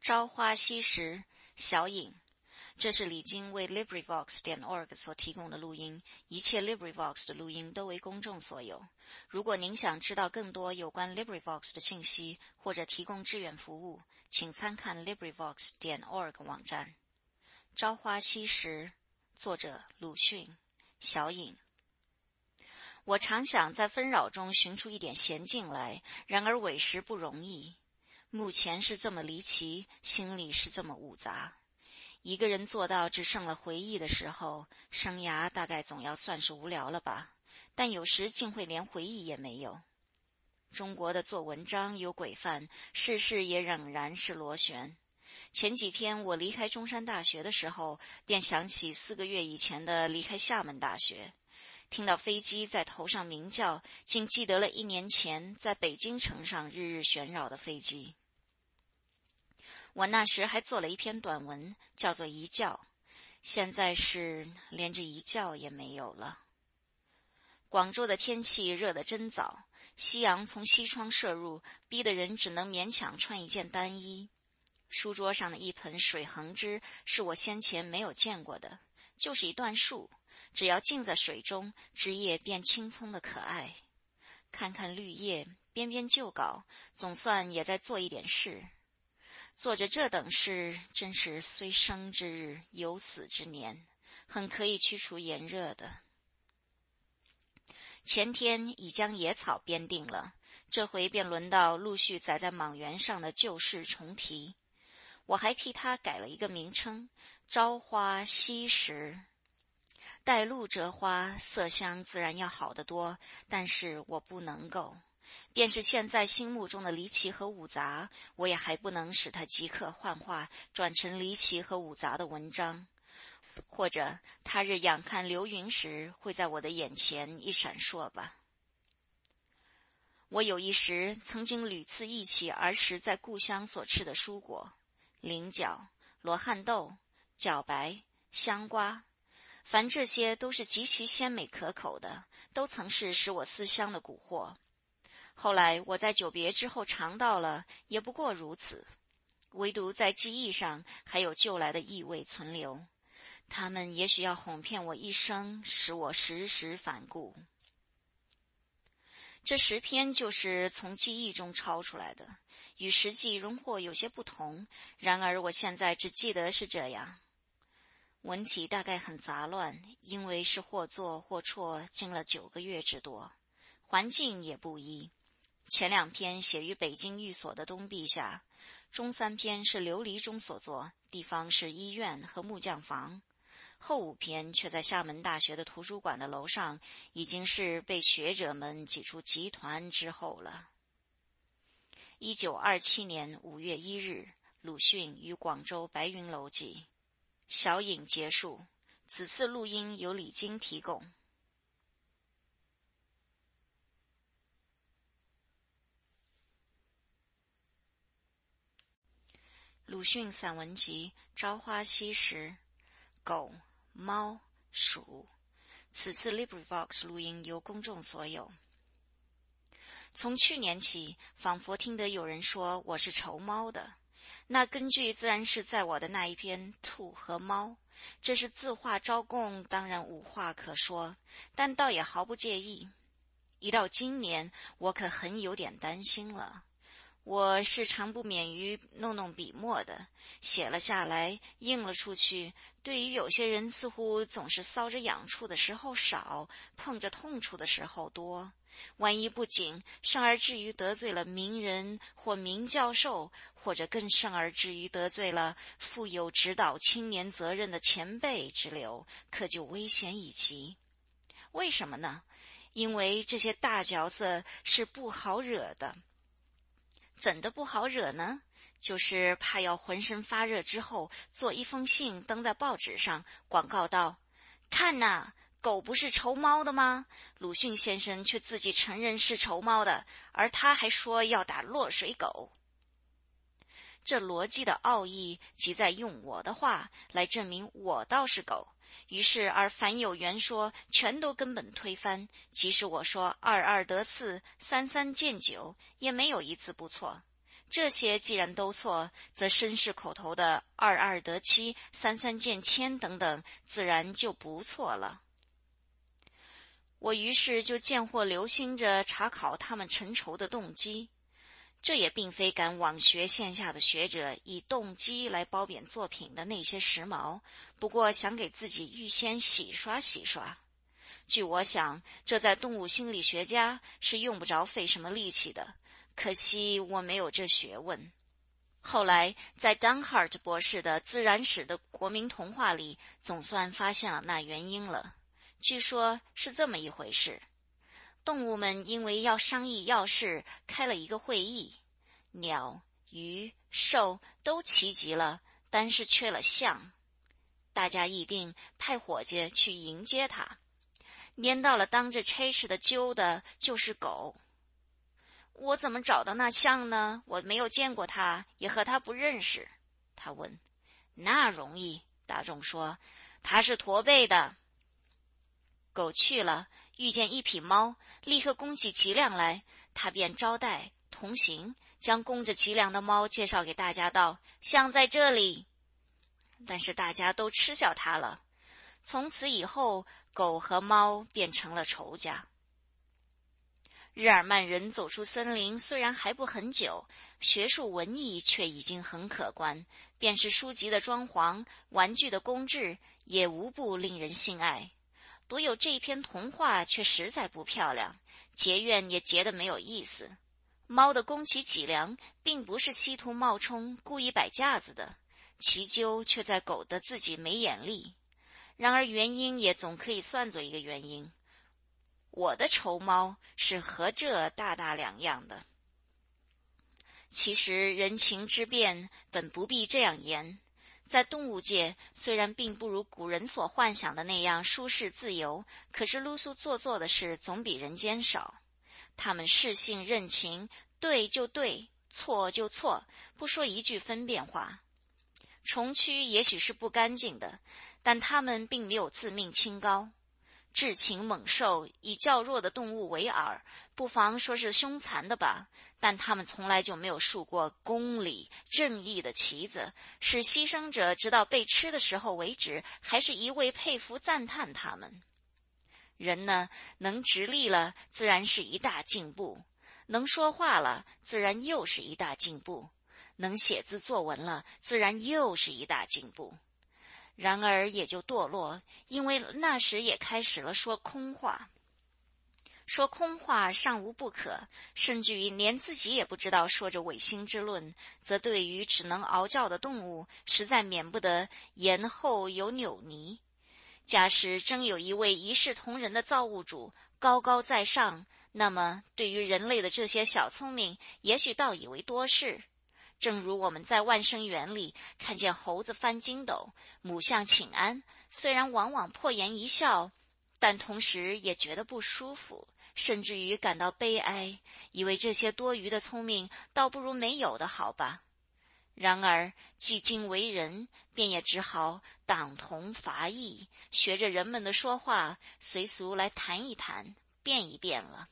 朝花夕拾，小影。这是李菁为 LibriVox.org 所提供的录音，一切 LibriVox 的录音都为公众所有。如果您想知道更多有关 LibriVox 的信息，或者提供志愿服务，请参看 LibriVox.org 网站。朝花夕拾，作者鲁迅，小影。我常想在纷扰中寻出一点闲静来，然而委实不容易。目前是这么离奇，心里是这么复杂。一个人做到只剩了回忆的时候，生涯大概总要算是无聊了吧，但有时竟会连回忆也没有。中国的做文章有规范，世事也仍然是螺旋。前几天我离开中山大学的时候，便想起4个月以前的离开厦门大学。听到飞机在头上鸣叫，竟记得了1年前在北京城上日日旋绕的飞机。我那时还做了一篇短文，叫做一觉，现在是连这一觉也没有了。广州的天气热得真早，夕阳从西窗射入，逼得人只能勉强穿一件单衣。书桌上的一盆水衡枝是我先前没有见过的，就是一段树，只要浸在水中，枝叶便青葱的可爱。看看绿叶，编编旧稿，总算也在做一点事。做着这等事，真是虽生之日，有死之年，很可以驱除炎热的。前天已将野草编定了，这回便轮到陆续载在莽原上的旧事重提。我还替它改了一个名称，朝花夕拾。带露折花，色香自然要好得多，但是我不能够。便是现在心目中的离奇和复杂，我也还不能使它即刻幻化，转成离奇和复杂的文章。或者他日仰看流云时，会在我的眼前一闪烁吧。我有一时曾经屡次忆起儿时在故乡所吃的蔬果，菱角、罗汉豆、茭白、香瓜，凡这些都是极其鲜美可口的，都曾是使我思乡的蛊惑。后来我在久别之后尝到了，也不过如此，唯独在记忆上还有旧来的意味存留，他们也许要哄骗我一生，使我时时反顾。这10篇就是从记忆中抄出来的，与实际容或有些不同，然而我现在只记得是这样。文体大概很杂乱，因为是或做或辍，经了9个月之多，环境也不一。前2篇写于北京寓所的东壁下，中3篇是琉璃中所作，地方是医院和木匠房，后5篇却在厦门大学的图书馆的楼上，已经是被学者们挤出集团之后了。1927年5月1日，鲁迅于广州白云楼记。小影结束，此次录音由李菁提供。鲁迅散文集《朝花夕拾》，狗、猫、鼠。此次 LibriVox 录音由公众所有。从去年起，仿佛听得有人说我是仇猫的，那根据自然是在我的那一篇《兔和猫》，这是自话招供，当然无话可说，但倒也毫不介意。一到今年，我可很有点担心了。我是常不免于弄笔墨的，写了下来，印了出去，对于有些人似乎总是搔着痒处的时候少，碰着痛处的时候多。万一不仅甚而至于得罪了名人或名教授，或者更甚而至于得罪了负有指导青年责任的前辈之流，可就危险已极。为什么呢？因为这些大角色是不好惹的。怎的不好惹呢？就是怕要浑身发热之后，做一封信登在报纸上，广告道：看呐，狗不是仇猫的吗？鲁迅先生却自己承认是仇猫的，而他还说要打落水狗。这逻辑的奥义即在用我的话来证明我倒是狗，于是而凡有原说，全都根本推翻，即使我说22得4，33见9，也没有一字不错。 这些既然都错，则绅士口头的二二得七、三三见千等等，自然就不错了。我于是就见或留心着查考他们陈筹的动机。这也并非赶往学线下的学者以动机来褒贬作品的那些时髦，不过想给自己预先洗刷洗刷。据我想，这在动物心理学家是用不着费什么力气的，可惜我没有这学问。后来在 Dunhart 博士的自然史的国民童话里，总算发现了那原因了。据说是这么一回事。动物们因为要商议要事，开了一个会议。鸟、鱼、兽都齐集了，但是缺了象。大家议定派伙计去迎接他。拈到了当着差事的揪的就是狗。我怎么找到那象呢？我没有见过他，也和他不认识。他问。那容易，大众说，他是驼背的。狗去了，遇见一匹猫，立刻弓起脊梁来，他便招待同行，将弓着脊梁的猫介绍给大家道：象在这里。但是大家都嗤笑他了。从此以后，狗和猫变成了仇家。日耳曼人走出森林虽然还不很久，学术文艺却已经很可观，便是书籍的装潢、玩具的工制，也无不令人信爱。独有这篇童话却实在不漂亮，结怨也结得没有意思。猫的弓起脊梁并不是稀图冒充故意摆架子的，其究却在狗的自己没眼力。然而原因也总可以算作一个原因。我的仇猫是和这大大两样的。其实人情之变本不必这样言。在动物界，虽然并不如古人所幻想的那样舒适自由，可是噜嗦做作的事总比人间少。他们适性认情，对就对，错就错，不说一句分辨话。虫蛆也许是不干净的，但他们并没有自命清高。至禽猛兽以较弱的动物为饵，不妨说是凶残的吧，但他们从来就没有竖过公理正义的旗子，使牺牲者直到被吃的时候为止，还是一味佩服赞叹他们。人呢，能直立了，自然是一大进步；能说话了，自然又是一大进步；能写字作文了，自然又是一大进步。然而也就堕落，因为那时也开始了说空话。说空话尚无不可，甚至于连自己也不知道说着违心之论，则对于只能嗷叫的动物，实在免不得言后有扭捏。假使真有一位一视同仁的造物主高高在上，那么对于人类的这些小聪明，也许倒以为多事。正如我们在万生园里看见猴子翻筋斗，母象请安，虽然往往破颜一笑，但同时也觉得不舒服，甚至于感到悲哀，以为这些多余的聪明倒不如没有的好吧。然而既今为人，便也只好党同伐异，学着人们的说话，随俗来谈一谈，变一变了。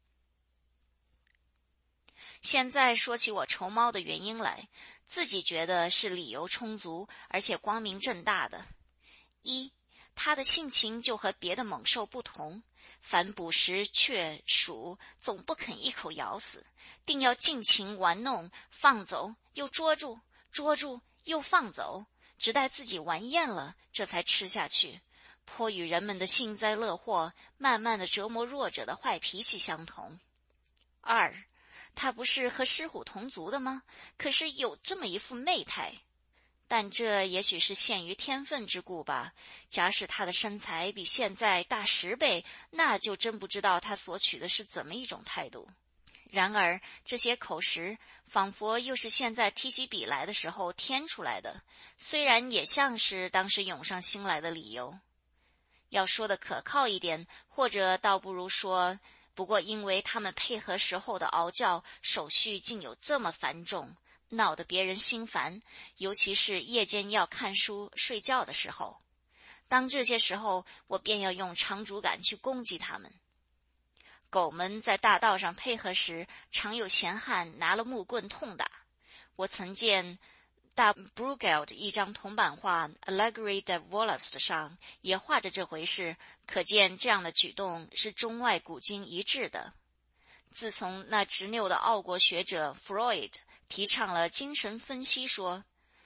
现在说起我仇猫的原因来，自己觉得是理由充足，而且光明正大的。一，它的性情就和别的猛兽不同，凡捕食雀鼠，总不肯一口咬死，定要尽情玩弄，放走又捉住，捉住又放走，直待自己玩厌了，这才吃下去。颇与人们的幸灾乐祸，慢慢的折磨弱者的坏脾气相同。二，他不是和狮虎同族的吗？可是有这么一副媚态。但这也许是限于天分之故吧。假使他的身材比现在大10倍，那就真不知道他所取的是怎么一种态度。然而这些口实仿佛又是现在提起笔来的时候添出来的，虽然也像是当时涌上心来的理由。要说的可靠一点，或者倒不如说，不过因为他们配合时候的嗷叫手续竟有这么繁重，闹得别人心烦，尤其是夜间要看书睡觉的时候。当这些时候，我便要用长竹竿去攻击他们。狗们在大道上配合时，常有闲汉拿了木棍痛打。 我曾见大 Bruegel 一张铜版画 Allegory de Volast 上也画着这回事，可见这样的举动是中外古今一致的。自从那执拗的奥国学者 Freud 提倡了精神分析说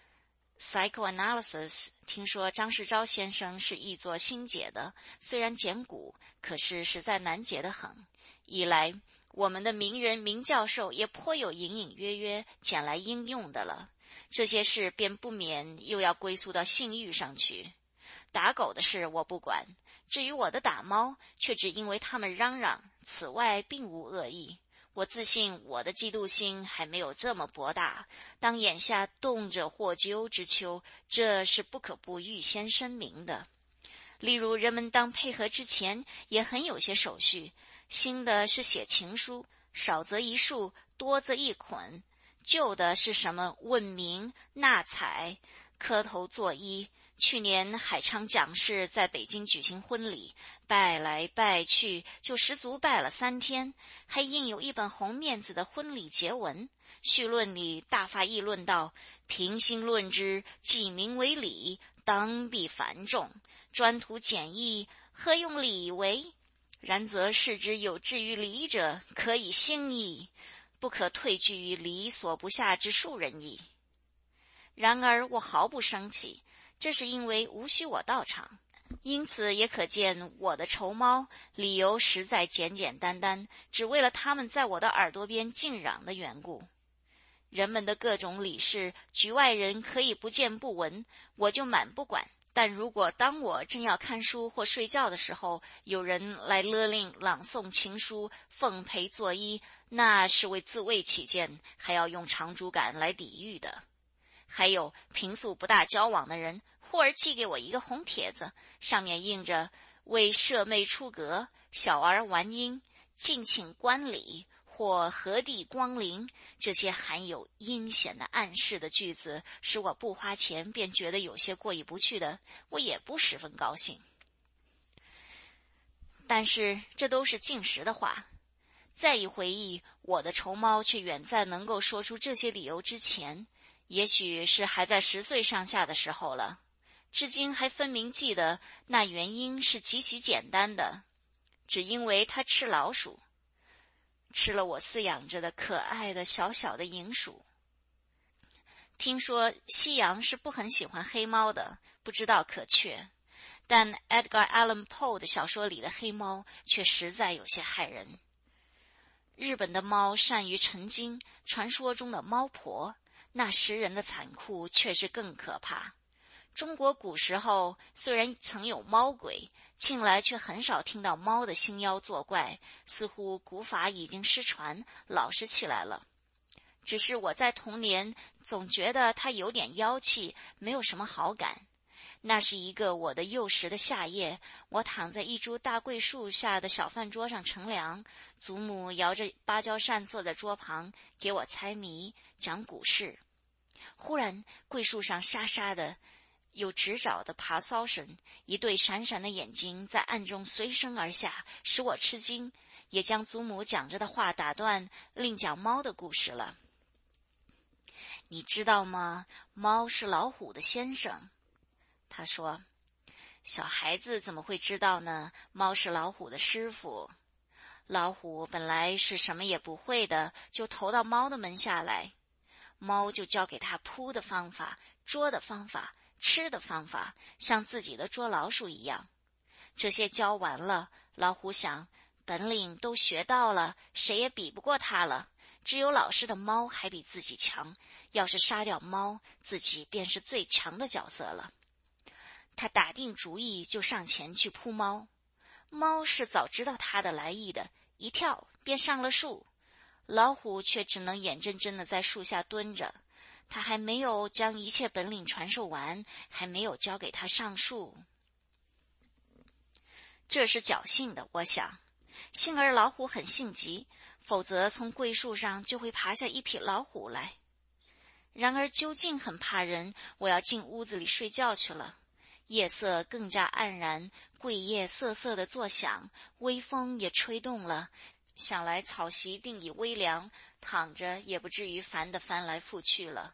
psychoanalysis， 听说张世钊先生是译作新解的，虽然简古，可是实在难解得很。以来，我们的名人名教授也颇有隐隐约约捡来应用的了。这些事便不免又要归宿到性欲上去。打狗的事我不管，至于我的打猫，却只因为他们嚷嚷，此外并无恶意。我自信我的嫉妒心还没有这么博大，当眼下动辄获咎之秋，这是不可不预先声明的。例如人们当配合之前也很有些手续，新的是写情书，少则一束，多则一捆，旧的是什么问名、纳采、磕头作揖。去年海昌讲士在北京举行婚礼，拜来拜去，就十足拜了3天，还印有一本红面子的婚礼结文。序论里大发议论道：平心论之，既名为礼，当必繁重，专图简易，何用礼为？然则视之有志于礼者，可以兴矣，不可退居于礼所不下之庶人矣。然而我毫不生气，这是因为无需我到场，因此也可见我的仇猫理由实在简简单单，只为了他们在我的耳朵边静嚷的缘故。人们的各种礼事，局外人可以不见不闻，我就满不管。但如果当我正要看书或睡觉的时候，有人来勒令朗诵情书，奉陪作揖，那是为自卫起见，还要用长竹竿来抵御的。还有平素不大交往的人，忽而寄给我一个红帖子，上面印着为舍妹出阁，小儿玩缨，敬请观礼，或何地光临，这些含有阴险的暗示的句子，使我不花钱便觉得有些过意不去的，我也不十分高兴。但是这都是近时的话，再一回忆，我的仇猫却远在能够说出这些理由之前，也许是还在10岁上下的时候了。至今还分明记得那原因是极其简单的，只因为它吃老鼠，吃了我饲养着的可爱的小小的银鼠。听说西洋是不很喜欢黑猫的，不知道可确，但 Edgar Allan Poe 的小说里的黑猫却实在有些害人。日本的猫善于成精，传说中的猫婆，那食人的残酷却是更可怕。中国古时候虽然曾有猫鬼，近来却很少听到猫的兴妖作怪，似乎古法已经失传，老实起来了。只是我在童年总觉得它有点妖气，没有什么好感。那是一个我的幼时的夏夜，我躺在一株大桂树下的小饭桌上乘凉，祖母摇着芭蕉扇坐在桌旁，给我猜谜讲古事。忽然桂树上沙沙的有直爪的爬搔声，一对闪闪的眼睛在暗中随声而下，使我吃惊，也将祖母讲着的话打断，另讲猫的故事了。你知道吗？猫是老虎的先生。他说，小孩子怎么会知道呢？猫是老虎的师傅。老虎本来是什么也不会的，就投到猫的门下来，猫就教给他扑的方法、捉的方法、吃的方法，像自己的捉老鼠一样。这些教完了，老虎想，本领都学到了，谁也比不过他了，只有老实的猫还比自己强，要是杀掉猫，自己便是最强的角色了。他打定主意就上前去扑猫，猫是早知道他的来意的，一跳便上了树，老虎却只能眼睁睁地在树下蹲着。他还没有将一切本领传授完，还没有教给他上树。这是侥幸的，我想，幸而老虎很性急，否则从桂树上就会爬下一匹老虎来。然而究竟很怕人，我要进屋子里睡觉去了。夜色更加黯然，桂叶瑟瑟地作响，微风也吹动了， 想来草席定已微凉，躺着也不至于烦得翻来覆去了。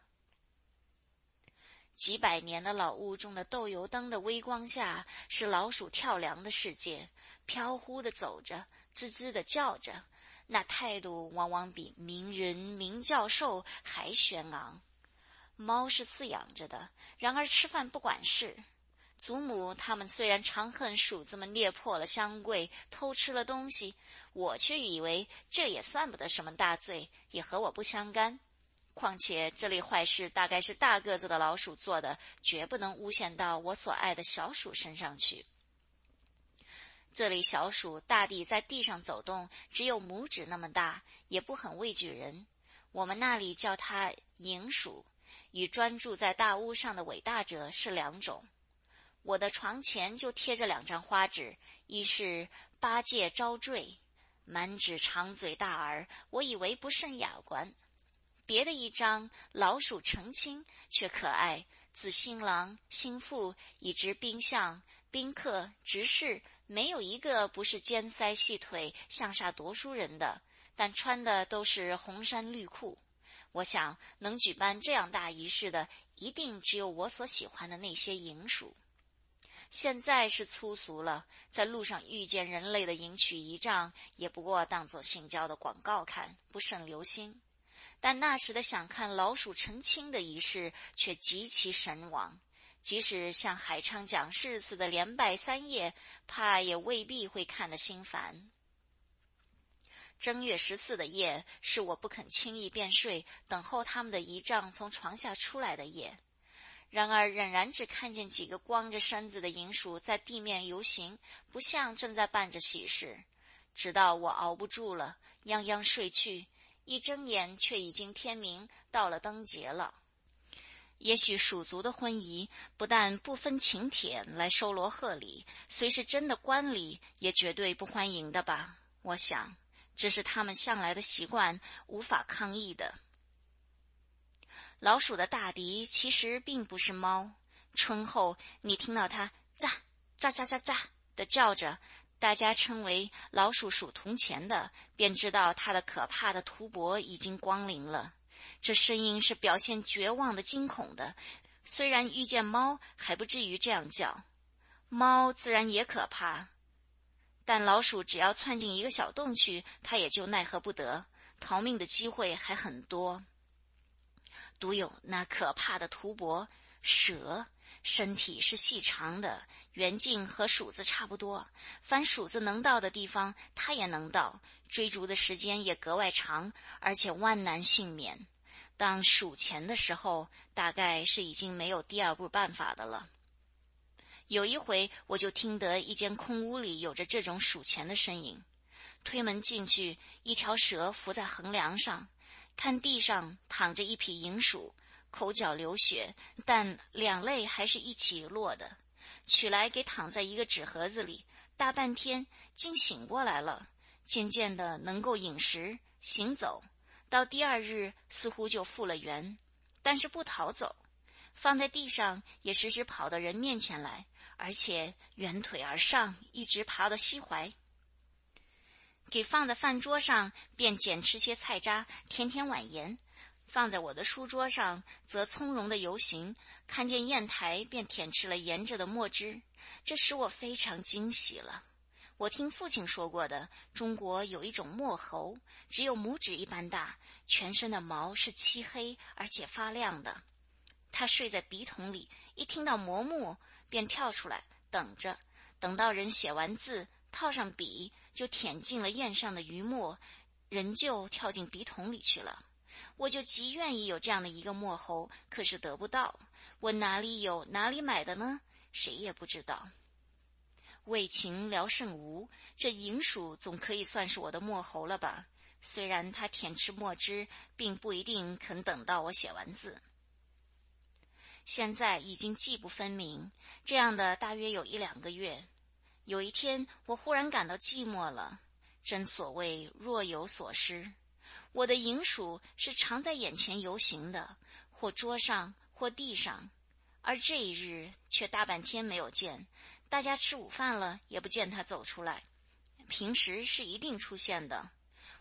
几百年的老屋中的豆油灯的微光下，是老鼠跳梁的世界，飘忽地走着，吱吱地叫着，那态度往往比名人名教授还轩昂。猫是饲养着的，然而吃饭不管事。祖母他们虽然常恨鼠子们猎破了箱柜，偷吃了东西，我却以为这也算不得什么大罪，也和我不相干。况且这类坏事大概是大个子的老鼠做的，绝不能诬陷到我所爱的小鼠身上去。这类小鼠大抵在地上走动，只有拇指那么大，也不很畏惧人。我们那里叫它蝇鼠，与专注在大屋上的伟大者是两种。我的床前就贴着2张花纸，一是八戒招赘，满纸长嘴大耳，我以为不甚雅观；别的一张老鼠成亲，却可爱，自新郎新妇以至宾相宾客执事，没有一个不是尖腮细腿像煞读书人的，但穿的都是红衫绿裤。我想能举办这样大仪式的，一定只有我所喜欢的那些蝇鼠。现在是粗俗了，在路上遇见人类的迎娶仪仗，也不过当作性交的广告看，不甚留心。但那时的想看老鼠成亲的仪式，却极其神往。即使像海昌讲事似的连拜3夜，怕也未必会看得心烦。正月14的夜，是我不肯轻易便睡，等候他们的仪仗从床下出来的夜。然而仍然只看见几个光着身子的蝇鼠在地面游行，不像正在办着喜事。直到我熬不住了，泱泱睡去，一睁眼却已经天明，到了灯节了。也许鼠族的婚仪不但不分请帖来收罗贺礼，虽是真的官礼，也绝对不欢迎的吧。我想这是他们向来的习惯，无法抗议的。老鼠的大敌其实并不是猫，春后你听到它喳喳喳喳喳地叫着，大家称为老鼠属铜钱的，便知道它的可怕的屠搏已经光临了。这声音是表现绝望的惊恐的，虽然遇见猫还不至于这样叫。猫自然也可怕，但老鼠只要窜进一个小洞去，它也就奈何不得，逃命的机会还很多。独有那可怕的屠搏蛇，身体是细长的，圆径和鼠子差不多，凡鼠子能到的地方它也能到，追逐的时间也格外长，而且万难幸免。当数钱的时候，大概是已经没有第二步办法的了。有一回我就听得一间空屋里有着这种数钱的身影，推门进去，一条蛇伏在横梁上，看地上躺着一匹蝇鼠，口角流血，但2类还是一起落的。取来给躺在一个纸盒子里，大半天竟醒过来了，渐渐的能够饮食行走，到第2日似乎就复了原，但是不逃走，放在地上也时时跑到人面前来，而且圆腿而上，一直爬到膝怀。给放在饭桌上，便捡吃些菜渣，添添碗盐；放在我的书桌上，则从容的游行，看见砚台便舔吃了沿着的墨汁，这使我非常惊喜了。我听父亲说过的，中国有一种墨猴，只有拇指一般大，全身的毛是漆黑而且发亮的。它睡在笔筒里，一听到磨墨便跳出来等着，等到人写完字套上笔，就舔进了砚上的余墨，人就跳进笔筒里去了。我就极愿意有这样的一个墨猴，可是得不到。问哪里有，哪里买的呢？谁也不知道。为情聊甚无，这蝇鼠总可以算是我的墨猴了吧？虽然它舔吃墨汁，并不一定肯等到我写完字。现在已经记不分明，这样的大约有1-2个月。有一天我忽然感到寂寞了，真所谓若有所失。我的蝇鼠是常在眼前游行的，或桌上或地上，而这一日却大半天没有见，大家吃午饭了也不见它走出来。平时是一定出现的。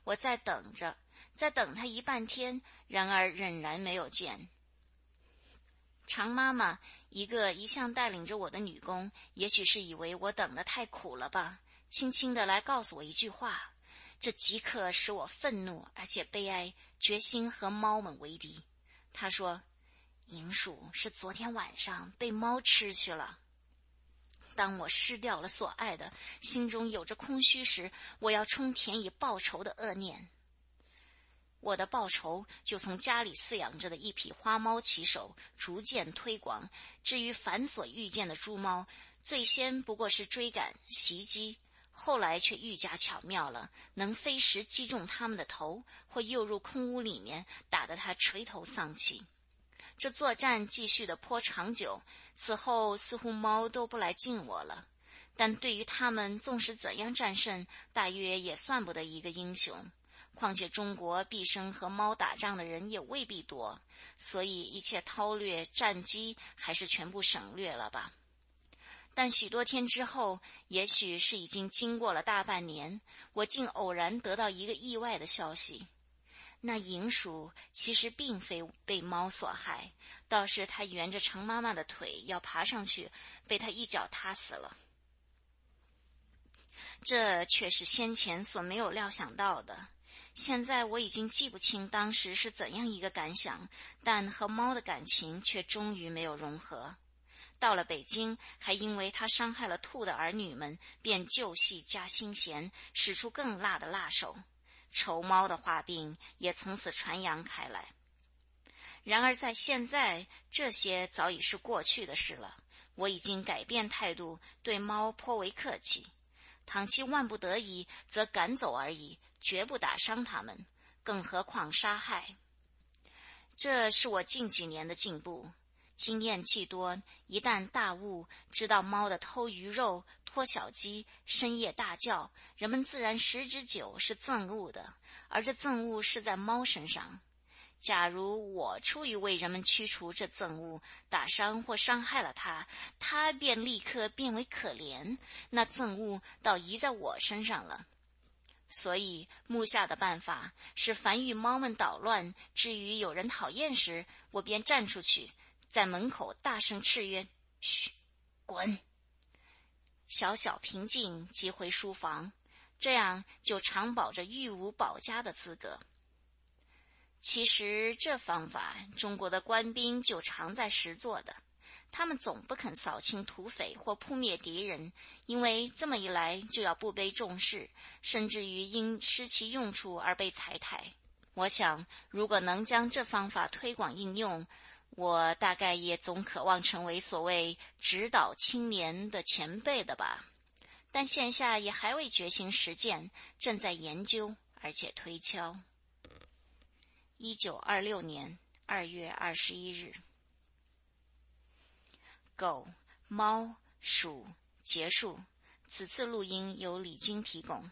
我在等着，在等他一半天，然而仍然没有见。常妈妈，一个一向带领着我的女工，也许是以为我等得太苦了吧，轻轻地来告诉我一句话，这即刻使我愤怒而且悲哀，决心和猫们为敌。她说，银鼠是昨天晚上被猫吃去了。当我失掉了所爱的，心中有着空虚时，我要冲田以报仇的恶念。我的报仇就从家里饲养着的一匹花猫起手，逐渐推广。至于凡所遇见的猪猫，最先不过是追赶、袭击，后来却愈加巧妙了，能飞时击中他们的头，或诱入空屋里面，打得他垂头丧气。这作战继续得颇长久，此后似乎猫都不来近我了。但对于他们，纵使怎样战胜，大约也算不得一个英雄。况且中国毕生和猫打仗的人也未必多，所以一切韬略战机还是全部省略了吧。但许多天之后，也许是已经经过了大半年，我竟偶然得到一个意外的消息。那银鼠其实并非被猫所害，倒是它沿着常妈妈的腿要爬上去，被它一脚踏死了。这却是先前所没有料想到的。现在我已经记不清当时是怎样一个感想，但和猫的感情却终于没有融合。到了北京，还因为他伤害了兔的儿女们，便旧戏加新嫌，使出更辣的辣手。仇猫的话病也从此传扬开来。然而在现在，这些早已是过去的事了。我已经改变态度，对猫颇为客气。倘其万不得已，则赶走而已，绝不打伤它们，更何况杀害。这是我近几年的进步。经验既多，一旦大悟，知道猫的偷鱼肉、拖小鸡、深夜大叫，人们自然十之九是憎恶的，而这憎恶是在猫身上。假如我出于为人们驱除这憎恶，打伤或伤害了它，它便立刻变为可怜，那憎恶倒移在我身上了。所以目下的办法是，凡遇猫们捣乱，至于有人讨厌时，我便站出去，在门口大声斥曰：嘘，滚！小小平静，即回书房，这样就常保着御无保家的资格。其实这方法中国的官兵就常在实做的，他们总不肯扫清土匪或扑灭敌人，因为这么一来就要不被重视，甚至于因失其用处而被裁汰。我想如果能将这方法推广应用，我大概也总渴望成为所谓指导青年的前辈的吧。但现下也还未决心实践，正在研究而且推敲。1926年2月21日。狗、猫、鼠结束。此次录音由李菁提供。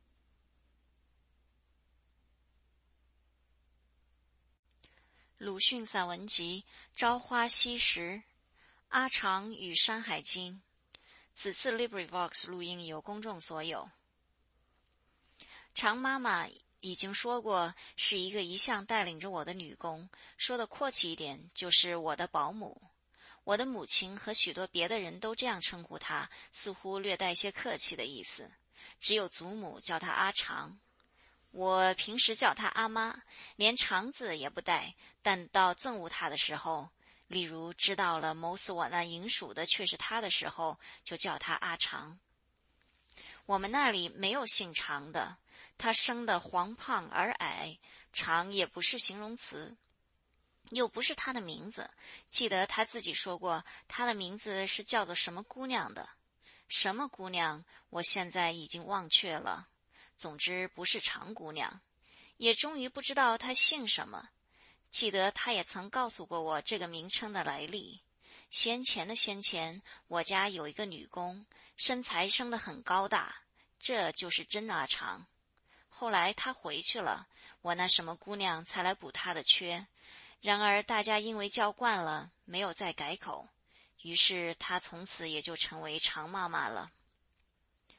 鲁迅散文集《朝花夕拾》，阿长与山海经。此次 LibriVox 录音由公众所有。常妈妈已经说过，是一个一向带领着我的女工，说的阔气一点，就是我的保姆。我的母亲和许多别的人都这样称呼她，似乎略带些客气的意思。只有祖母叫她阿长。我平时叫她阿妈，连长字也不带，但到憎恶她的时候，例如知道了谋死我那银鼠的却是她的时候，就叫她阿长。我们那里没有姓常的，她生得黄胖而矮，长也不是形容词，又不是她的名字。记得她自己说过，她的名字是叫做什么姑娘的，什么姑娘我现在已经忘却了。总之不是常姑娘，也终于不知道她姓什么。记得她也曾告诉过我这个名称的来历。先前，我家有一个女工，身材生得很高大，这就是真阿长。后来她回去了，我那什么姑娘才来补她的缺。然而大家因为叫惯了，没有再改口，于是她从此也就成为常妈妈了。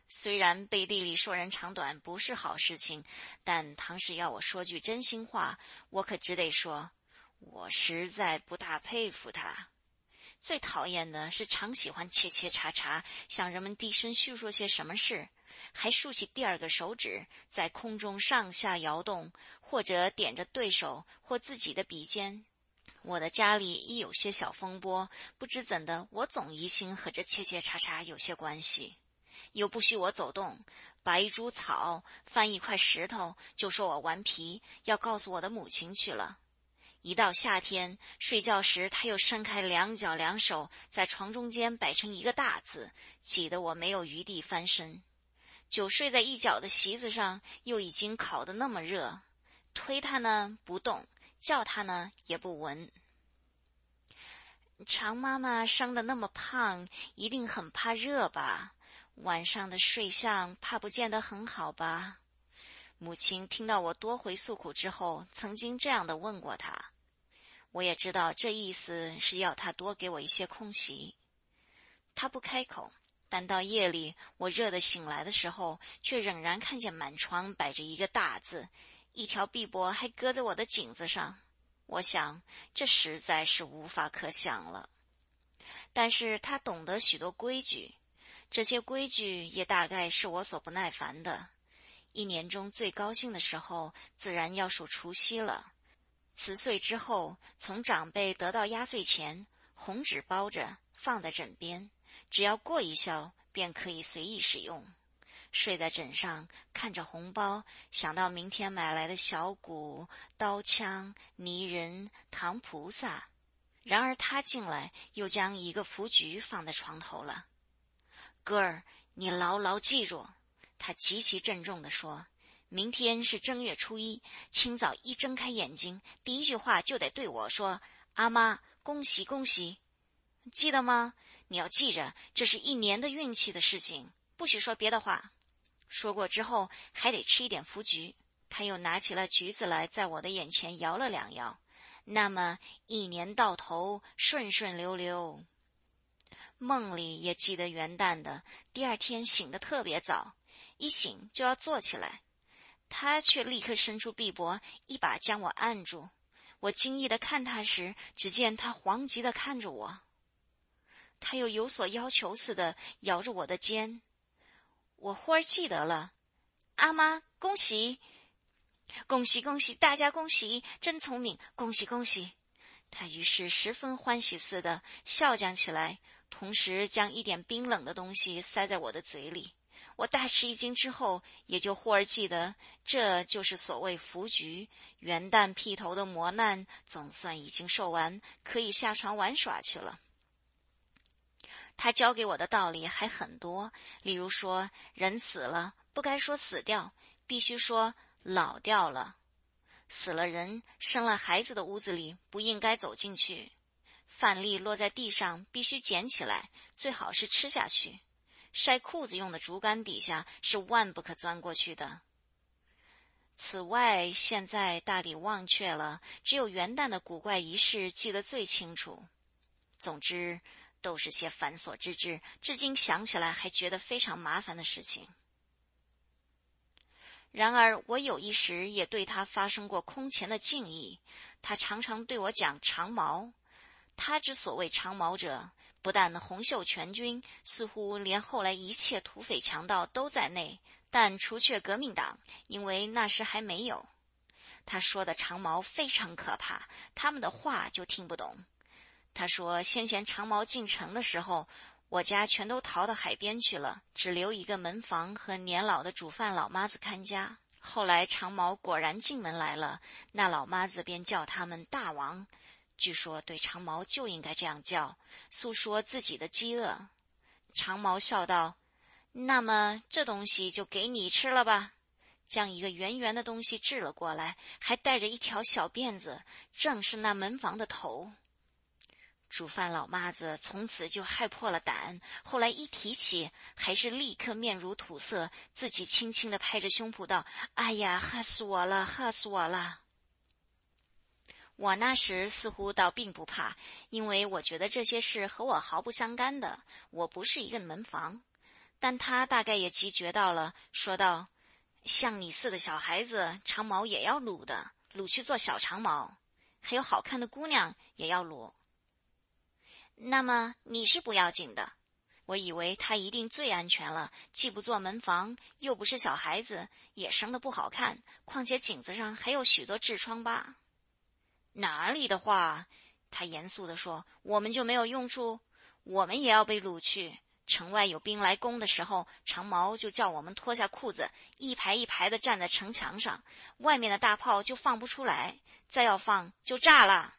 虽然背地里说人长短不是好事情，但唐使要我说句真心话，我可只得说，我实在不大佩服他。最讨厌的是常喜欢切切叉叉，向人们低声叙说些什么事，还竖起第二个手指，在空中上下摇动，或者点着对手或自己的鼻尖。我的家里一有些小风波，不知怎的，我总疑心和这切切叉叉有些关系。又不许我走动，拔一株草，翻一块石头，就说我顽皮，要告诉我的母亲去了。一到夏天，睡觉时他又伸开两脚两手，在床中间摆成一个大字，挤得我没有余地翻身。久睡在一角的席子上，又已经烤得那么热，推他呢不动，叫他呢也不闻。常妈妈生得那么胖，一定很怕热吧？晚上的睡相怕不见得很好吧？母亲听到我多回诉苦之后，曾经这样的问过他。我也知道这意思是要他多给我一些空隙。他不开口，但到夜里我热得醒来的时候，却仍然看见满床摆着一个大字，一条臂膊还搁在我的颈子上。我想这实在是无法可想了。但是他懂得许多规矩，这些规矩也大概是我所不耐烦的。一年中最高兴的时候，自然要数除夕了。辞岁之后，从长辈得到压岁钱，红纸包着放在枕边，只要过一宵便可以随意使用。睡在枕上，看着红包，想到明天买来的小鼓、刀枪、泥人、糖菩萨。然而他进来，又将一个福菊放在床头了。哥儿，你牢牢记住，他极其郑重地说，明天是正月初一，清早一睁开眼睛，第一句话就得对我说，阿妈，恭喜恭喜。记得吗？你要记着，这是一年的运气的事情，不许说别的话。说过之后，还得吃一点福菊。他又拿起了橘子来，在我的眼前摇了两摇。那么一年到头顺顺溜溜。梦里也记得元旦的，第二天醒得特别早，一醒就要坐起来，他却立刻伸出臂膊，一把将我按住。我惊异地看他时，只见他惶急地看着我，他又有所要求似的摇着我的肩。我忽而记得了，阿妈，恭喜恭喜恭喜，大家恭喜，真聪明，恭喜恭喜。他于是十分欢喜似的笑讲起来，同时将一点冰冷的东西塞在我的嘴里。我大吃一惊之后，也就忽而记得，这就是所谓福菊，元旦劈头的磨难总算已经受完，可以下床玩耍去了。他教给我的道理还很多，例如说，人死了不该说死掉，必须说老掉了。死了人生了孩子的屋子里不应该走进去，饭粒落在地上必须捡起来，最好是吃下去。晒裤子用的竹竿底下是万不可钻过去的。此外，现在大抵忘却了，只有元旦的古怪仪式记得最清楚。总之，都是些繁琐之至，至今想起来还觉得非常麻烦的事情。然而我有一时也对他发生过空前的敬意，他常常对我讲长毛。他之所谓长毛者，不但洪秀全军，似乎连后来一切土匪强盗都在内，但除却革命党，因为那时还没有。他说的长毛非常可怕，他们的话就听不懂。他说先前长毛进城的时候，我家全都逃到海边去了，只留一个门房和年老的煮饭老妈子看家。后来长毛果然进门来了，那老妈子便叫他们大王，据说对长毛就应该这样叫，诉说自己的饥饿。长毛笑道，那么这东西就给你吃了吧，将一个圆圆的东西掷了过来，还带着一条小辫子，正是那门房的头。煮饭老妈子从此就害破了胆，后来一提起，还是立刻面如土色，自己轻轻地拍着胸脯道，哎呀，吓死我了，吓死我了。我那时似乎倒并不怕，因为我觉得这些事和我毫不相干的，我不是一个门房。 但他大概也急觉到了，说道：像你似的小孩子，长毛也要撸的，撸去做小长毛，还有好看的姑娘也要撸。那么你是不要紧的。我以为他一定最安全了，既不做门房，又不是小孩子，也生得不好看，况且颈子上还有许多痔疮疤。哪里的话，他严肃地说，我们就没有用处？我们也要被掳去。城外有兵来攻的时候，长毛就叫我们脱下裤子，一排一排地站在城墙上，外面的大炮就放不出来，再要放就炸了。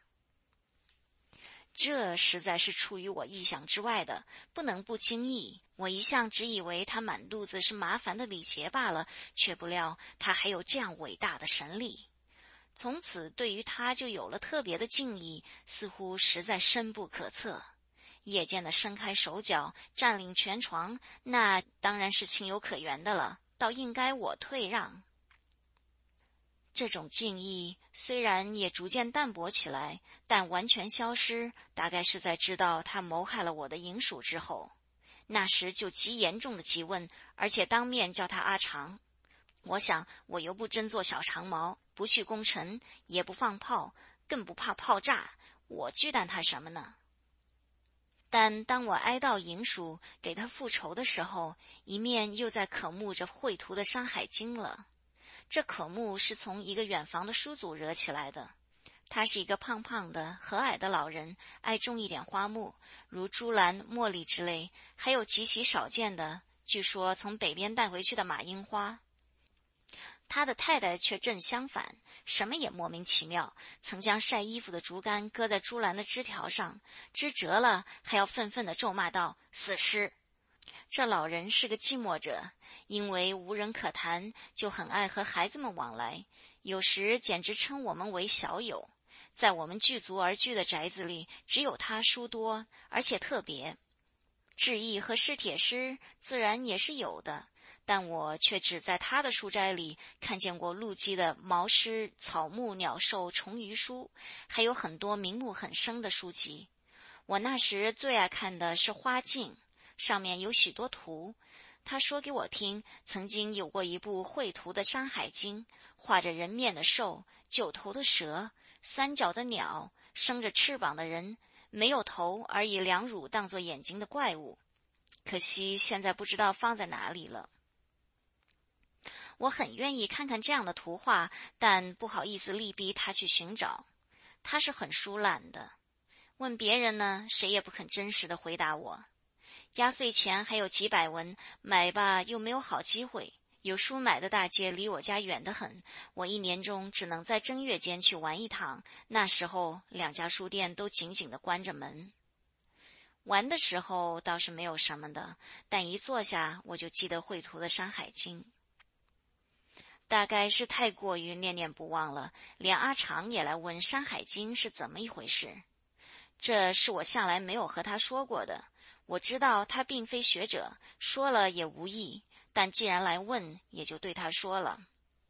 这实在是出于我意想之外的，不能不惊异。我一向只以为他满肚子是麻烦的礼节罢了，却不料他还有这样伟大的神力。从此对于他就有了特别的敬意，似乎实在深不可测。夜间的伸开手脚，占领全床，那当然是情有可原的了，倒应该我退让。这种敬意虽然也逐渐淡薄起来，但完全消失，大概是在知道他谋害了我的营属之后。那时就极严重的急问，而且当面叫他阿长。我想我又不真做小长毛，不去攻城，也不放炮，更不怕炮炸，我惧惮他什么呢？但当我哀悼营属，给他复仇的时候，一面又在渴慕着绘图的《山海经》了。这渴慕是从一个远房的叔祖惹起来的。他是一个胖胖的和蔼的老人，爱种一点花木，如珠兰、茉莉之类，还有极其少见的，据说从北边带回去的马樱花。他的太太却正相反，什么也莫名其妙，曾将晒衣服的竹竿搁在珠兰的枝条上，枝折了还要愤愤地咒骂道：死尸！这老人是个寂寞者，因为无人可谈，就很爱和孩子们往来，有时简直称我们为小友。在我们聚族而居的宅子里，只有他书多，而且特别。志异和师铁师自然也是有的，但我却只在他的书斋里看见过陆基的毛诗、草木、鸟兽、虫鱼书，还有很多名目很深的书籍。我那时最爱看的是花镜，上面有许多图。他说给我听，曾经有过一部绘图的《山海经》，画着人面的兽、九头的蛇、三脚的鸟、生着翅膀的人，没有头而以两乳当作眼睛的怪物。可惜现在不知道放在哪里了。我很愿意看看这样的图画，但不好意思力逼他去寻找。他是很疏懒的，问别人呢，谁也不肯真实的回答我。压岁钱还有几百文，买吧又没有好机会。有书买的大街离我家远得很，我一年中只能在正月间去玩一趟，那时候两家书店都紧紧地关着门。玩的时候倒是没有什么的，但一坐下我就记得绘图的《山海经》。大概是太过于念念不忘了，连阿长也来问《山海经》是怎么一回事。这是我向来没有和他说过的。我知道他并非学者，说了也无益，但既然来问，也就对他说了。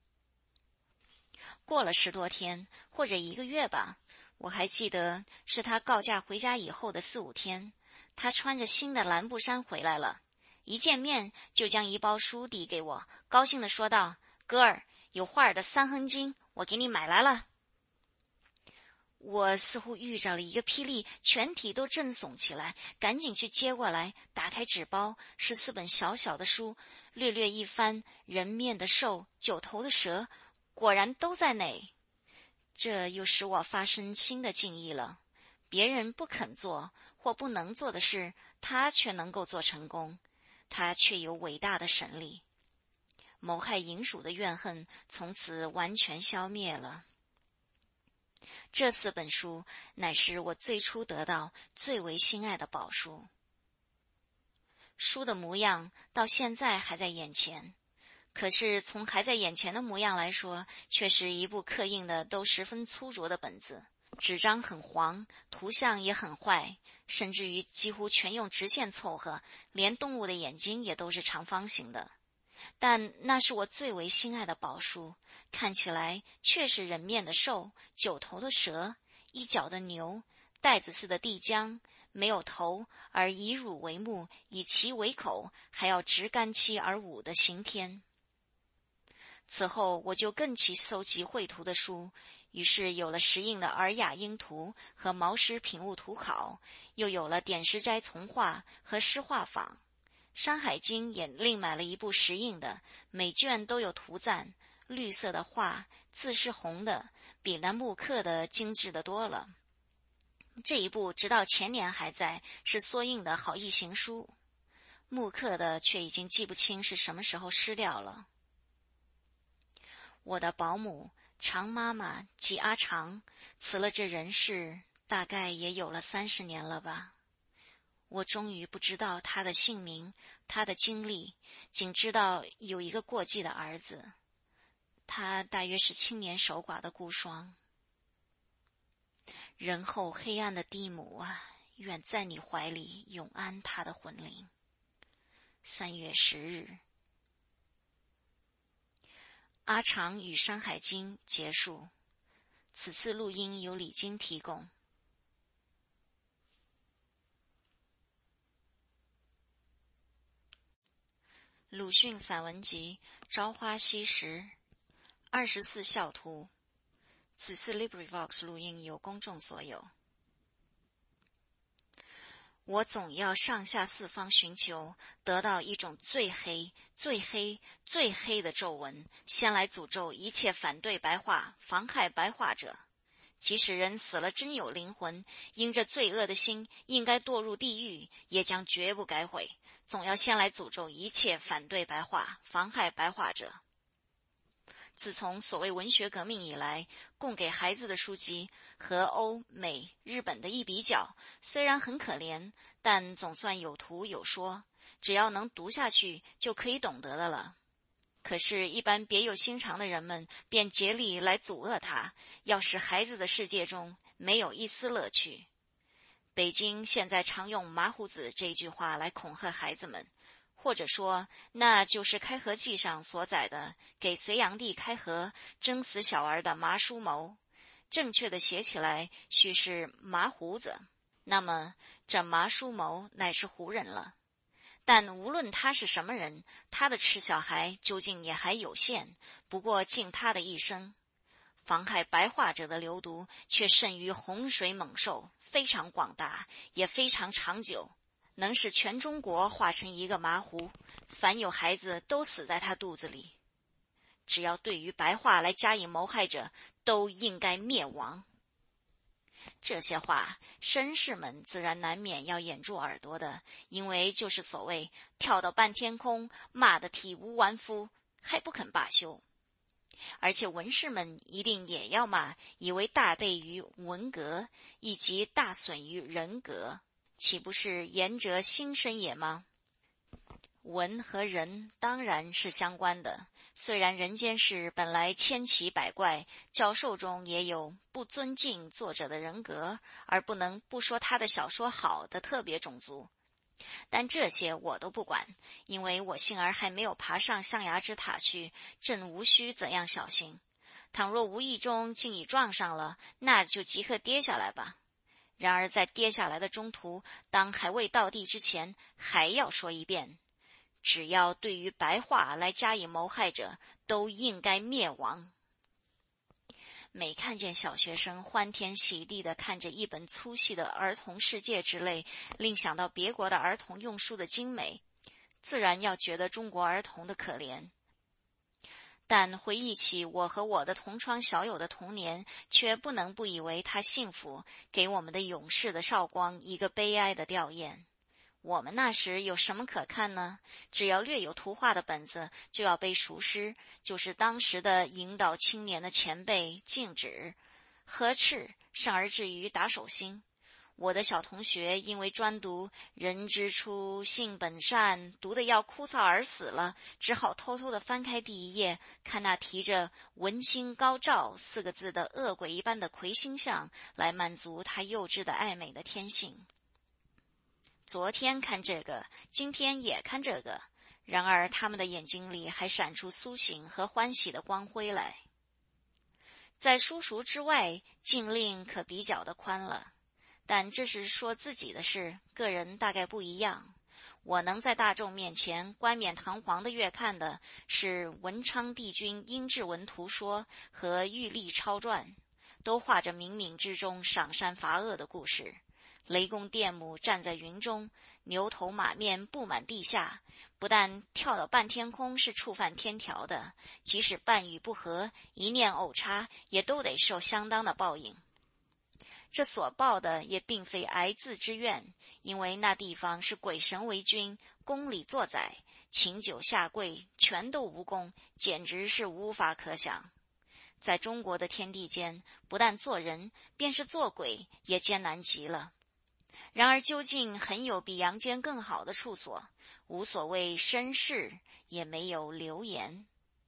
过了10多天，或者1个月吧，我还记得是他告假回家以后的4、5天，他穿着新的蓝布衫回来了，一见面就将一包书递给我，高兴地说道：哥儿，有画儿的《三横经》，我给你买来了。我似乎遇着了一个霹雳，全体都震悚起来，赶紧去接过来，打开纸包，是4本小小的书，略略一翻，人面的兽，九头的蛇，果然都在内。这又使我发生新的敬意了。别人不肯做或不能做的事，他却能够做成功，他却有伟大的神力。谋害营属的怨恨从此完全消灭了。这4本书乃是我最初得到最为心爱的宝书。书的模样到现在还在眼前，可是从还在眼前的模样来说，却是一部刻印的都十分粗拙的本子，纸张很黄，图像也很坏，甚至于几乎全用直线凑合，连动物的眼睛也都是长方形的。但那是我最为心爱的宝书，看起来确是人面的兽，九头的蛇，一脚的牛，带子似的地浆， 没有头，而以乳为目，以其为口，还要执干期而舞的刑天。此后我就更去搜集绘图的书，于是有了石印的《尔雅音图》和《毛诗品物图考》，又有了《点石斋从画》和《诗画坊》。《山海经》也另买了一部石印的，每卷都有图赞，绿色的画，字是红的，比那木刻的精致的多了。这一部直到前年还在，是缩印的好易行书，木刻的却已经记不清是什么时候失掉了。我的保姆常妈妈即阿常辞了这人世，大概也有了30年了吧。我终于不知道她的姓名，她的经历，仅知道有一个过继的儿子，他大约是青年守寡的孤孀。人后黑暗的地母啊，愿在你怀里永安他的魂灵。3月10日。阿常与《山海经》结束。此次录音由李菁提供。鲁迅散文集《朝花夕拾》24孝图。此次 LibriVox 录音由公众所有。我总要上下四方寻求，得到一种最黑、最黑、最黑的咒文，先来诅咒一切反对白话、妨害白话者。即使人死了真有灵魂，因这罪恶的心应该堕入地狱，也将绝不改悔。总要先来诅咒一切反对白话、妨害白话者。自从所谓文学革命以来，供给孩子的书籍和欧美、日本的一比较，虽然很可怜，但总算有图有说，只要能读下去就可以懂得的了。可是一般别有心肠的人们便竭力来阻遏它，要使孩子的世界中没有一丝乐趣。北京现在常用麻胡子这句话来恐吓孩子们，或者说那就是开河记上所载的给隋炀帝开河征死小儿的麻叔谋，正确的写起来须是麻胡子。那么这麻叔谋乃是胡人了。但无论他是什么人，他的吃小孩究竟也还有限，不过尽他的一生。妨害白话者的流毒却甚于洪水猛兽，非常广大，也非常长久，能使全中国化成一个麻胡，凡有孩子都死在他肚子里。只要对于白话来加以谋害者，都应该灭亡。这些话绅士们自然难免要掩住耳朵的，因为就是所谓跳到半天空，骂得体无完肤，还不肯罢休。而且文士们一定也要骂，以为大悖于文格，以及大损于人格，岂不是言者心声也吗？文和人当然是相关的，虽然人间事本来千奇百怪，教授中也有不尊敬作者的人格，而不能不说他的小说好的特别种族，但这些我都不管，因为我幸而还没有爬上象牙之塔去，正无需怎样小心。倘若无意中竟已撞上了，那就即刻跌下来吧。然而在跌下来的中途，当还未到地之前，还要说一遍，只要对于白话来加以谋害者，都应该灭亡。每看见小学生欢天喜地地看着一本粗细的儿童世界之类，另想到别国的儿童用书的精美，自然要觉得中国儿童的可怜。但回忆起我和我的同窗小友的童年，却不能不以为他幸福，给我们的勇士的韶光一个悲哀的吊唁。我们那时有什么可看呢？只要略有图画的本子，就要背熟诗，就是当时的引导青年的前辈禁止，呵斥，甚而至于打手心。我的小同学因为专读人之初性本善，读得要枯燥而死了，只好偷偷地翻开第一页，看那提着文心高照4个字的恶鬼一般的魁星像，来满足他幼稚的爱美的天性。昨天看这个，今天也看这个，然而他们的眼睛里还闪出苏醒和欢喜的光辉来。在书塾之外，禁令可比较的宽了， 但这是说自己的事，个人大概不一样。我能在大众面前冠冕堂皇的阅看的是文昌帝君殷志文图说和玉历超传，都画着冥冥之中赏善罚恶的故事。雷公电母站在云中，牛头马面布满地下，不但跳到半天空是触犯天条的，即使半语不合，一念偶差，也都得受相当的报应。这所报的也并非挨字之怨，因为那地方是鬼神为君，宫里作宰，请酒下跪，全都无功，简直是无法可想。在中国的天地间，不但做人，便是做鬼也艰难极了。然而究竟很有比阳间更好的处所，无所谓身世，也没有流言。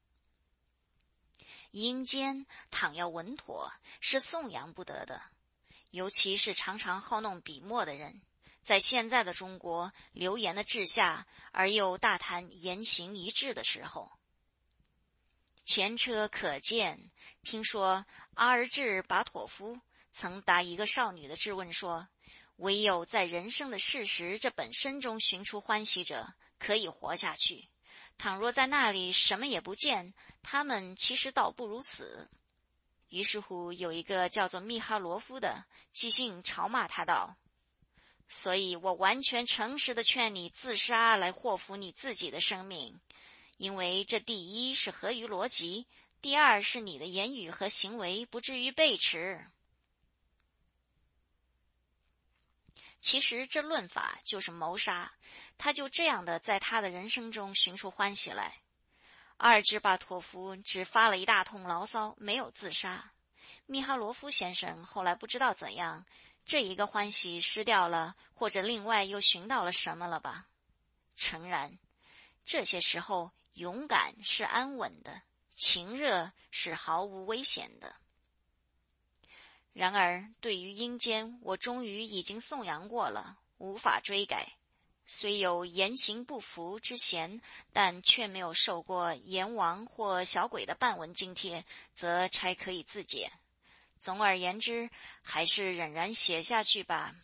阴间倘要稳妥，是颂扬不得的，尤其是常常好弄笔墨的人，在现在的中国，流言的治下，而又大谈言行一致的时候。前车可鉴，听说阿尔智巴托夫曾答一个少女的质问说，唯有在人生的事实这本身中寻出欢喜者，可以活下去。倘若在那里什么也不见，他们其实倒不如死。于是乎有一个叫做密哈罗夫的即兴嘲骂他道，所以我完全诚实地劝你自杀来祸福你自己的生命，因为这第一是合于逻辑，第二是你的言语和行为不至于背驰。其实这论法就是谋杀，他就这样的在他的人生中寻出欢喜来。阿尔智巴托夫只发了一大通牢骚，没有自杀。密哈罗夫先生后来不知道怎样，这一个欢喜失掉了，或者另外又寻到了什么了吧。诚然，这些时候勇敢是安稳的，情热是毫无危险的。然而对于阴间，我终于已经颂扬过了，无法追改。虽有言行不符之嫌，但却没有受过阎王或小鬼的半文津贴，则差可以自解。总而言之，还是忍然写下去吧。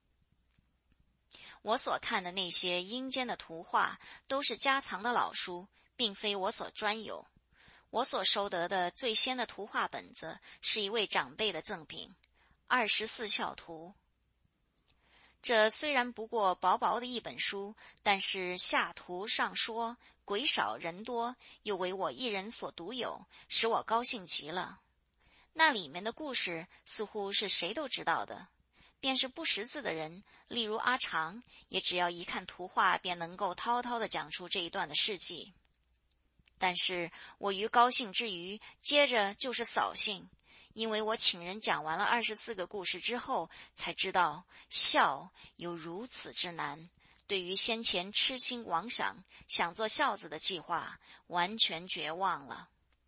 我所看的那些阴间的图画，都是家藏的老书，并非我所专有。我所收得的最先的图画本子，是一位长辈的赠品，24孝图。这虽然不过薄薄的一本书，但是下图上说，鬼少人多，又为我一人所独有，使我高兴极了。那里面的故事似乎是谁都知道的，便是不识字的人，例如阿长，也只要一看图画，便能够滔滔地讲出这一段的事迹。但是我于高兴之余，接着就是扫兴，因为我请人讲完了24个故事之后，才知道孝有如此之难，对于先前痴心妄想想做孝子的计划，完全绝望了。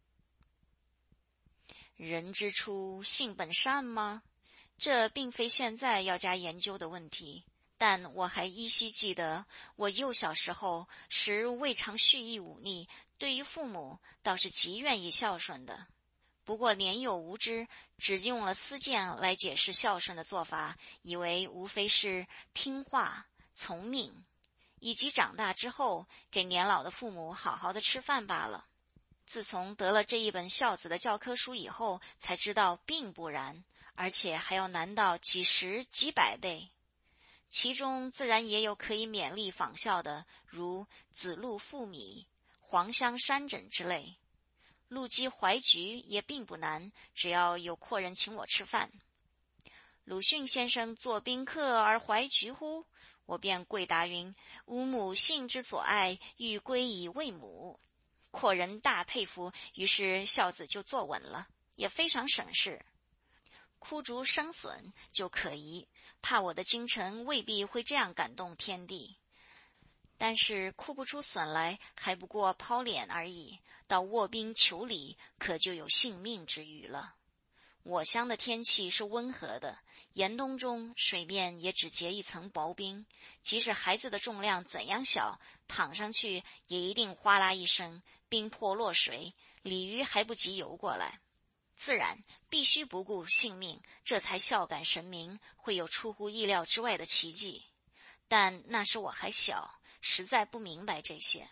人之初性本善吗？这并非现在要加研究的问题，但我还依稀记得，我幼小时候时未尝蓄意忤逆，对于父母倒是极愿意孝顺的。不过年幼无知，只用了私见来解释孝顺的做法，以为无非是听话从命，以及长大之后给年老的父母好好的吃饭罢了。自从得了这一本孝子的教科书以后，才知道并不然，而且还要难到几十几百倍。其中自然也有可以勉励仿效的，如子路赋米、黄香山枕之类。陆机怀菊也并不难，只要有阔人请我吃饭。鲁迅先生作宾客而怀菊乎？我便跪答云：吾母性之所爱，欲归以慰母。阔人大佩服，于是孝子就坐稳了，也非常省事。枯竹生笋就可疑，怕我的精诚未必会这样感动天地。但是哭不出笋来，还不过抛脸而已，到卧冰求鲤，可就有性命之虞了。我乡的天气是温和的，严冬中水面也只结一层薄冰，即使孩子的重量怎样小，躺上去也一定哗啦一声，冰破落水，鲤鱼还不及游过来。 自然必须不顾性命，这才孝感神明，会有出乎意料之外的奇迹。但那时我还小，实在不明白这些。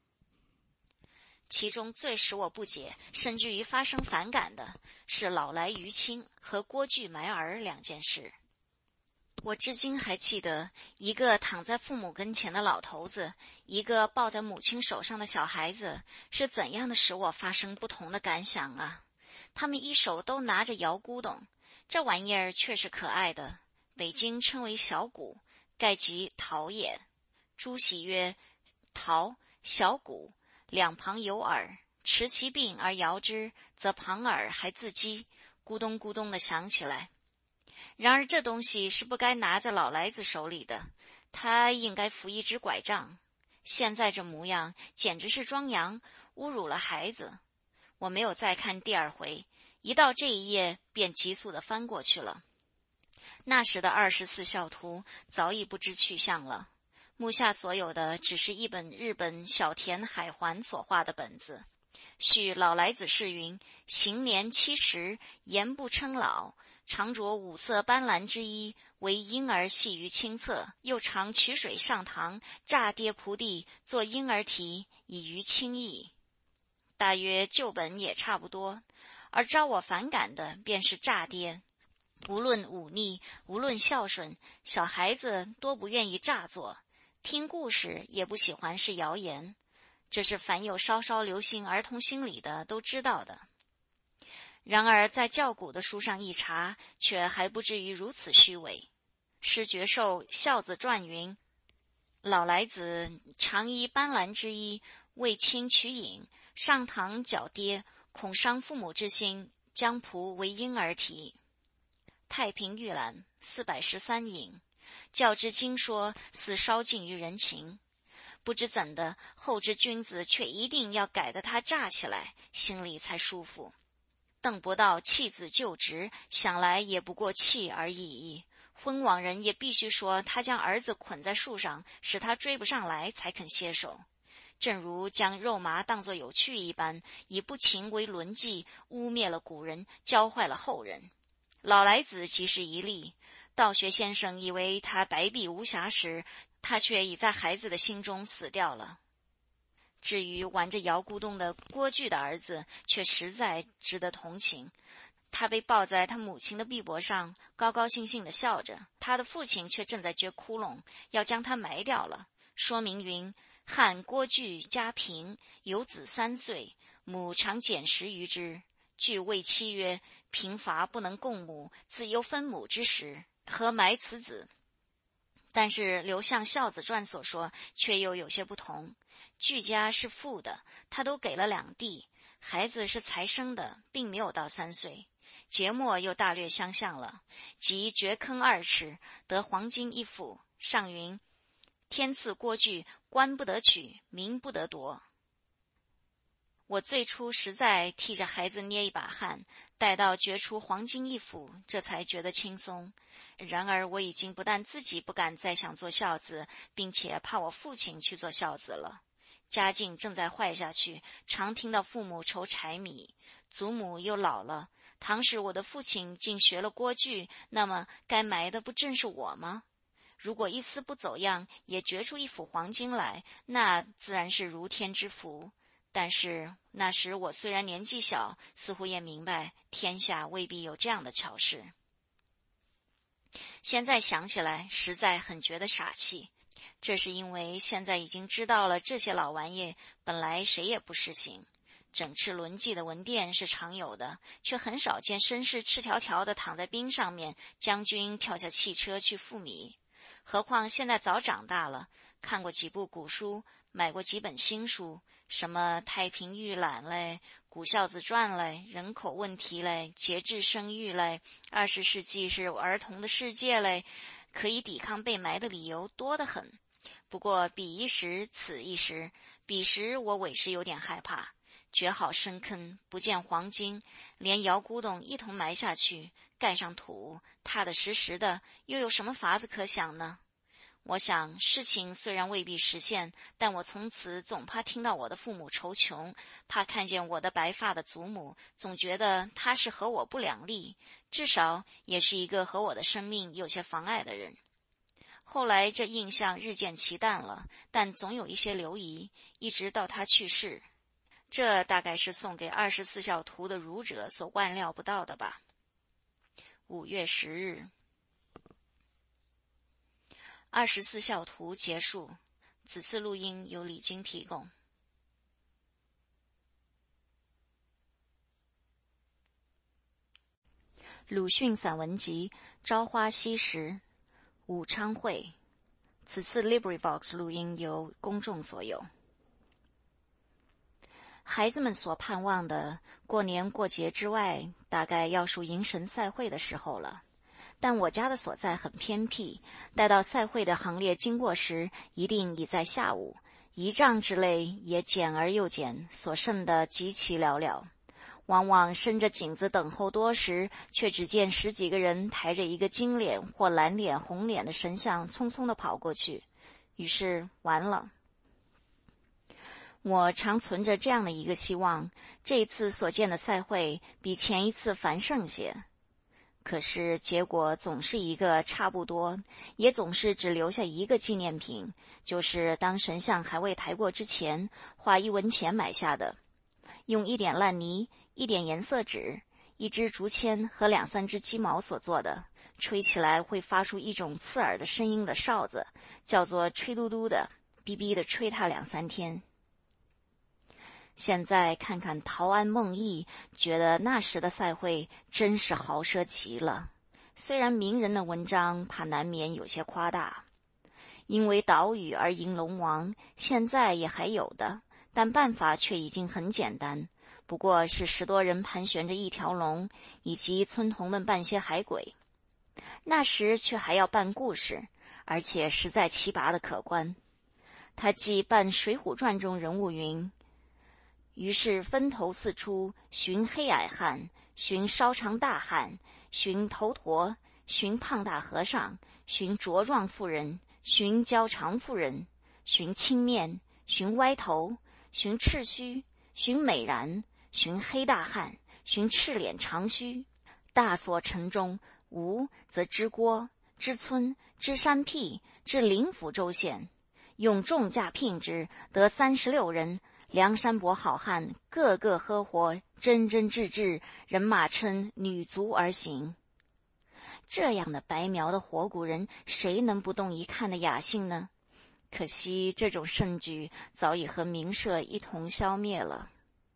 其中最使我不解，甚至于发生反感的是老来于亲和郭巨埋儿两件事。我至今还记得，一个躺在父母跟前的老头子，一个抱在母亲手上的小孩子，是怎样的使我发生不同的感想啊！他们一手都拿着摇咕咚，这玩意儿确实可爱的，北京称为小鼓，盖即陶也。朱熹曰：陶，小鼓，两旁有耳，持其柄而摇之，则旁耳还自击，咕咚咕咚地响起来。然而这东西是不该拿在老来子手里的，他应该扶一只拐杖。现在这模样简直是装洋，侮辱了孩子。我没有再看第二回，一到这一页便急速地翻过去了。那时的24孝图早已不知去向了，目下所有的只是一本日本小田海环所画的本子。续老来子是云：行年70，颜不称老，常着五色斑斓之衣，为婴儿系于亲侧，又常取水上堂，炸跌仆地，做婴儿题，以于亲意。大约旧本也差不多，而招我反感的便是炸跌。无论忤逆，无论孝顺，小孩子多不愿意诈作，听故事也不喜欢是谣言，这是凡有稍稍留心儿童心理的都知道的。然而在教古的书上一查，却还不至于如此虚伪。施觉寿《孝子传》云：老来子常衣斑斓之衣，为亲取饮，上堂脚跌，恐伤父母之心，将仆为婴儿题。太平御览413引，较之经说，似稍近于人情。不知怎的，后之君子却一定要改得他炸起来，心里才舒服。邓伯道弃子就职，想来也不过弃而已。昏往人也必须说他将儿子捆在树上，使他追不上来，才肯歇手。正如将肉麻当作有趣一般，以不勤为伦纪，污蔑了古人，教坏了后人。老来子即是一例。道学先生以为他白璧无瑕时，他却已在孩子的心中死掉了。至于玩着摇咕咚的郭巨的儿子，却实在值得同情。他被抱在他母亲的臂膊上，高高兴兴地笑着，他的父亲却正在掘窟窿，要将他埋掉了。说明云：汉郭巨家贫，有子3岁，母常减食于之。据谓妻曰：贫乏不能供母，自有分母之时，何埋此子？但是刘向《孝子传》所说却又有些不同。巨家是富的，他都给了2地，孩子是才生的，并没有到3岁。节末又大略相像了，即掘坑2尺，得黄金1副。上云：天赐郭巨，官不得取，民不得夺。我最初实在替着孩子捏一把汗，待到掘出黄金1副，这才觉得轻松。然而我已经不但自己不敢再想做孝子，并且怕我父亲去做孝子了。家境正在坏下去，常听到父母愁柴米，祖母又老了。倘使我的父亲竟学了郭巨，那么该埋的不正是我吗？如果一丝不走样，也掘出1副黄金来，那自然是如天之福。但是那时我虽然年纪小，似乎也明白天下未必有这样的巧事。现在想起来，实在很觉得傻气。这是因为现在已经知道了这些老玩意本来谁也不实行。整饬轮记的文殿是常有的，却很少见绅士赤条条地躺在冰上面，将军跳下汽车去赴米。何况现在早长大了，看过几部古书，买过几本新书，什么太平御览嘞，古孝子传嘞，人口问题嘞，节制生育嘞，20世纪是儿童的世界嘞，可以抵抗被埋的理由多得很。不过彼一时此一时，彼时我委实有点害怕，掘好深坑，不见黄金，连摇咕咚一同埋下去，盖上土，踏得实实的，又有什么法子可想呢？ 我想，事情虽然未必实现，但我从此总怕听到我的父母愁穷，怕看见我的白发的祖母，总觉得他是和我不两立，至少也是一个和我的生命有些妨碍的人。后来这印象日渐奇淡了，但总有一些留遗，一直到他去世。这大概是送给24孝图的儒者所万料不到的吧。5月10日，24孝图结束。此次录音由李菁提供。鲁迅散文集《朝花夕拾》，武昌会。此次 LibriVox 录音由公众所有。孩子们所盼望的，过年过节之外，大概要数迎神赛会的时候了。但我家的所在很偏僻，待到赛会的行列经过时，一定已在下午。仪仗之类也简而又简，所剩的极其寥寥。往往伸着颈子等候多时，却只见10几个人抬着一个金脸或蓝脸红脸的神像匆匆地跑过去，于是完了。我常存着这样的一个希望，这一次所见的赛会比前一次繁盛些。可是结果总是一个差不多，也总是只留下一个纪念品，就是当神像还未抬过之前，花1文钱买下的，用一点烂泥、一点颜色纸、一支竹签和2、3只鸡毛所做的，吹起来会发出一种刺耳的声音的哨子，叫做吹嘟嘟的，逼逼的吹它2、3天。现在看看陶庵梦忆，觉得那时的赛会真是豪奢极了。虽然名人的文章怕难免有些夸大，因为岛屿而迎龙王，现在也还有的，但办法却已经很简单，不过是10多人盘旋着一条龙，以及村童们扮些海鬼。那时却还要办故事，而且实在奇拔的可观。他既扮《水浒传》中人物云，于是分头四出，寻黑矮汉，寻稍长大汉，寻头陀，寻胖大和尚，寻茁壮妇人，寻娇长妇人，寻青面，寻歪头，寻赤须，寻美髯，寻黑大汉，寻赤脸长须。大所城中，无则知郭、知村、知山僻、知灵府州县，用重价聘之，得36人。梁山伯好汉个个呵活，真真挚挚，人马称女足而行。这样的白描的活古人，谁能不动一看的雅兴呢？可惜这种盛举早已和名社一同消灭了。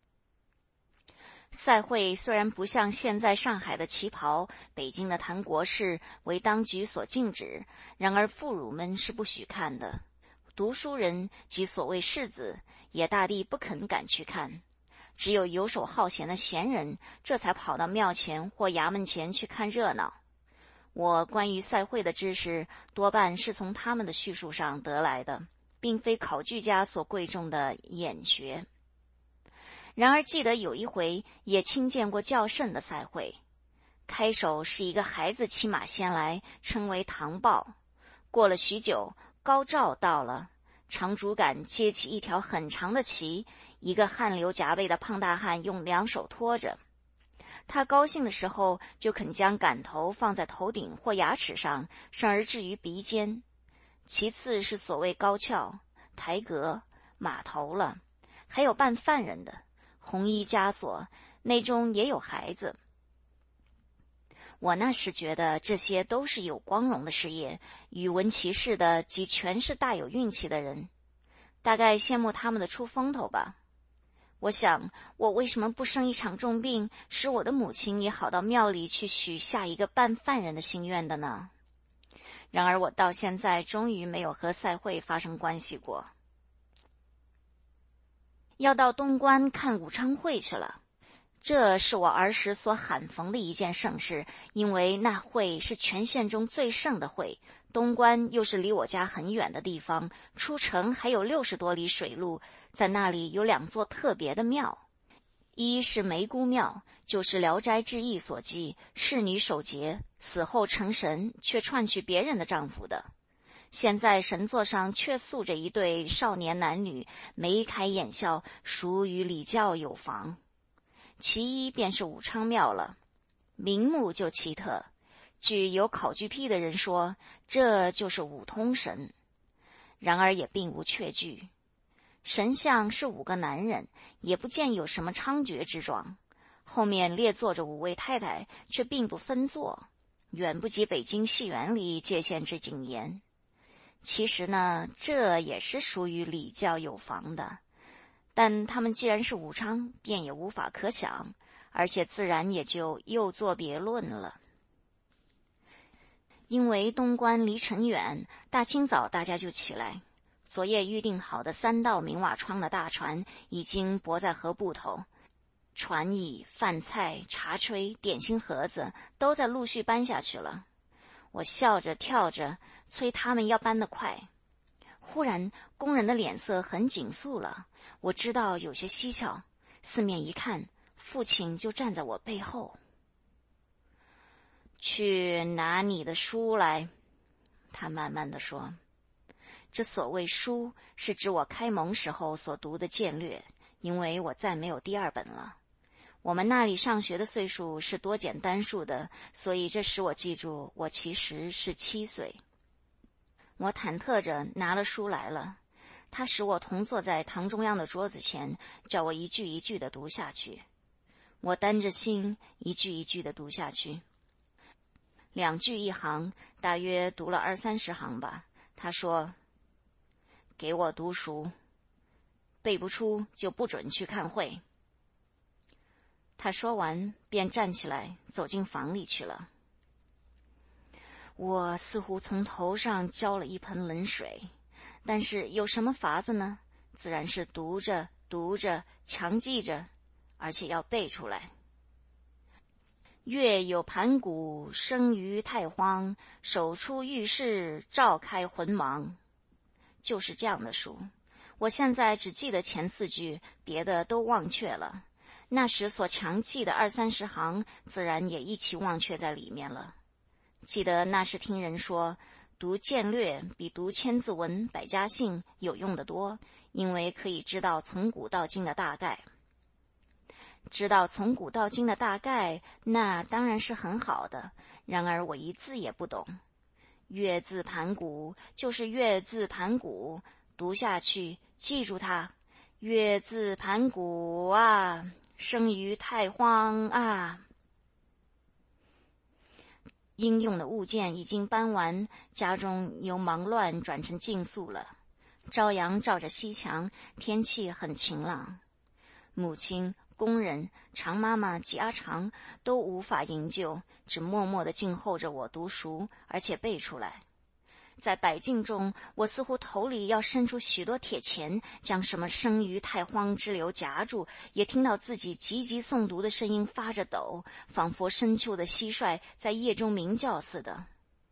赛会虽然不像现在上海的旗袍、北京的谈国事为当局所禁止，然而妇孺们是不许看的。读书人及所谓士子也大抵不肯赶去看，只有游手好闲的闲人，这才跑到庙前或衙门前去看热闹。我关于赛会的知识，多半是从他们的叙述上得来的，并非考据家所贵重的眼学。然而记得有一回也亲见过较甚的赛会，开首是一个孩子骑马先来，称为唐豹。过了许久，高照到了，长竹竿接起一条很长的旗，一个汗流浃背的胖大汉用2手托着。他高兴的时候，就肯将杆头放在头顶或牙齿上，甚而至于鼻尖。其次是所谓高跷、台阁、马头了，还有扮犯人的，红衣枷锁，内中也有孩子。我那时觉得这些都是有光荣的事业，语文骑士的及全是大有运气的人，大概羡慕他们的出风头吧。我想，我为什么不生一场重病，使我的母亲也好到庙里去许下一个扮犯人的心愿的呢？然而我到现在终于没有和赛会发生关系过。要到东关看武昌会去了。这是我儿时所罕逢的一件盛事，因为那会是全县中最盛的会，东关又是离我家很远的地方，出城还有60多里水路，在那里有2座特别的庙，一是梅姑庙，就是《聊斋志异》所记，侍女守节，死后成神，却篡取别人的丈夫的。 现在神座上却宿着一对少年男女，眉开眼笑，属于礼教有方。其一便是武昌庙了，名目就奇特。据有考据癖的人说，这就是五通神，然而也并无确据。神像是5个男人，也不见有什么猖獗之状。后面列坐着5位太太，却并不分坐，远不及北京戏园里界限之谨严。其实呢，这也是属于礼教有方的，但他们既然是武昌，便也无法可想，而且自然也就又作别论了。因为东关离城远，大清早大家就起来。昨夜预定好的3道明瓦窗的大船已经泊在河埠头，船椅、饭菜、茶炊、点心盒子都在陆续搬下去了。我笑着跳着催他们要搬得快。忽然工人的脸色很紧肃了，我知道有些蹊跷，四面一看，父亲就站在我背后。去拿你的书来，他慢慢地说。这所谓书，是指我开蒙时候所读的剑略，因为我再没有第2本了。我们那里上学的岁数是多减单数的，所以这使我记住我其实是7岁。我忐忑着拿了书来了，他使我同坐在堂中央的桌子前，叫我一句一句地读下去。我担着心，一句一句地读下去。2句1行，大约读了20-30行吧。他说：“给我读书，背不出就不准去看会。”他说完便站起来走进房里去了。我似乎从头上浇了一盆冷水，但是有什么法子呢？自然是读着读着，强记着，而且要背出来。月有盘古生于太荒，手出玉饰照开魂盲。就是这样的书，我现在只记得前4句，别的都忘却了。那时所强记的20-30行，自然也一起忘却在里面了。记得那时听人说，读剑略比读千字文、百家姓有用得多，因为可以知道从古到今的大概。知道从古到今的大概，那当然是很好的，然而我一字也不懂。月字盘古就是月字盘古，读下去，记住它。月字盘古啊，生于太荒啊。应用的物件已经搬完，家中由忙乱转成静肃了。朝阳照着西墙，天气很晴朗。母亲、工人、常妈妈及阿常都无法营救，只默默地静候着我读熟，而且背出来。在百境中，我似乎头里要伸出许多铁钳，将什么生于太荒之流夹住，也听到自己急急诵读的声音发着抖，仿佛深秋的蟋蟀在夜中鸣叫似的。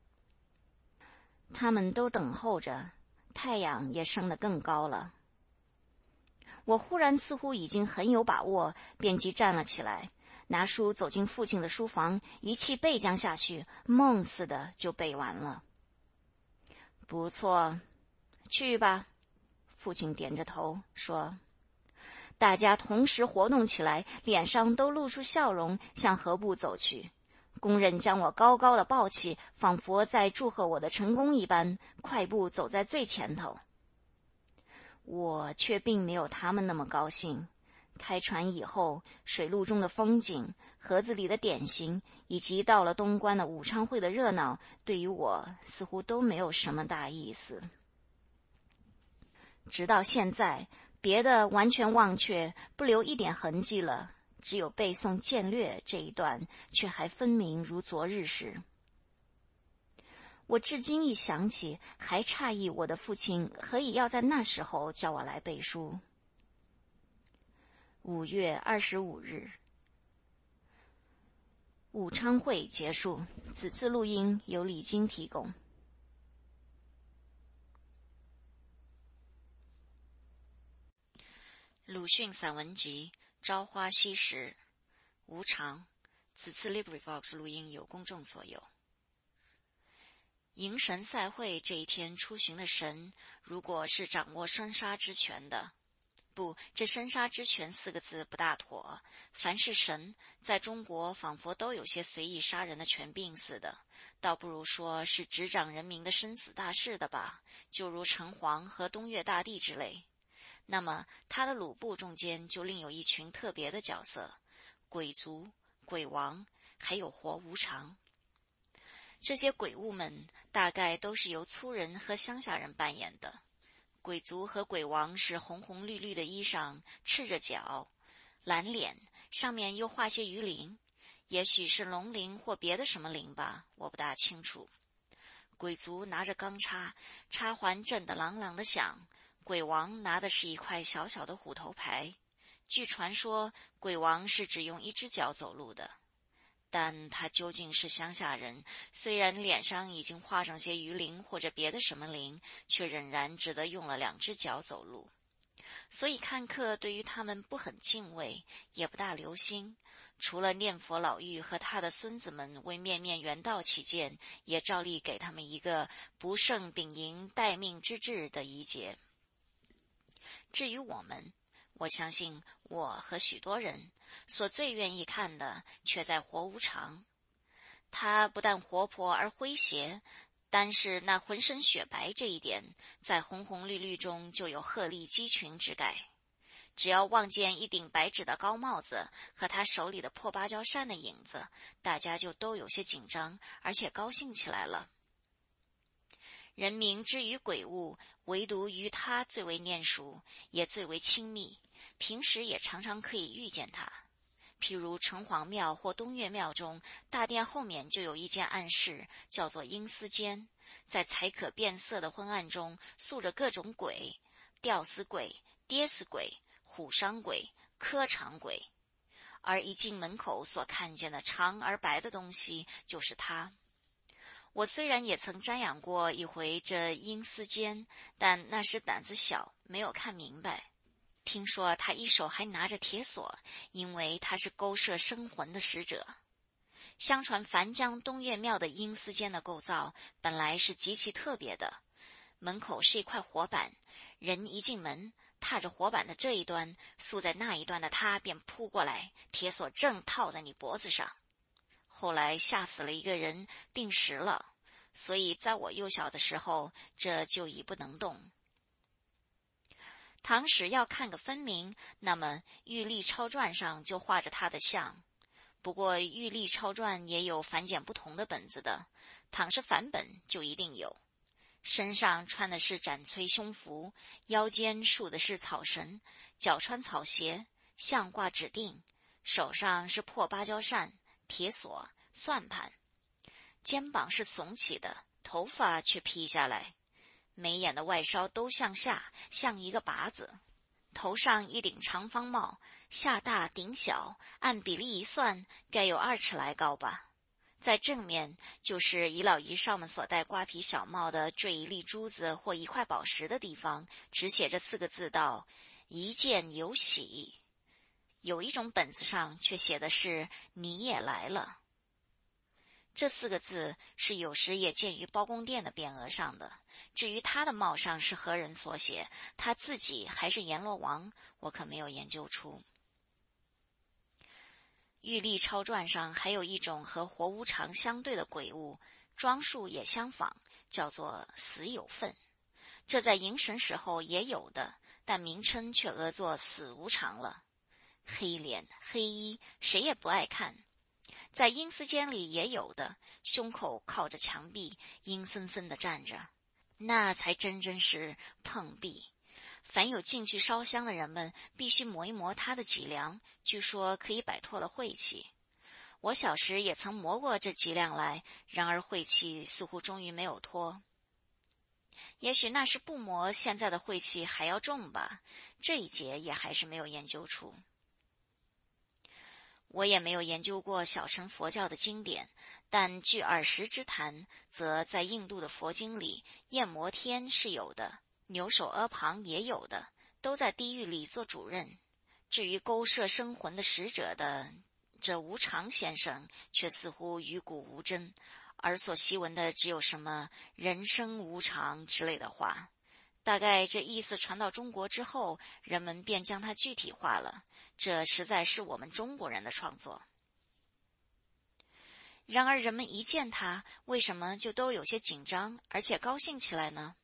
他们都等候着，太阳也升得更高了。我忽然似乎已经很有把握，便即站了起来，拿书走进父亲的书房，一气背将下去，梦似的就背完了。不错，去吧，父亲点着头说。大家同时活动起来，脸上都露出笑容，向河埠走去。工人将我高高的抱起，仿佛在祝贺我的成功一般，快步走在最前头。我却并没有他们那么高兴。开船以后，水路中的风景，盒子里的点心，以及到了东关的武昌会的热闹，对于我似乎都没有什么大意思。直到现在，别的完全忘却，不留一点痕迹了，只有背诵剑略这一段，却还分明如昨日时。我至今一想起，还诧异我的父亲何以要在那时候叫我来背书。5月25日，武昌会结束。此次录音由李菁提供。鲁迅散文集《朝花夕拾》，无常。此次 LibriVox 录音由公众所有。 迎神赛会这一天出巡的神，如果是掌握生杀之权的，不，这生杀之权4个字不大妥。凡是神，在中国仿佛都有些随意杀人的权柄似的，倒不如说是执掌人民的生死大事的吧，就如城隍和东岳大帝之类。那么他的鲁部中间就另有一群特别的角色，鬼卒、鬼王，还有活无常。这些鬼物们大概都是由粗人和乡下人扮演的。鬼卒和鬼王是红红绿绿的衣裳，赤着脚，蓝脸，上面又画些鱼鳞，也许是龙鳞或别的什么鳞吧，我不大清楚。鬼卒拿着钢叉，叉环震得朗朗的响，鬼王拿的是一块小小的虎头牌。据传说，鬼王是只用一只脚走路的。但他究竟是乡下人，虽然脸上已经画上些鱼鳞或者别的什么鳞，却仍然只得用了2只脚走路。所以看客对于他们不很敬畏，也不大留心，除了念佛老妪和他的孙子们为面面缘道起见，也照例给他们一个不胜丙寅待命之志的仪节。至于我们，我相信我和许多人所最愿意看的，却在活无常。他不但活泼而诙谐，单是那浑身雪白这一点，在红红绿绿中就有鹤立鸡群之概。只要望见一顶白纸的高帽子和他手里的破芭蕉扇的影子，大家就都有些紧张，而且高兴起来了。人民之于鬼物，唯独于他最为念熟，也最为亲密，平时也常常可以遇见他。譬如城隍庙或东岳庙中，大殿后面就有一间暗室，叫做阴司间，在才可变色的昏暗中宿着各种鬼，吊死鬼、跌死鬼、虎伤鬼、磕长鬼。而一进门口所看见的长而白的东西，就是他。我虽然也曾瞻仰过一回这阴司间，但那时胆子小，没有看明白。听说他一手还拿着铁锁，因为他是勾摄生魂的使者。相传樊江东岳庙的阴司间的构造本来是极其特别的，门口是一块火板，人一进门，踏着火板的这一端，宿在那一端的他便扑过来，铁锁正套在你脖子上。后来吓死了一个人，定时了，所以在我幼小的时候，这就已不能动。唐时要看个分明，那么《玉历钞传》上就画着他的像。不过《玉历钞传》也有繁简不同的本子的，倘是梵本就一定有。身上穿的是斩崔胸服，腰间束的是草绳，脚穿草鞋，项挂指定，手上是破芭蕉扇、铁锁、算盘，肩膀是耸起的，头发却披下来，眉眼的外梢都向下，像一个拔子，头上一顶长方帽，下大顶小，按比例一算，该有2尺来高吧。在正面就是姨老姨少们所戴瓜皮小帽的坠一粒珠子或一块宝石的地方，只写着4个字道：一见有喜。有一种本子上却写的是你也来了。这4个字是有时也见于包公殿的匾额上的。至于他的帽上是何人所写，他自己还是阎罗王，我可没有研究出。玉历钞传上还有一种和活无常相对的鬼物，装束也相仿，叫做死有份。这在迎神时候也有的，但名称却讹作死无常了。黑脸黑衣，谁也不爱看。在阴司间里也有的，胸口靠着墙壁，阴森森地站着，那才真是碰壁。凡有进去烧香的人们，必须磨一磨他的脊梁，据说可以摆脱了晦气。我小时也曾磨过这脊梁来，然而晦气似乎终于没有脱。也许那是不磨，现在的晦气还要重吧，这一节也还是没有研究出。我也没有研究过小乘佛教的经典，但据耳识之谈，则在印度的佛经里，焰摩天是有的，牛首阿旁也有的，都在地狱里做主任。至于勾摄生魂的使者的这无常先生，却似乎与古无真， 而所习闻的只有什么人生无常之类的话。大概这意思传到中国之后，人们便将它具体化了，这实在是我们中国人的创作。然而人们一见它，为什么就都有些紧张，而且高兴起来呢？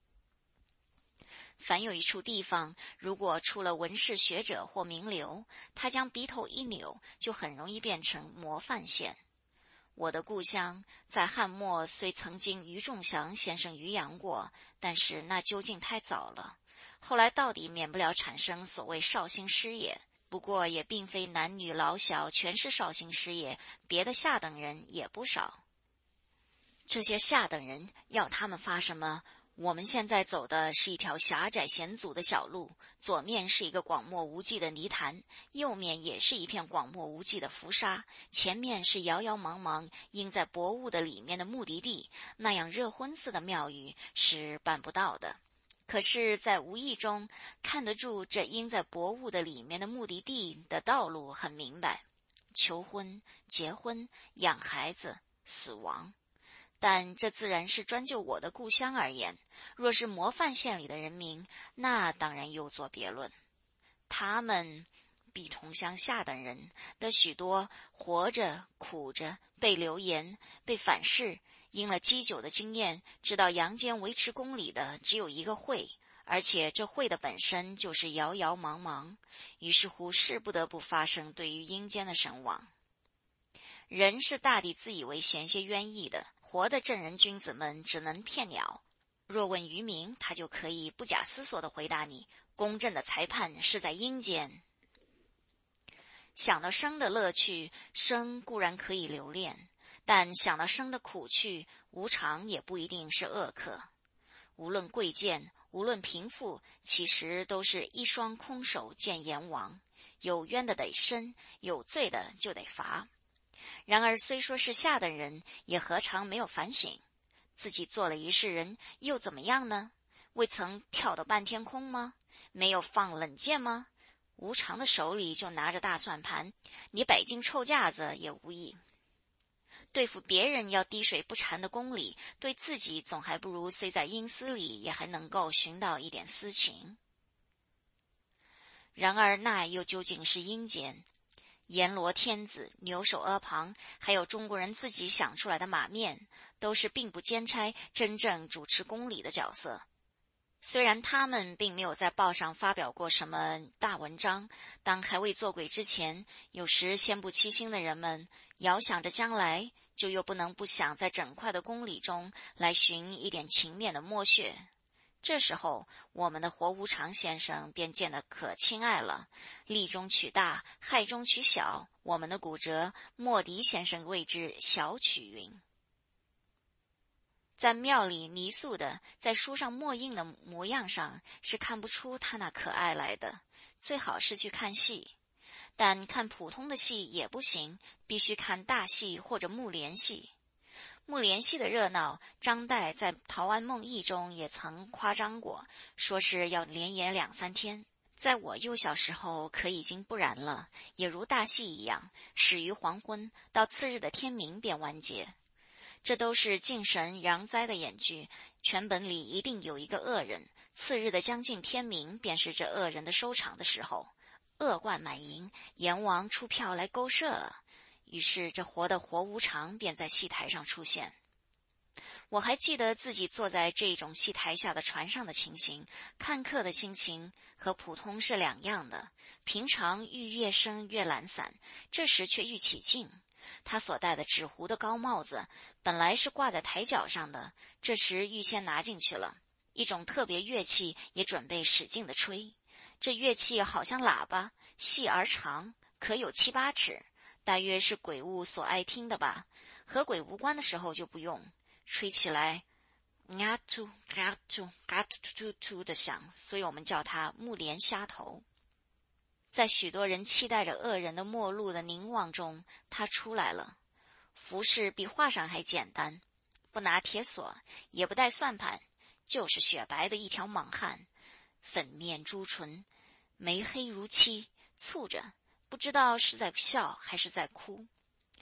凡有一处地方，如果出了文士学者或名流，他将鼻头一扭，就很容易变成模范县。我的故乡在汉末虽曾经余仲祥先生渔阳过，但是那究竟太早了，后来到底免不了产生所谓绍兴师爷，不过也并非男女老小全是绍兴师爷，别的下等人也不少。这些下等人要他们发什么？我们现在走的是一条狭窄险阻的小路，左面是一个广漠无际的泥潭，右面也是一片广漠无际的浮沙，前面是遥遥茫茫映在薄雾的里面的目的地，那样热昏似的庙宇是办不到的。可是在无意中看得住这映在薄雾的里面的目的地的道路很明白，求婚、结婚、养孩子、死亡。但这自然是专就我的故乡而言，若是模范县里的人民，那当然又作别论。他们比同乡下等人的许多活着、苦着、被流言、被反噬，因了积久的经验，知道阳间维持公理的只有一个会，而且这会的本身就是遥遥茫茫，于是乎事不得不发生对于阴间的神往。人是大抵自以为嫌些冤意的，活的正人君子们只能骗鸟。若问渔民，他就可以不假思索地回答你，公正的裁判是在阴间。想到生的乐趣，生固然可以留恋，但想到生的苦趣，无常也不一定是恶客。无论贵贱，无论贫富，其实都是一双空手见阎王，有冤的得伸，有罪的就得罚。然而虽说是下等人，也何尝没有反省，自己做了一世人又怎么样呢？未曾跳到半天空吗？没有放冷箭吗？无常的手里就拿着大算盘，你摆进臭架子也无益。对付别人要滴水不沾的公理，对自己总还不如虽在阴司里也还能够寻到一点私情。然而那又究竟是阴间？阎罗天子、牛首阿旁，还有中国人自己想出来的马面，都是并不兼差真正主持公理的角色。虽然他们并没有在报上发表过什么大文章，当还未做鬼之前，有时先不欺心的人们遥想着将来，就又不能不想在整块的公理中来寻一点情面的墨血。这时候我们的活无常先生便见得可亲爱了，利中取大，害中取小，我们的骨折莫迪先生谓之小取云。在庙里泥塑的，在书上墨印的模样上是看不出他那可爱来的，最好是去看戏。但看普通的戏也不行，必须看大戏或者木莲戏。木莲戏的热闹，张岱在《陶庵梦忆》中也曾夸张过，说是要连演2-3天。在我幼小时候可已经不然了，也如大戏一样，始于黄昏，到次日的天明便完结。这都是敬神扬灾的演剧，全本里一定有一个恶人，次日的将近天明便是这恶人的收场的时候，恶贯满盈，阎王出票来勾设了。于是这活的活无常便在戏台上出现。我还记得自己坐在这种戏台下的船上的情形，看客的心情和普通是两样的。平常愈越深越懒散，这时却愈起劲。他所戴的纸糊的高帽子本来是挂在台角上的，这时预先拿进去了。一种特别乐器也准备使劲地吹，这乐器好像喇叭，细而长，可有7-8尺，大约是鬼物所爱听的吧，和鬼无关的时候就不用。吹起来嘎突嘎突嘎突突突的响，所以我们叫它木莲虾头。在许多人期待着恶人的末路的凝望中，他出来了。服饰比画上还简单，不拿铁锁，也不带算盘，就是雪白的一条莽汉，粉面朱唇，眉黑如漆，蹙着，不知道是在笑还是在哭。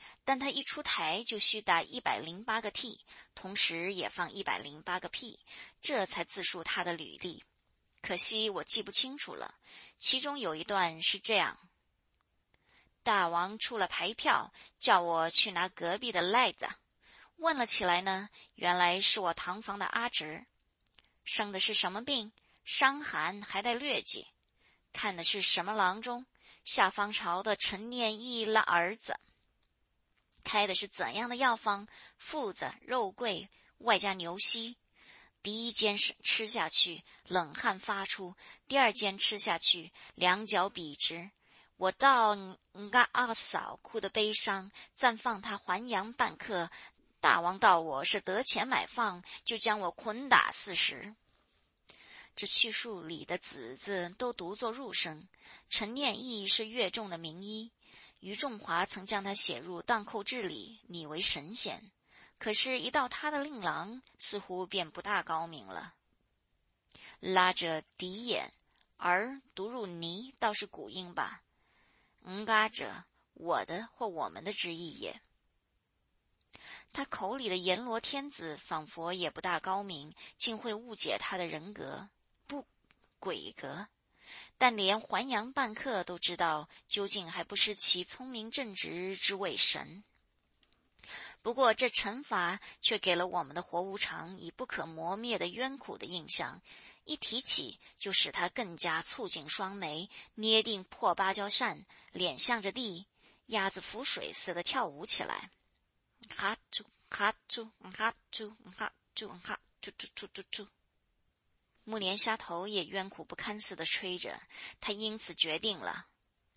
但他一出台就需打108个 T， 同时也放108个屁，这才自述他的履历。可惜我记不清楚了，其中有一段是这样：大王出了牌票，叫我去拿隔壁的赖子。问了起来呢，原来是我堂房的阿侄，生的是什么病？伤寒还带疟疾。看的是什么郎中？下方朝的陈念义了儿子。开的是怎样的药方？附子、肉桂，外加牛膝。第一间吃下去，冷汗发出；第二间吃下去，两脚笔直。我道俺二嫂哭得悲伤，暂放他还阳半刻。大王道我是得钱买放，就将我捆打40。这叙述里的子字都读作入声。陈念义是乐众的名医，余仲华曾将他写入荡寇志里，拟为神仙。可是，一到他的令郎，似乎便不大高明了。拉着敌眼，而读入泥，倒是古音吧。嘎者，我的或我们的之意也。他口里的阎罗天子，仿佛也不大高明，竟会误解他的人格，不，鬼格。但连还阳半刻都知道，究竟还不失其聪明正直之谓神。不过这惩罚却给了我们的活无常以不可磨灭的冤苦的印象，一提起就使他更加蹙紧双眉，捏定破芭蕉扇，脸向着地，鸭子浮水似的跳舞起来。哈啾哈啾哈啾哈啾哈啾啾啾啾啾。木莲虾头也冤苦不堪似的吹着，他因此决定了：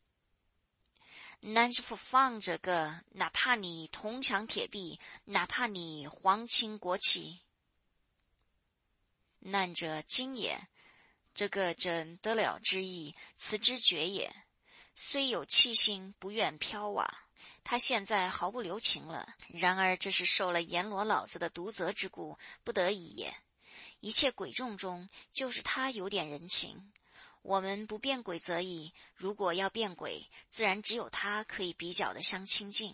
南师傅放这个，哪怕你铜墙铁壁，哪怕你皇亲国戚，难者今也。这个真得了之意，辞之绝也。虽有气心，不愿飘瓦。他现在毫不留情了，然而这是受了阎罗老子的毒责之故，不得已也。一切鬼众中，就是他有点人情。我们不变鬼则已，如果要变鬼，自然只有他可以比较的相亲近。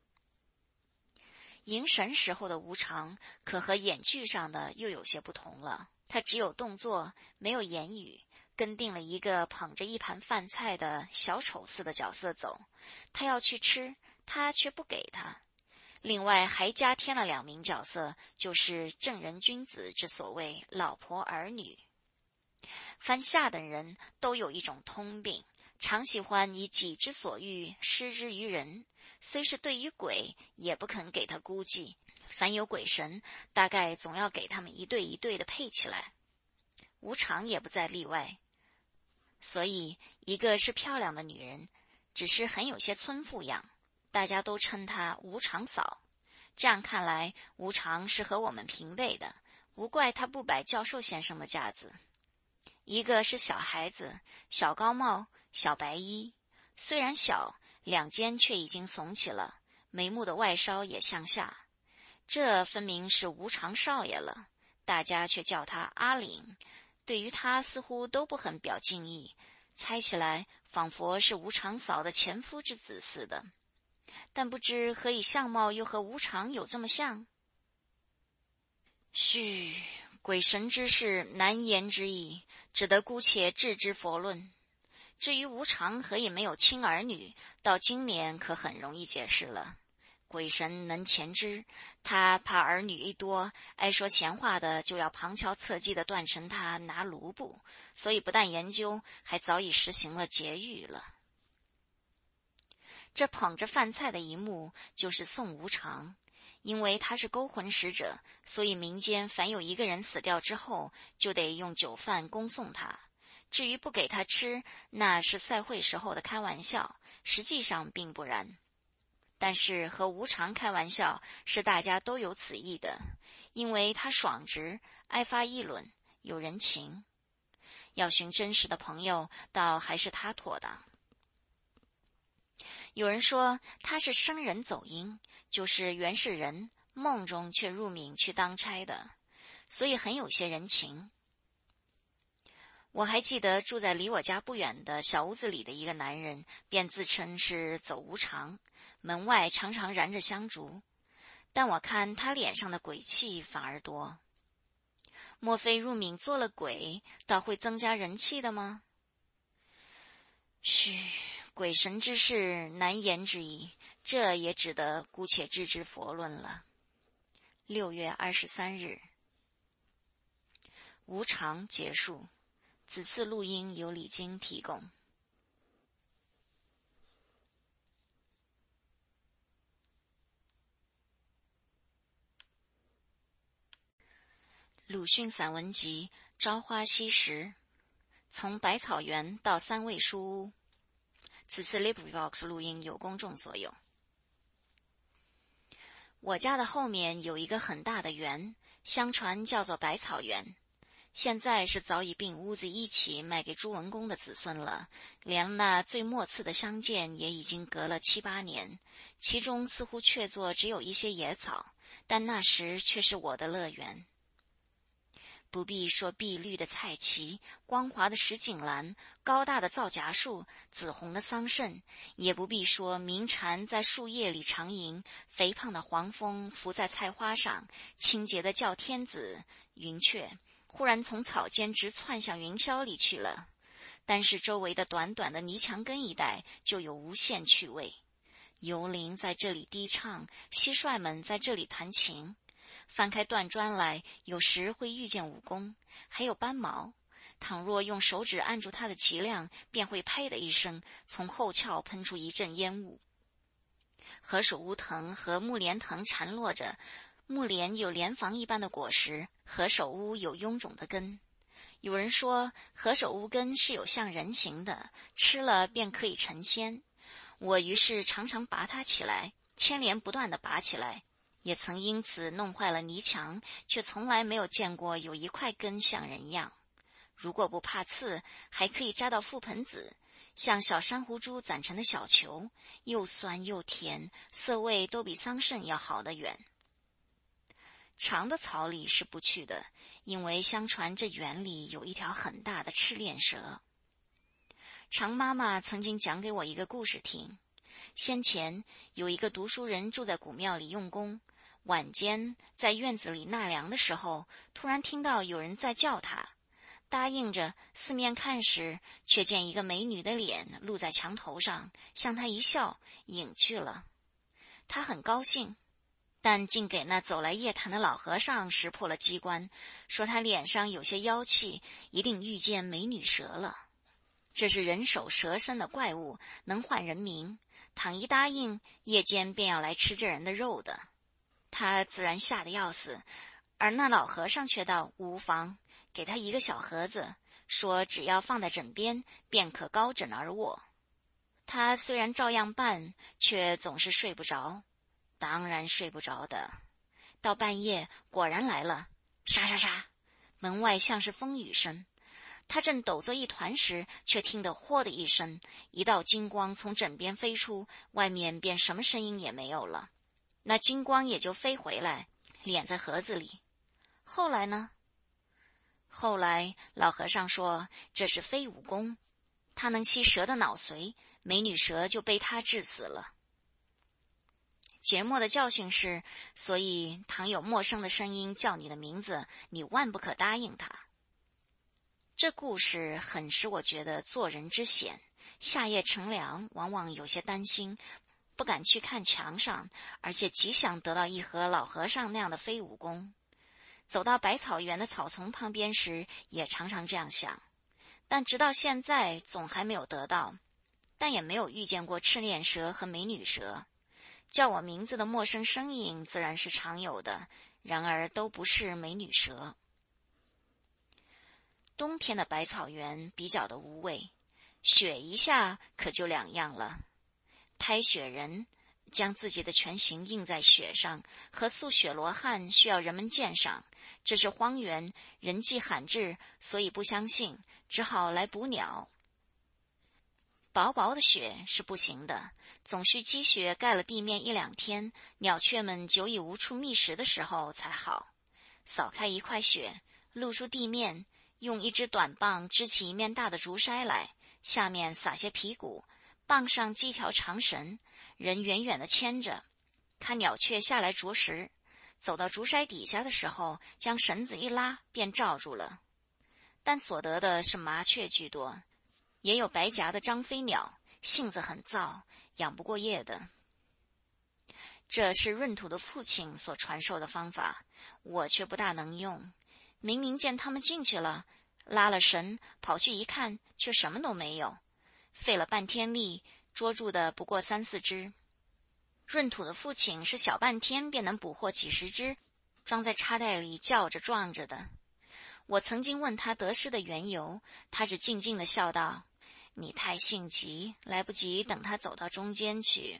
迎神时候的无常，可和演剧上的又有些不同了。他只有动作，没有言语，跟定了一个捧着一盘饭菜的小丑似的角色走。他要去吃，他却不给他。另外还加添了2名角色，就是正人君子之所谓老婆儿女。凡下等人都有一种通病，常喜欢以己之所欲施之于人，虽是对于鬼，也不肯给他估计。凡有鬼神，大概总要给他们一对一对的配起来，无常也不在例外。所以一个是漂亮的女人，只是很有些村妇样，大家都称她无常嫂。这样看来，无常是和我们平辈的，无怪他不摆教授先生的架子。一个是小孩子，小高帽，小白衣，虽然小，两肩却已经耸起了，眉目的外梢也向下。这分明是无常少爷了，大家却叫他阿岭，对于他似乎都不很表敬意，猜起来仿佛是无常嫂的前夫之子似的。但不知何以相貌又和无常有这么像？嘘，鬼神之事难言之意，只得姑且置之佛论。至于无常何以没有亲儿女，到今年可很容易解释了。鬼神能前知，他怕儿女一多，爱说闲话的就要旁敲侧击地断成他拿卢布，所以不但研究，还早已实行了节育了。这捧着饭菜的一幕就是宋无常，因为他是勾魂使者，所以民间凡有一个人死掉之后，就得用酒饭恭送他。至于不给他吃，那是赛会时候的开玩笑，实际上并不然。但是和无常开玩笑是大家都有此意的，因为他爽直，爱发议论，有人情。要寻真实的朋友，倒还是他妥当。有人说他是生人走阴，就是原是人，梦中却入冥去当差的，所以很有些人情。 我还记得住在离我家不远的小屋子里的一个男人，便自称是走无常，门外常常燃着香烛，但我看他脸上的鬼气反而多。莫非入冥做了鬼，倒会增加人气的吗？嘘，鬼神之事难言之矣，这也只得姑且置之佛论了。6月23日，无常结束。此次录音由李菁提供。鲁迅散文集《朝花夕拾》，从百草园到三味书屋。此次 LibriVox 录音由公众所有。我家的后面有一个很大的园，相传叫做百草园。现在是早已并屋子一起卖给朱文公的子孙了，连那最末次的相见也已经隔了7、8年，其中似乎确作只有一些野草，但那时却是我的乐园。不必说碧绿的菜畦，光滑的石井栏，高大的皂荚树，紫红的桑葚，也不必说鸣蝉在树叶里长吟，肥胖的黄蜂伏在菜花上，清洁的叫天子，云雀忽然从草间直窜向云霄里去了。但是周围的短短的泥墙根一带就有无限趣味，游灵在这里低唱，蟋蟀们在这里弹琴。翻开断砖来，有时会遇见蜈蚣，还有斑毛。倘若用手指按住它的脊梁，便会呸的一声，从后窍喷出一阵烟雾。何首乌藤和木莲藤缠络着，木莲有莲房一般的果实，何首乌有臃肿的根。有人说何首乌根是有像人形的，吃了便可以成仙。我于是常常拔它起来，牵连不断地拔起来，也曾因此弄坏了泥墙，却从来没有见过有一块根像人样。如果不怕刺，还可以摘到覆盆子，像小珊瑚珠攒成的小球，又酸又甜，色味都比桑葚要好得远。长的草里是不去的，因为相传这园里有一条很大的赤练蛇。常妈妈曾经讲给我一个故事听。先前有一个读书人住在古庙里用功，晚间在院子里纳凉的时候，突然听到有人在叫他，答应着四面看时，却见一个美女的脸露在墙头上，向他一笑，隐去了。他很高兴，但竟给那走来夜谈的老和尚识破了机关，说他脸上有些妖气，一定遇见美女蛇了。这是人首蛇身的怪物，能唤人名，倘一答应，夜间便要来吃这人的肉的。他自然吓得要死，而那老和尚却道无妨，给他一个小盒子，说只要放在枕边，便可高枕而卧。他虽然照样办，却总是睡不着，当然睡不着的。到半夜果然来了，沙沙沙，门外像是风雨声。他正抖作一团时，却听得豁的一声，一道金光从枕边飞出，外面便什么声音也没有了。那金光也就飞回来，敛在盒子里。后来呢？后来老和尚说这是飞武功，他能吸蛇的脑髓，美女蛇就被他治死了。节末的教训是，所以倘有陌生的声音叫你的名字，你万不可答应他。这故事很使我觉得做人之险，夏夜乘凉往往有些担心，不敢去看墙上，而且极想得到一盒老和尚那样的飞武功。走到百草园的草丛旁边时，也常常这样想，但直到现在总还没有得到，但也没有遇见过赤练蛇和美女蛇。叫我名字的陌生声音自然是常有的，然而都不是美女蛇。冬天的百草园比较的无味，雪一下可就两样了。拍雪人将自己的全形印在雪上，和塑雪罗汉需要人们鉴赏，这是荒原，人迹罕至，所以不相信，只好来捕鸟。薄薄的雪是不行的，总需积雪盖了地面1、2天，鸟雀们久已无处觅食的时候才好。扫开一块雪，露出地面， 用一支短棒支起一面大的竹筛来，下面撒些皮谷，棒上系条长绳，人远远地牵着，看鸟雀下来啄食，走到竹筛底下的时候，将绳子一拉，便罩住了。但所得的是麻雀居多，也有白颊的张飞鸟，性子很躁，养不过夜的。这是闰土的父亲所传授的方法，我却不大能用。明明见他们进去了，拉了绳，跑去一看，却什么都没有，费了半天力，捉住的不过3-4只。闰土的父亲是小半天便能捕获几10只，装在插袋里叫着撞着的。我曾经问他得失的缘由，他只静静地笑道：“你太性急，来不及等他走到中间去。”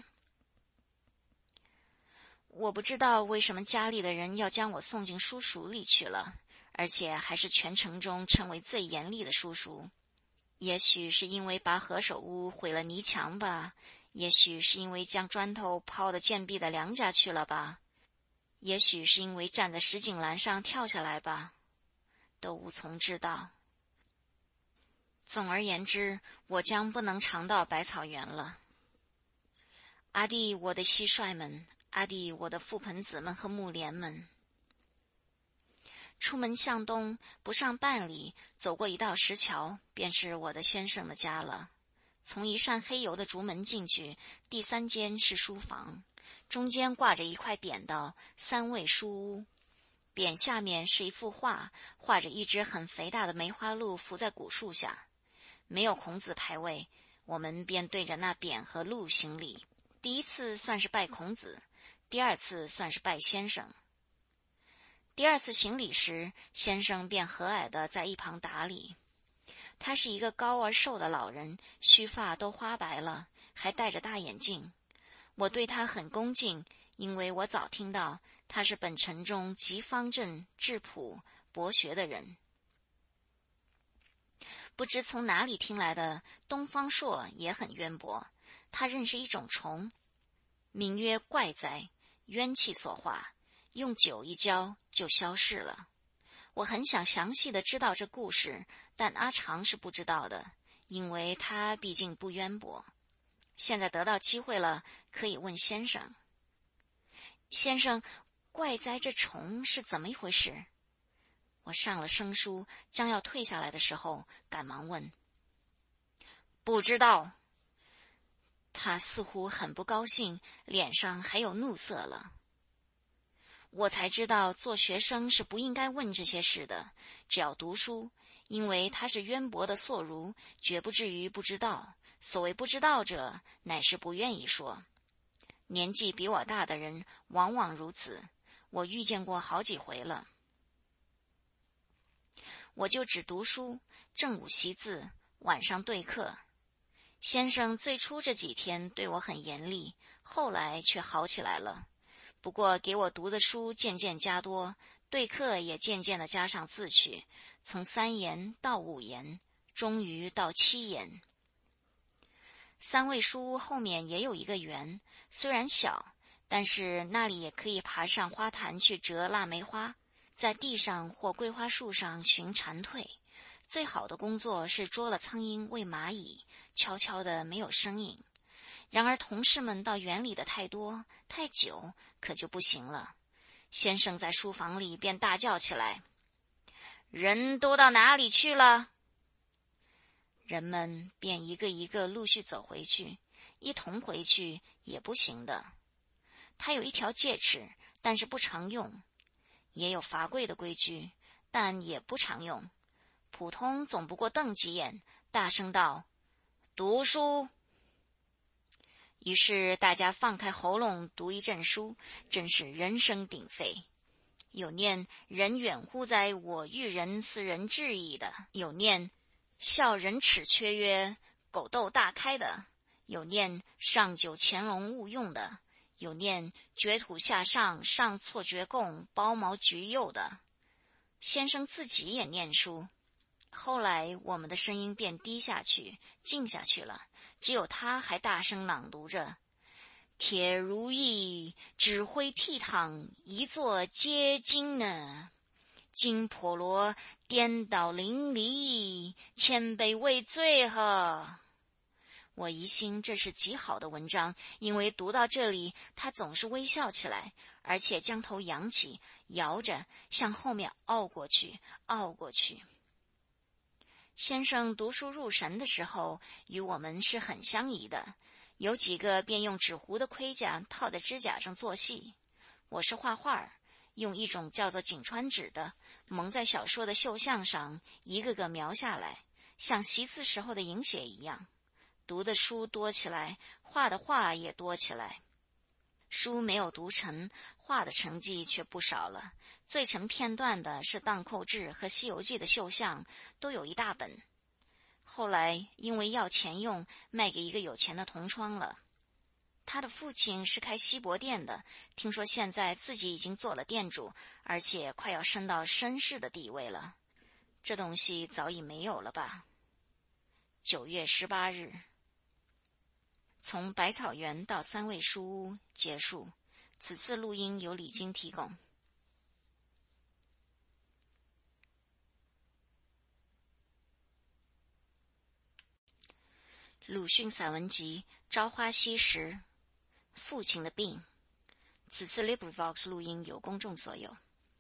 我不知道为什么家里的人要将我送进书塾里去了，而且还是全城中称为最严厉的书塾。也许是因为把何首乌毁了泥墙吧，也许是因为将砖头抛到涧壁的梁家去了吧，也许是因为站在石井栏上跳下来吧，都无从知道。总而言之，我将不能常到百草园了。阿弟，我的蟋蟀们，阿弟，我的覆盆子们和木莲们。出门向东，不上半里，走过一道石桥，便是我的先生的家了。从一扇黑油的竹门进去，第3间是书房，中间挂着一块匾道3味书屋，匾下面是一幅画，画着一只很肥大的梅花鹿伏在古树下。没有孔子牌位，我们便对着那匾和鹿行礼。第一次算是拜孔子，第2次算是拜先生。第2次行礼时，先生便和蔼地在一旁打理。他是一个高而瘦的老人，须发都花白了，还戴着大眼镜。我对他很恭敬，因为我早听到他是本城中极方正、质朴、博学的人。不知从哪里听来的东方朔也很渊博，他认识一种虫，名曰怪哉，冤气所化，用酒一浇就消逝了。我很想详细的知道这故事，但阿长是不知道的，因为他毕竟不渊博。现在得到机会了，可以问先生。先生，怪哉这虫是怎么一回事？我上了生疏，将要退下来的时候，赶忙问。不知道。他似乎很不高兴，脸上还有怒色了。我才知道做学生是不应该问这些事的，只要读书，因为他是渊博的硕儒，绝不至于不知道。所谓不知道者，乃是不愿意说。年纪比我大的人往往如此，我遇见过好几回了。我就只读书，正午习字，晚上对课。先生最初这几天对我很严厉，后来却好起来了。不过给我读的书渐渐加多，对课也渐渐地加上字去，从3言到5言，终于到7言。3味书屋后面也有一个园，虽然小，但是那里也可以爬上花坛去折腊梅花，在地上或桂花树上寻蝉蜕。最好的工作是捉了苍蝇喂蚂蚁，悄悄的没有声音。然而同事们到园里的太多太久，可就不行了。先生在书房里便大叫起来：人都到哪里去了？人们便一个一个陆续走回去，一同回去也不行的。他有一条戒尺，但是不常用，也有罚跪的规矩，但也不常用。普通总不过瞪几眼，大声道：读书。于是大家放开喉咙读一阵书，真是人声鼎沸。有念人远乎哉，我欲人斯人至矣的，有念笑人齿缺曰狗窦大开的，有念上九乾隆勿用的，有念掘土下上上错掘贡包毛橘柚的。先生自己也念书。后来我们的声音便低下去，静下去了，只有他还大声朗读着：铁如意，指挥倜傥，一座皆精呢。 金婆罗颠倒淋漓，千杯为醉呵。我疑心这是极好的文章，因为读到这里，他总是微笑起来，而且将头扬起，摇着向后面傲过去。先生读书入神的时候，与我们是很相宜的，有几个便用纸糊的盔甲套在指甲上做戏。我是画画，用一种叫做锦川纸的，蒙在小说的绣像上，一个个描下来，像习字时候的影写一样。读的书多起来，画的画也多起来。书没有读成，画的成绩却不少了。最成片段的是荡寇志和西游记的绣像，都有一大本。后来因为要钱用，卖给一个有钱的同窗了。他的父亲是开锡箔店的，听说现在自己已经做了店主，而且快要升到绅士的地位了。这东西早已没有了吧。9月18日，从百草园到三味书屋结束。此次录音由李菁提供。鲁迅散文集《朝花夕拾》，父亲的病。此次 LibriVox 录音由公众所有。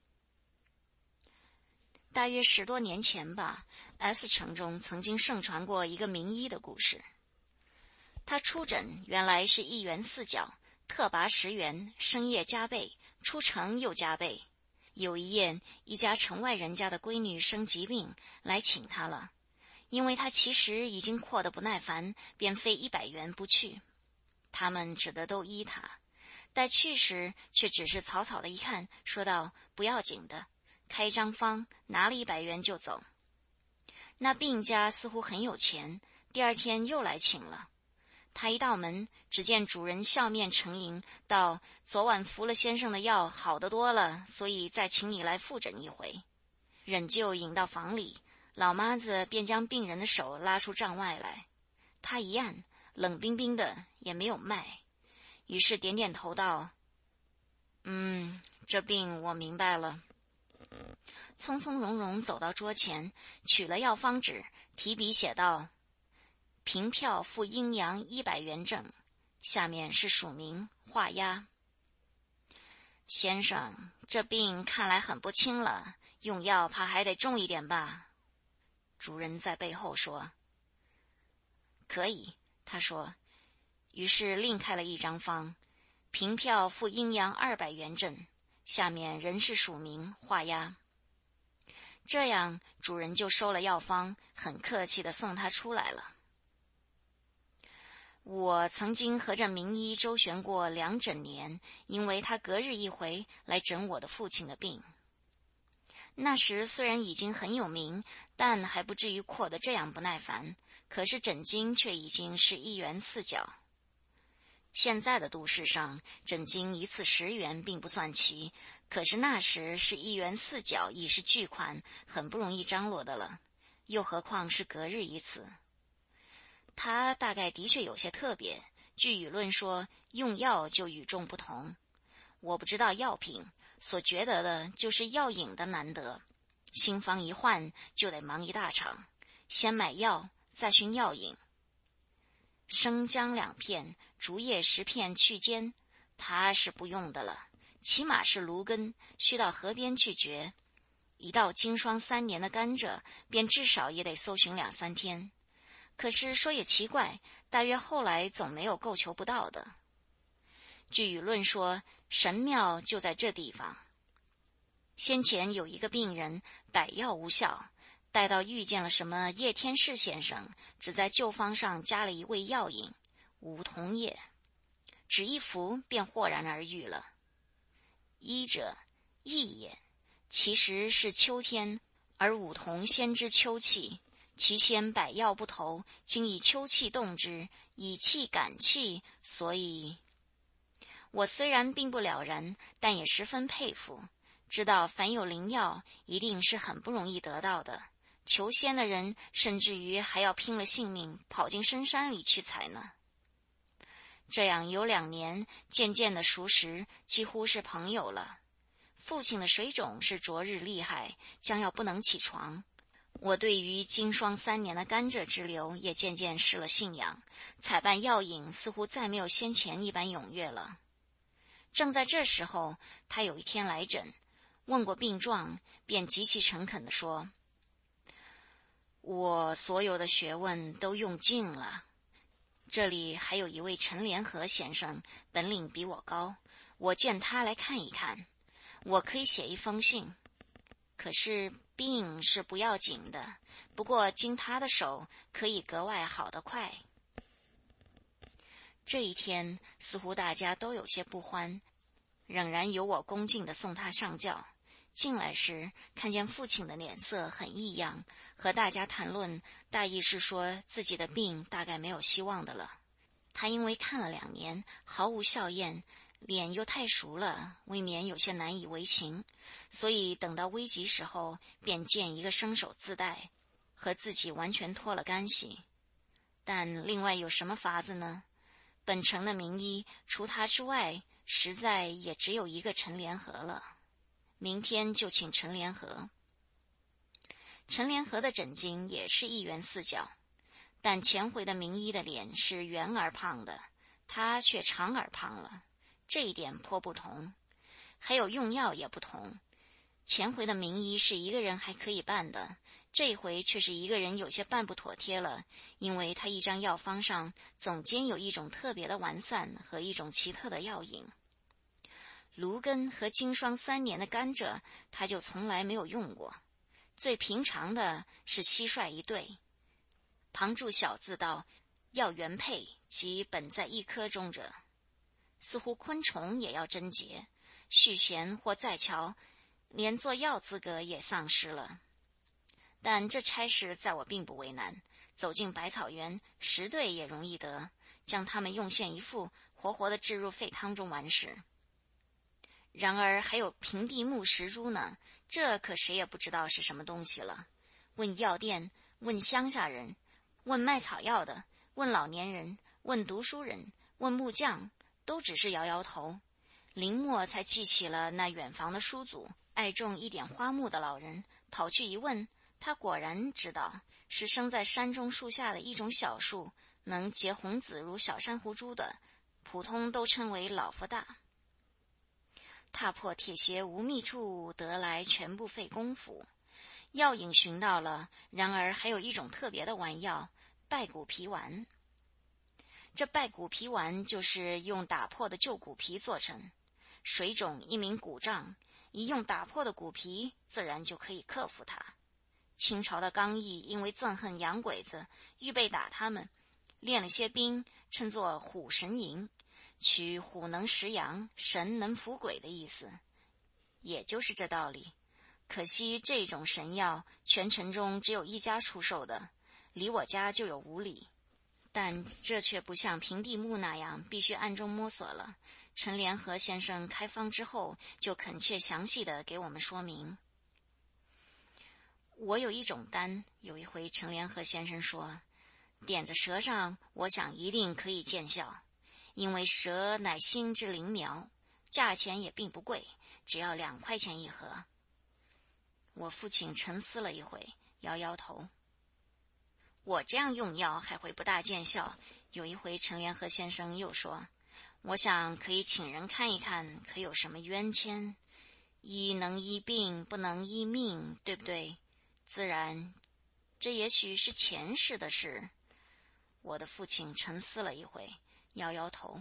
大约10多年前吧， S 城中曾经盛传过一个名医的故事。他出诊原来是1元4角，特拔10元，深夜加倍，出城又加倍。有一夜，一家城外人家的闺女生疾病来请他了，因为他其实已经阔得不耐烦，便非100元不去。他们只得都依他，待去时却只是草草的一看，说道不要紧的，开一张方，拿了100元就走。那病家似乎很有钱，第二天又来请了。他一到门，只见主人笑面沉吟，道：昨晚服了先生的药，好得多了，所以再请你来复诊一回。忍就引到房里，老妈子便将病人的手拉出帐外来。他一按，冷冰冰的，也没有脉。于是点点头道：这病我明白了。从从容容走到桌前，取了药方纸，提笔写道：凭票付阴阳100元正，下面是署名画押。先生，这病看来很不轻了，用药怕还得重一点吧？主人在背后说。可以，他说。于是另开了一张方，凭票付阴阳200元正，下面仍是署名画押。这样主人就收了药方，很客气地送他出来了。我曾经和这名医周旋过2整年，因为他隔日一回来诊我的父亲的病。那时虽然已经很有名，但还不至于阔得这样不耐烦，可是诊金却已经是1元4角。现在的都市上，诊金一次10元并不算奇，可是那时是1元4角，已是巨款，很不容易张罗的了，又何况是隔日一次。他大概的确有些特别，据舆论说，用药就与众不同。我不知道药品，所觉得的就是药引的难得。新方一换，就得忙一大场，先买药，再寻药引。生姜2片，竹叶10片去尖，他是不用的了，起码是芦根，需到河边去掘。一到经霜3年的甘蔗，便至少也得搜寻2、3天。可是说也奇怪，大约后来总没有够求不到的。据舆论说，神妙就在这地方。先前有一个病人百药无效，待到遇见了什么叶天士先生，只在旧方上加了一味药引梧桐叶，只一服便豁然而愈了。医者，意也，其实是秋天，而梧桐先知秋气，其先百药不投，今以秋气动之，以气感气，所以我虽然并不了然，但也十分佩服，知道凡有灵药一定是很不容易得到的，求仙的人甚至于还要拼了性命跑进深山里去采呢。这样有2年，渐渐的熟识，几乎是朋友了。 父亲的水肿是昨日厉害，将要不能起床。我对于经霜3年的甘蔗之流也渐渐失了信仰，采办药引似乎再没有先前一般踊跃了。正在这时候，他有一天来诊，问过病状，便极其诚恳地说：我所有的学问都用尽了，这里还有一位陈联合先生，本领比我高，我见他来看一看，我可以写一封信。可是病是不要紧的，不过经他的手可以格外好得快。这一天似乎大家都有些不欢，仍然由我恭敬地送他上轿。进来时看见父亲的脸色很异样，和大家谈论，大意是说自己的病大概没有希望的了。他因为看了2年毫无笑靥，脸又太熟了，未免有些难以为情，所以等到危急时候便见一个生手自带，和自己完全脱了干系。但另外有什么法子呢？本城的名医除他之外，实在也只有一个陈联合了。明天就请陈联合。陈联合的诊金也是1元4角，但前回的名医的脸是圆而胖的，他却长而胖了，这一点颇不同。还有用药也不同，前回的名医是一个人还可以办的，这一回却是一个人有些办不妥帖了，因为他一张药方上总兼有一种特别的丸散和一种奇特的药引。芦根和经霜3年的甘蔗他就从来没有用过，最平常的是蟋蟀一对。旁注小字道：药原配即本在一颗中者。似乎昆虫也要贞洁，续弦或再瞧，连做药资格也丧失了。但这差事在我并不为难，走进百草园10对也容易得，将它们用线一覆，活活地置入沸汤中完事。然而还有平地木石珠呢，这可谁也不知道是什么东西了。问药店，问乡下人，问卖草药的，问老年人，问读书人，问木匠，都只是摇摇头。林默才记起了那远房的叔祖爱种一点花木的老人，跑去一问，他果然知道是生在山中树下的一种小树，能结红紫如小珊瑚珠的，普通都称为老佛大。踏破铁鞋无觅处，得来全不费功夫。药引寻到了，然而还有一种特别的丸药，败骨皮丸。这败骨皮丸就是用打破的旧骨皮做成，水肿一名骨胀，一用打破的骨皮，自然就可以克服它。清朝的刚毅因为憎恨洋鬼子，预备打他们，练了些兵，称作虎神营，取虎能食羊，神能伏鬼的意思，也就是这道理。可惜这种神药全城中只有1家出售的，离我家就有5里。但这却不像平地木那样必须暗中摸索了，陈联合先生开方之后就恳切详细地给我们说明。我有一种丹，有一回陈联合先生说，点在舌上，我想一定可以见效，因为舌乃心之灵苗，价钱也并不贵，只要2块钱一盒。我父亲沉思了一回，摇摇头。我这样用药还会不大见效。有一回陈联合先生又说，我想可以请人看一看，可有什么冤签？医能医病，不能医命，对不对？自然，这也许是前世的事。我的父亲沉思了一回，摇摇头。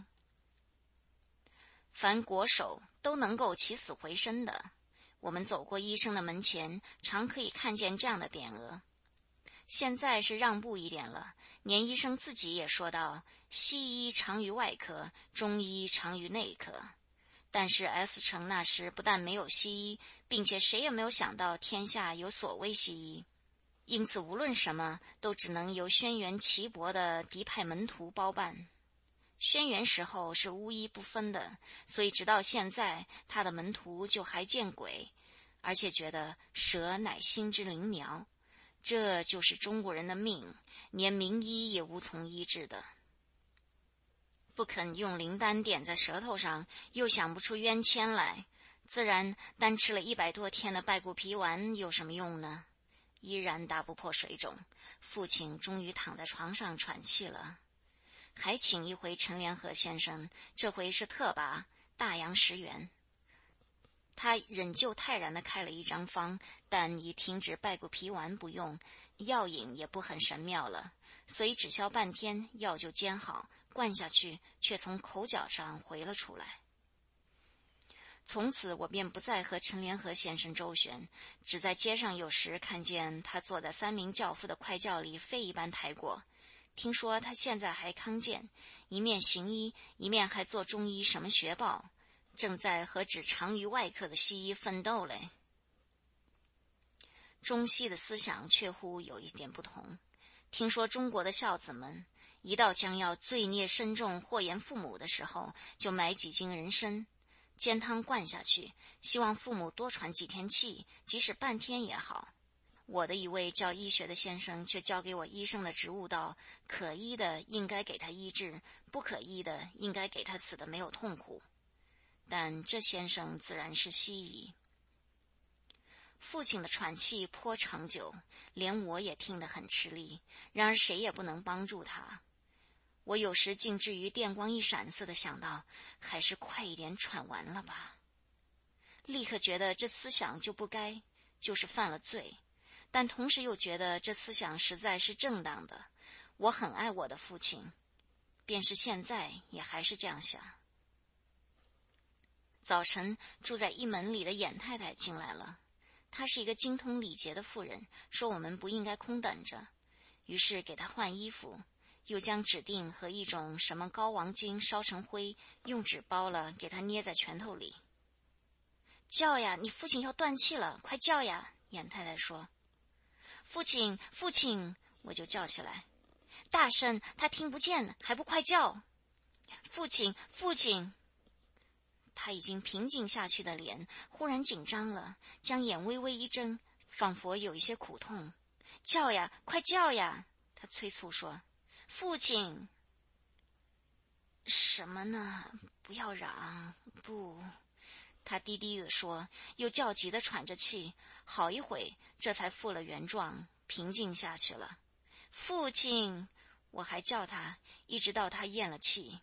凡国手都能够起死回生的，我们走过医生的门前，常可以看见这样的匾额。现在是让步一点了，连医生自己也说道，西医长于外科，中医长于内科。但是 S 城那时不但没有西医，并且谁也没有想到天下有所谓西医，因此无论什么都只能由轩辕岐伯的嫡派门徒包办。轩辕时候是巫医不分的，所以直到现在他的门徒就还见鬼，而且觉得舌乃心之灵苗，这就是中国人的命，连名医也无从医治的。不肯用灵丹点在舌头上，又想不出冤签来， 自然，单吃了100多天的败骨皮丸有什么用呢？依然打不破水肿，父亲终于躺在床上喘气了。还请一回陈联合先生，这回是特拔，大洋10元。他仍旧泰然地开了一张方，但已停止败骨皮丸不用，药引也不很神妙了，所以只消半天，药就煎好，灌下去，却从口角上回了出来。从此我便不再和陈联合先生周旋，只在街上有时看见他坐在3名教夫的快轿里飞一般抬过。听说他现在还康健，一面行医，一面还做中医什么学报，正在和只长于外科的西医奋斗嘞。中西的思想确乎有一点不同。听说中国的孝子们，一到将要罪孽深重祸延父母的时候，就买几斤人参，煎汤灌下去，希望父母多喘几天气，即使半天也好。我的一位教医学的先生却教给我医生的职务道：可医的应该给他医治，不可医的应该给他死得没有痛苦。但这先生自然是西医。父亲的喘气颇长久，连我也听得很吃力，然而谁也不能帮助他。我有时竟至于电光一闪似的想到，还是快一点喘完了吧。立刻觉得这思想就不该，就是犯了罪，但同时又觉得这思想实在是正当的。我很爱我的父亲，便是现在也还是这样想。早晨，住在一门里的演太太进来了，她是一个精通礼节的妇人，说我们不应该空等着，于是给她换衣服，又将指定和一种什么膏王精烧成灰，用纸包了，给她捏在拳头里。叫呀，你父亲要断气了，快叫呀！演太太说。父亲，父亲！我就叫起来，大声，他听不见，还不快叫！父亲，父亲！他已经平静下去的脸忽然紧张了，将眼微微一睁，仿佛有一些苦痛。叫呀，快叫呀！他催促说。父亲！什么呢？不要嚷，不。他低低地说，又焦急地喘着气，好一会，这才复了原状，平静下去了。父亲！我还叫他，一直到他咽了气。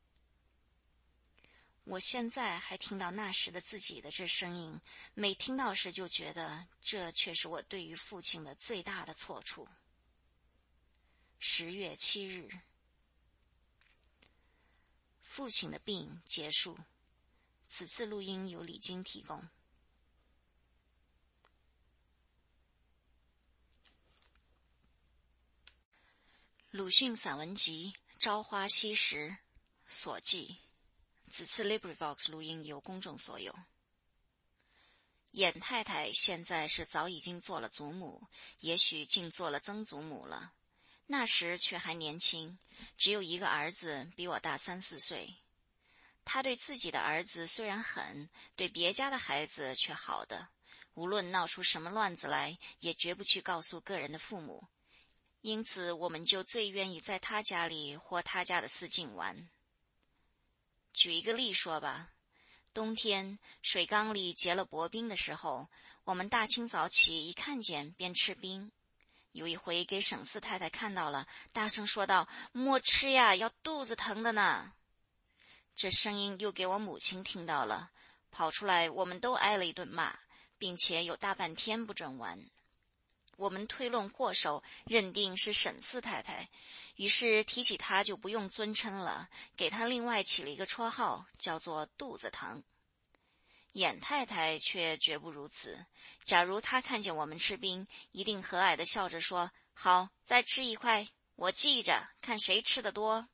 我现在还听到那时的自己的这声音，每听到时就觉得这却是我对于父亲的最大的错处。10月7日，父亲的病结束。此次录音由李菁提供。鲁迅散文集《朝花夕拾》所记。此次 LibriVox 录音由公众所有。演太太现在是早已经做了祖母，也许竟做了曾祖母了。那时却还年轻，只有一个儿子，比我大3、4岁。他对自己的儿子虽然狠，对别家的孩子却好的，无论闹出什么乱子来，也绝不去告诉个人的父母。因此我们就最愿意在他家里或他家的私境玩。举一个例说吧，冬天水缸里结了薄冰的时候，我们大清早起一看见便吃冰。有一回给沈四太太看到了，大声说道：莫吃呀，要肚子疼的呢。这声音又给我母亲听到了，跑出来我们都挨了一顿骂，并且有大半天不准玩。我们推论祸首，认定是沈四太太，于是提起她就不用尊称了，给她另外起了一个绰号，叫做肚子疼。演太太却绝不如此，假如她看见我们吃冰，一定和蔼地笑着说：好，再吃一块，我记着，看谁吃得多。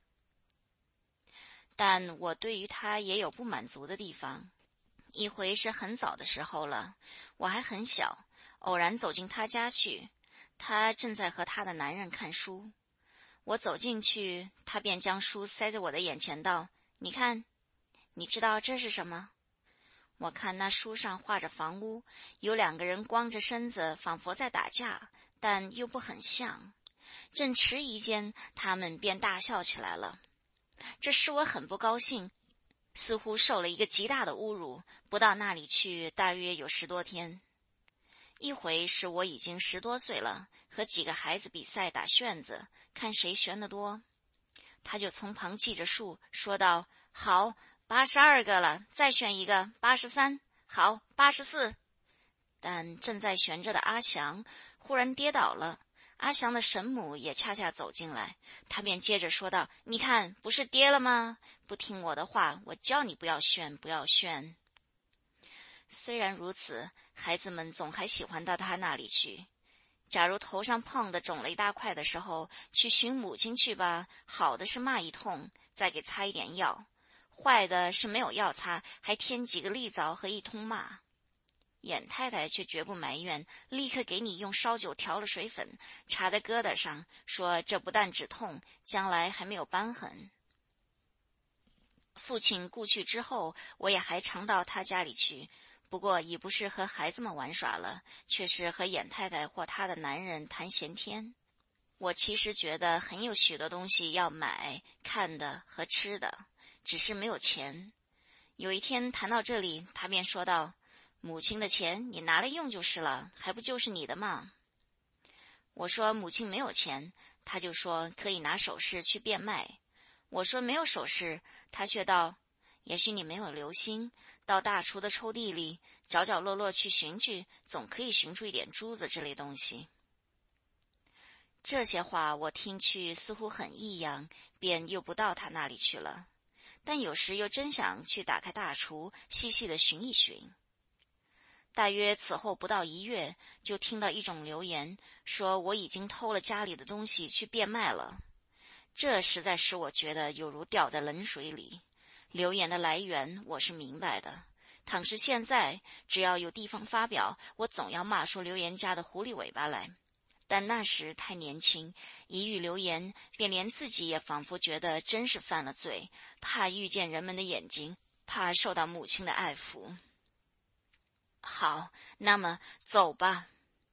但我对于她也有不满足的地方。一回是很早的时候了，我还很小，偶然走进她家去，她正在和她的男人看书。我走进去，她便将书塞在我的眼前道：你看，你知道这是什么？我看那书上画着房屋，有2个人光着身子，仿佛在打架，但又不很像。正迟疑间，他们便大笑起来了。这使我很不高兴， 似乎受了一个极大的侮辱，不到那里去大约有10多天。一回是我已经10多岁了，和几个孩子比赛打旋子，看谁旋得多。他就从旁记着数，说道：好，82个了，再选一个，83，好，84。但正在悬着的阿祥忽然跌倒了，阿祥的神母也恰恰走进来，他便接着说道：你看，不是跌了吗？不听我的话，我叫你不要炫，不要炫。虽然如此，孩子们总还喜欢到他那里去。假如头上胖的肿了一大块的时候，去寻母亲去吧，好的是骂一通，再给擦一点药；坏的是没有药擦，还添几个利枣和一通骂。眼太太却绝不埋怨，立刻给你用烧酒调了水粉，插在疙瘩上，说这不但止痛，将来还没有瘢痕。父亲故去之后，我也还常到他家里去，不过已不是和孩子们玩耍了，却是和眼太太或他的男人谈闲天。我其实觉得很有许多东西要买、看的和吃的，只是没有钱。有一天谈到这里，他便说道：母亲的钱你拿来用就是了，还不就是你的吗？我说母亲没有钱，他就说可以拿首饰去变卖。我说没有首饰，他却道：也许你没有留心，到大厨的抽屉里角角落落去寻去，总可以寻出一点珠子之类东西。这些话我听去似乎很异样，便又不到他那里去了，但有时又真想去打开大厨，细细地寻一寻。大约此后不到1月，就听到一种流言，说我已经偷了家里的东西去变卖了。这实在使我觉得有如掉在冷水里。流言的来源我是明白的，倘是现在，只要有地方发表，我总要骂出流言家的狐狸尾巴来。但那时太年轻，一遇流言，便连自己也仿佛觉得真是犯了罪，怕遇见人们的眼睛，怕受到母亲的爱抚。好，那么走吧。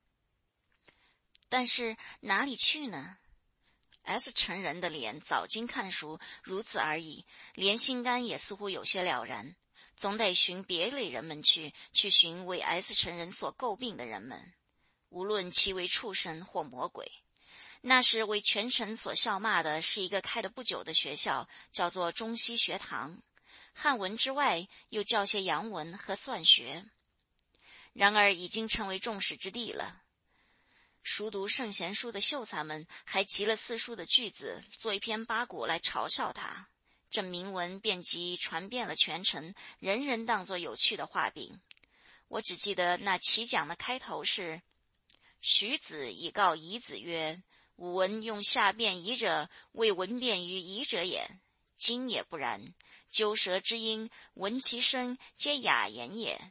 但是哪里去呢？S 成人的脸早经看熟，如此而已，连心肝也似乎有些了然，总得寻别类人们去寻为 S 成人所诟病的人们，无论其为畜生或魔鬼。那时为全城所笑骂的是一个开得不久的学校，叫做中西学堂，汉文之外又教些洋文和算学。然而已经成为众矢之的了。熟读圣贤书的秀才们还集了4书的句子，做一篇八股来嘲笑他。这铭文便即传遍了全城，人人当作有趣的画饼。我只记得那其讲的开头是：徐子以告夷子曰：吾闻用下辩夷者，为闻辩于夷者也。今也不然，鸠舌之音，闻其声，皆雅言也。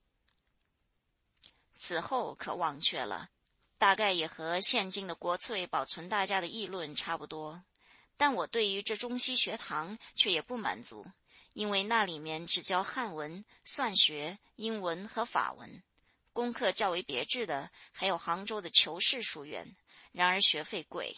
此后可忘却了，大概也和现今的国粹保存大家的议论差不多。但我对于这中西学堂却也不满足，因为那里面只教汉文、算学、英文和法文，功课较为别致的还有杭州的求是书院，然而学费贵。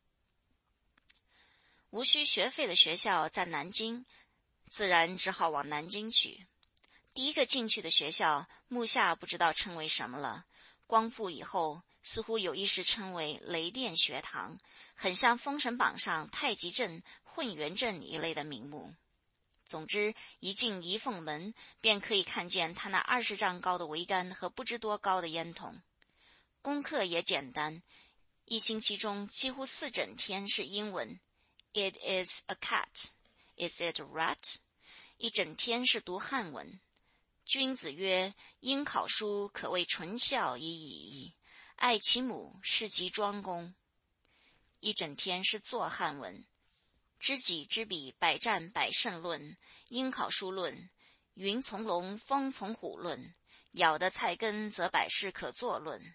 无需学费的学校在南京，自然只好往南京去。第一个进去的学校，目下不知道称为什么了，光复以后似乎有一时称为雷电学堂，很像封神榜上太极阵、混元阵一类的名目。总之一进仪凤门，便可以看见他那20丈高的桅杆和不知多高的烟筒。功课也简单，一星期中几乎4整天是英文， It is a cat, Is it a rat? 一整天是读汉文，君子曰：应考书，可谓纯孝已矣。爱其母，是极庄公。一整天是做汉文，知己知彼，百战百胜论，应考书论，云从龙，风从虎论，咬的菜根则百事可作论。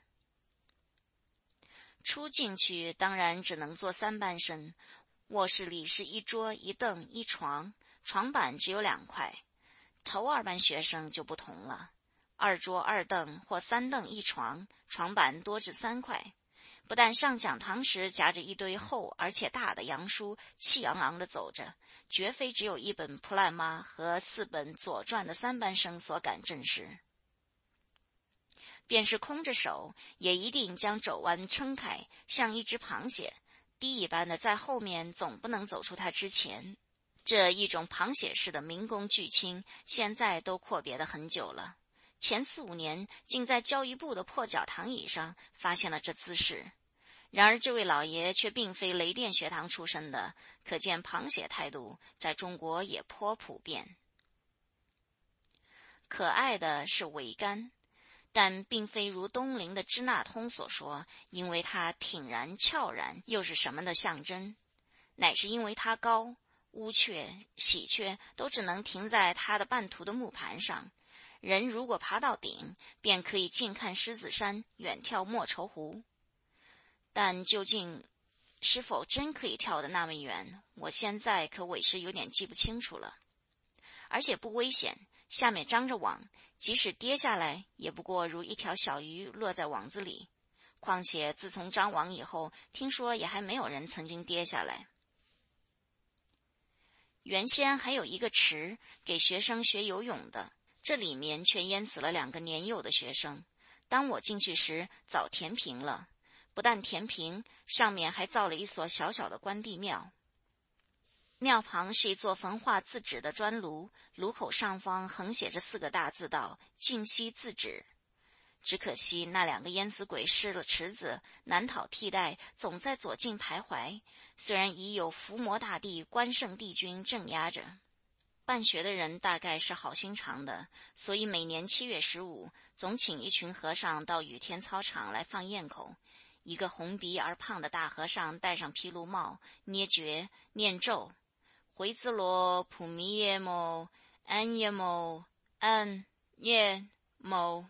初进去当然只能做3班生，卧室里是一桌一凳一床，床板只有2块。头2班学生就不同了，2桌2凳或3凳1床，床板多至3块。 不但上讲堂时夹着一堆厚而且大的洋书，气昂昂地走着，绝非只有一本普赖玛和4本左传的3班生所敢正视。便是空着手，也一定将肘弯撑开，像一只螃蟹，低一般的在后面，总不能走出他之前。这一种螃蟹式的民工巨卿，现在都阔别得很久了。前4、5年，竟在教育部的破脚堂椅上发现了这姿势。然而这位老爷却并非雷电学堂出身的，可见螃蟹态度在中国也颇普遍。可爱的是桅杆，但并非如东陵的支那通所说，因为它挺然翘然又是什么的象征，乃是因为它高，乌鹊、喜鹊都只能停在它的半途的木盘上，人如果爬到顶，便可以近看狮子山，远眺莫愁湖。但究竟是否真可以跳得那么远，我现在可委实有点记不清楚了。而且不危险，下面张着网，即使跌下来，也不过如一条小鱼落在网子里。况且自从张网以后，听说也还没有人曾经跌下来。原先还有一个池给学生学游泳的，这里面却淹死了2个年幼的学生。当我进去时，早填平了。不但填平，上面还造了一所小小的关帝庙。庙旁是一座焚化自止的砖炉，炉口上方横写着4个大字道：静息自止。只可惜那2个淹死鬼失了池子，难讨替代，总在左近徘徊。虽然已有伏魔大帝、关圣帝君镇压着，办学的人大概是好心肠的，所以每年7月15，总请一群和尚到雨天操场来放焰口。一个红鼻而胖的大和尚戴上毗卢帽，捏诀念咒：回兹罗普弥耶摩安耶摩安耶摩。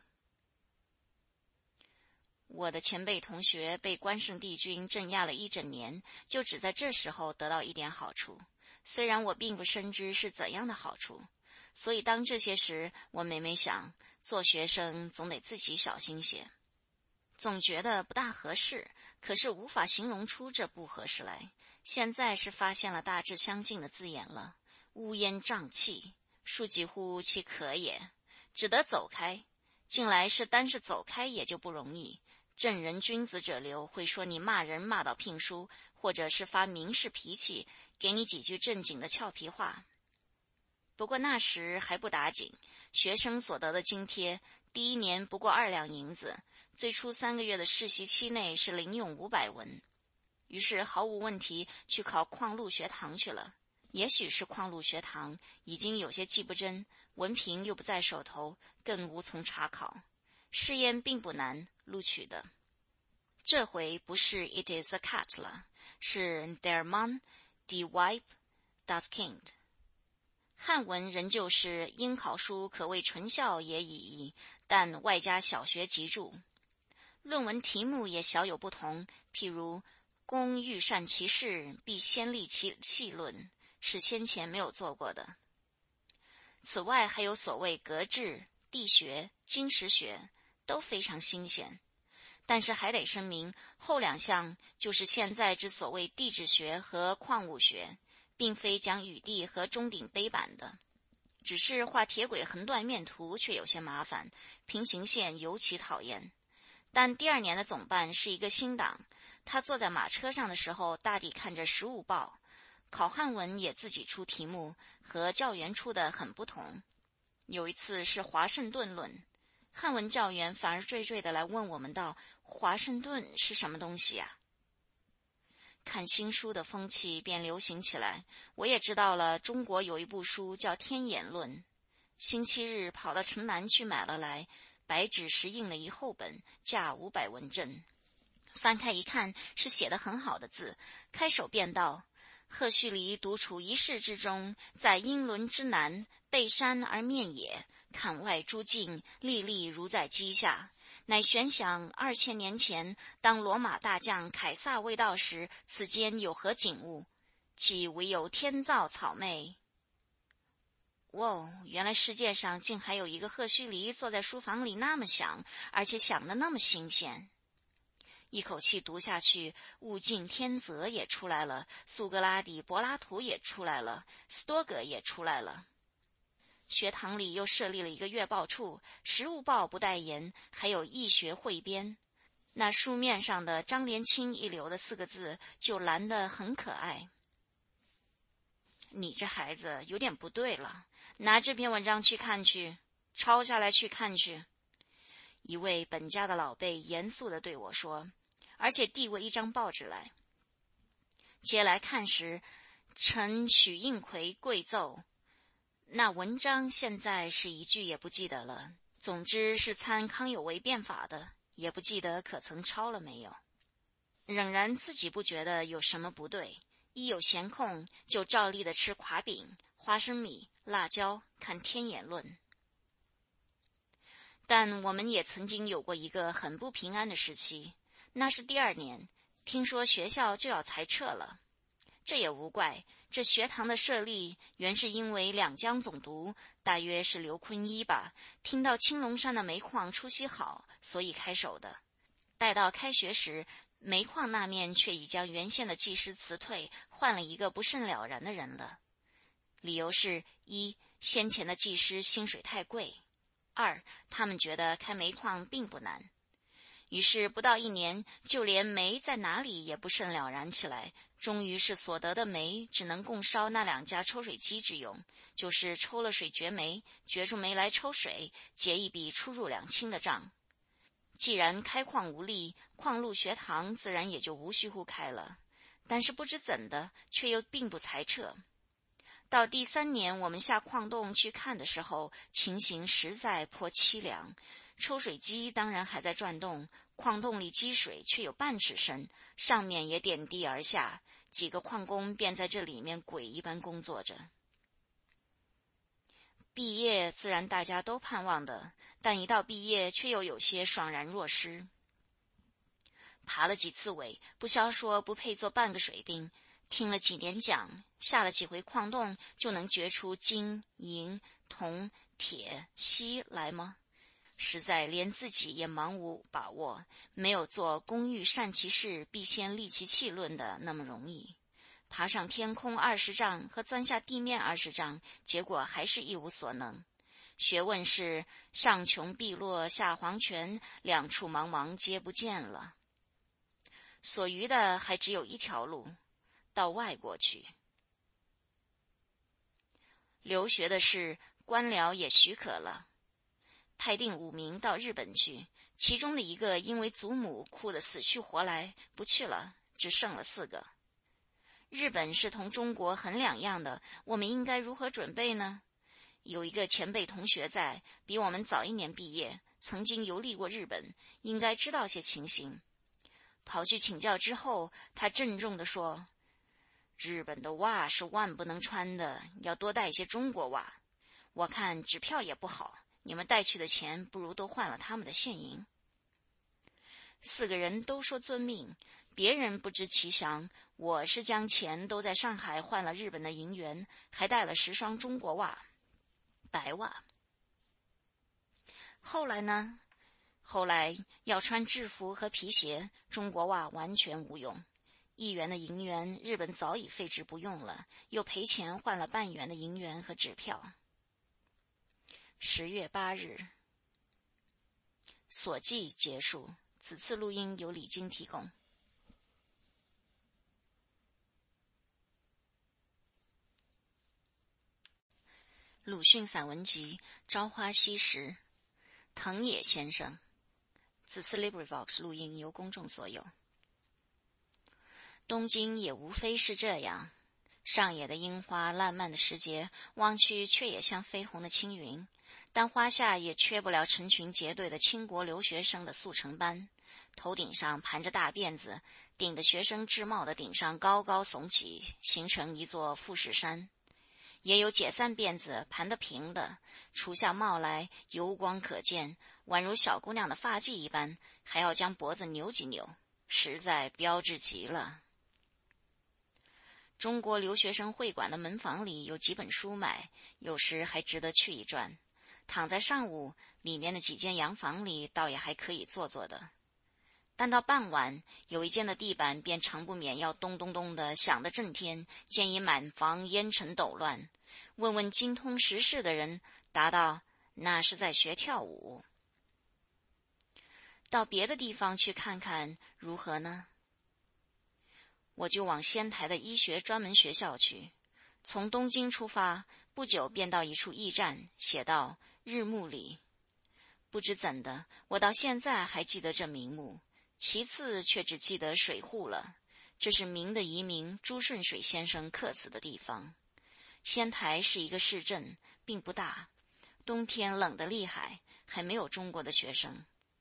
我的前辈同学被关圣帝君镇压了1整年，就只在这时候得到一点好处，虽然我并不深知是怎样的好处。所以当这些时，我每每想，做学生总得自己小心些。总觉得不大合适，可是无法形容出这不合适来。现在是发现了大致相近的字眼了：乌烟瘴气，庶几乎其可也，只得走开。近来是单是走开也就不容易，正人君子者流会说你骂人骂到聘书，或者是发明士脾气，给你几句正经的俏皮话。不过那时还不打紧，学生所得的津贴，第1年不过2两银子，最初3个月的实习期内是零用500文。于是毫无问题去考矿路学堂去了。也许是矿路学堂已经有些记不真，文凭又不在手头，更无从查考。试验并不难，录取的。这回不是 It is a cat 了，是 Der Mann, die Weib, das Kind。汉文仍旧是应考书可谓纯孝也已，但外加小学集注。论文题目也小有不同，譬如公欲善其事，必先立其气论，是先前没有做过的。此外还有所谓格致、地学、经史学，都非常新鲜。但是还得声明，后2项就是现在之所谓地质学和矿物学，并非讲雨地和中顶碑板的，只是画铁轨横断面图却有些麻烦，平行线尤其讨厌。但第2年的总办是一个新党，他坐在马车上的时候，大抵看着实务报，考汉文也自己出题目，和教员出的很不同。有一次是华盛顿论，汉文教员反而惴惴地来问我们道：华盛顿是什么东西啊？看新书的风气便流行起来，我也知道了中国有一部书叫《天演论》，星期日跑到城南去买了来，白纸石印了一厚本，价500文正。翻开一看，是写得很好的字，开首便道：赫胥黎独处一室之中，在英伦之南，背山而面野，坎外诸境，历历如在机下。乃悬想2000年前，当罗马大将凯撒未到时，此间有何景物？岂唯有天造草昧？原来世界上竟还有一个赫胥黎坐在书房里那么想，而且想得那么新鲜。 一口气读下去，物竞天择也出来了，苏格拉底、柏拉图也出来了，斯多葛也出来了。学堂里又设立了一个阅报处，实务报不代言，还有易学汇编。那书面上的张连清一流的4个字就蓝得很可爱。你这孩子有点不对了，拿这篇文章去看去，抄下来去看去。一位本家的老辈严肃地对我说，而且递过一张报纸来。接来看时，臣许应奎跪奏。那文章现在是一句也不记得了，总之是参康有为变法的，也不记得可曾抄了没有。仍然自己不觉得有什么不对，一有闲空就照例的吃垮饼、花生米、辣椒，看天眼论。但我们也曾经有过一个很不平安的时期，那是第2年，听说学校就要裁撤了。这也无怪，这学堂的设立原是因为两江总督，大约是刘坤一吧，听到青龙山的煤矿出息好，所以开手的。待到开学时，煤矿那面却已将原先的技师辞退，换了一个不甚了然的人了。理由是：一，先前的技师薪水太贵；二，他们觉得开煤矿并不难。于是不到1年，就连煤在哪里也不甚了然起来，终于是所得的煤只能供烧那2家抽水机之用，就是抽了水掘煤，掘出煤来抽水，结一笔出入2清的账。既然开矿无力，矿路学堂自然也就无须乎开了。但是不知怎的，却又并不裁撤。到第3年，我们下矿洞去看的时候，情形实在颇凄凉。抽水机当然还在转动，矿洞里积水却有半尺深，上面也点滴而下，几个矿工便在这里面鬼一般工作着。毕业自然大家都盼望的，但一到毕业却又有些爽然若失。爬了几次尾，不消说不配做半个水兵，听了几年讲，下了几回矿洞，就能掘出金、银、铜、铁、锡来吗？实在连自己也茫无把握，没有做工欲善其事，必先利其器论的那么容易。爬上天空20丈和钻下地面20丈，结果还是一无所能。学问是上穷碧落下黄泉，两处茫茫皆不见了。所余的还只有一条路，到外国去。留学的事，官僚也许可了。派定5名到日本去，其中的一个因为祖母哭得死去活来，不去了，只剩了4个。日本是同中国很两样的，我们应该如何准备呢？有一个前辈同学在，比我们早1年毕业，曾经游历过日本，应该知道些情形。跑去请教之后，他郑重地说，日本的袜是万不能穿的，要多带些中国袜。我看纸票也不好，你们带去的钱不如都换了他们的现银。4个人都说遵命，别人不知其详，我是将钱都在上海换了日本的银元，还带了10双中国袜，白袜。后来呢？后来要穿制服和皮鞋，中国袜完全无用。1元的银元，日本早已废之不用了，又赔钱换了半元的银元和纸票。10月8日，所记结束。此次录音由李菁提供。鲁迅散文集《朝花夕拾》，藤野先生。此次 LibriVox 录音由公众所有。东京也无非是这样，上野的樱花烂漫的时节，望去却也像绯红的青云，但花下也缺不了成群结队的清国留学生的速成班，头顶上盘着大辫子，顶的学生制帽的顶上高高耸起，形成一座富士山。也有解散辫子盘得平的，除下帽来油光可见，宛如小姑娘的发髻一般，还要将脖子扭几扭，实在标致极了。中国留学生会馆的门房里有几本书买，有时还值得去一转。躺在上午，里面的几间洋房里倒也还可以坐坐的。 但到傍晚，有一间的地板便常不免要咚咚咚地响得震天，见已满房烟尘抖乱。问问精通时事的人，答道：那是在学跳舞。到别的地方去看看如何呢？我就往仙台的医学专门学校去。从东京出发，不久便到一处驿站，写道：日暮里。不知怎的，我到现在还记得这名目，其次却只记得水户了。这是明的遗民朱顺水先生客死的地方。仙台是一个市镇，并不大，冬天冷得厉害，还没有中国的学生。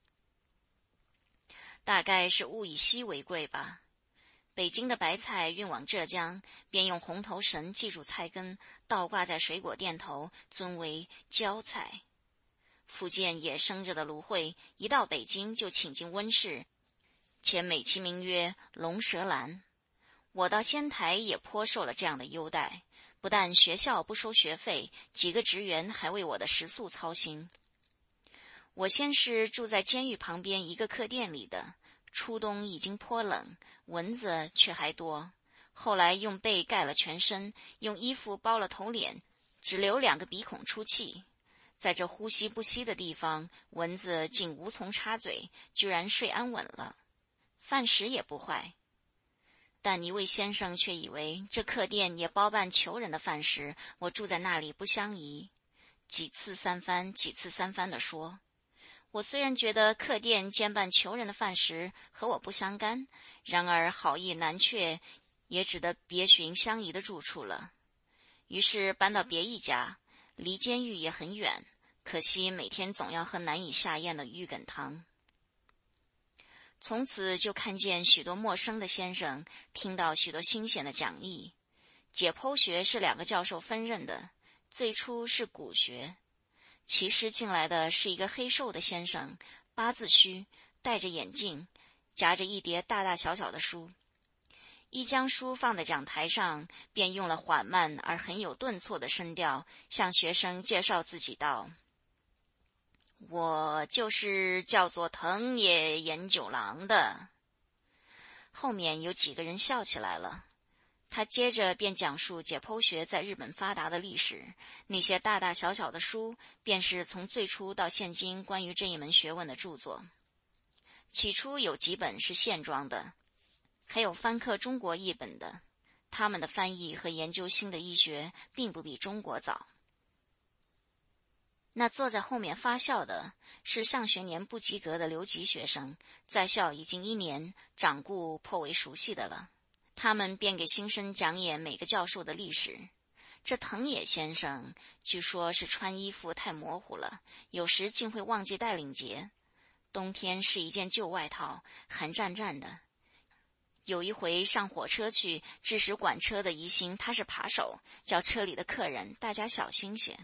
大概是物以稀为贵吧。北京的白菜运往浙江，便用红头绳系住菜根，倒挂在水果店头，尊为椒菜。福建也生着的芦荟，一到北京就请进温室，且美其名曰龙舌兰。我到仙台也颇受了这样的优待，不但学校不收学费，几个职员还为我的食宿操心。我先是住在监狱旁边一个客店里的，初冬已经颇冷，蚊子却还多。后来用被盖了全身，用衣服包了头脸，只留2个鼻孔出气。在这呼吸不息的地方，蚊子竟无从插嘴，居然睡安稳了。饭食也不坏。但一位先生却以为这客店也包办囚人的饭食，我住在那里不相宜，几次三番地说。我虽然觉得客店兼办囚人的饭食和我不相干，然而好意难却，也只得别寻相宜的住处了。于是搬到别一家，离监狱也很远，可惜每天总要喝难以下咽的玉梗汤。从此就看见许多陌生的先生，听到许多新鲜的讲义。解剖学是2个教授分任的，最初是骨学。其实进来的是一个黑瘦的先生，八字须，戴着眼镜，夹着一叠大大小小的书。一将书放在讲台上，便用了缓慢而很有顿挫的声调，向学生介绍自己道：我就是叫做藤野研九郎的。后面有几个人笑起来了。他接着便讲述解剖学在日本发达的历史，那些大大小小的书便是从最初到现今关于这一门学问的著作。起初有几本是现装的，还有翻刻中国译本的，他们的翻译和研究新的医学并不比中国早。那坐在后面发笑的是上学年不及格的留级学生，在校已经1年，掌故颇为熟悉的了。他们便给新生讲演每个教授的历史。这藤野先生据说是穿衣服太模糊了，有时竟会忘记带领结。冬天是一件旧外套，寒战战的。有一回上火车去，致使管车的疑心他是扒手，叫车里的客人大家小心些。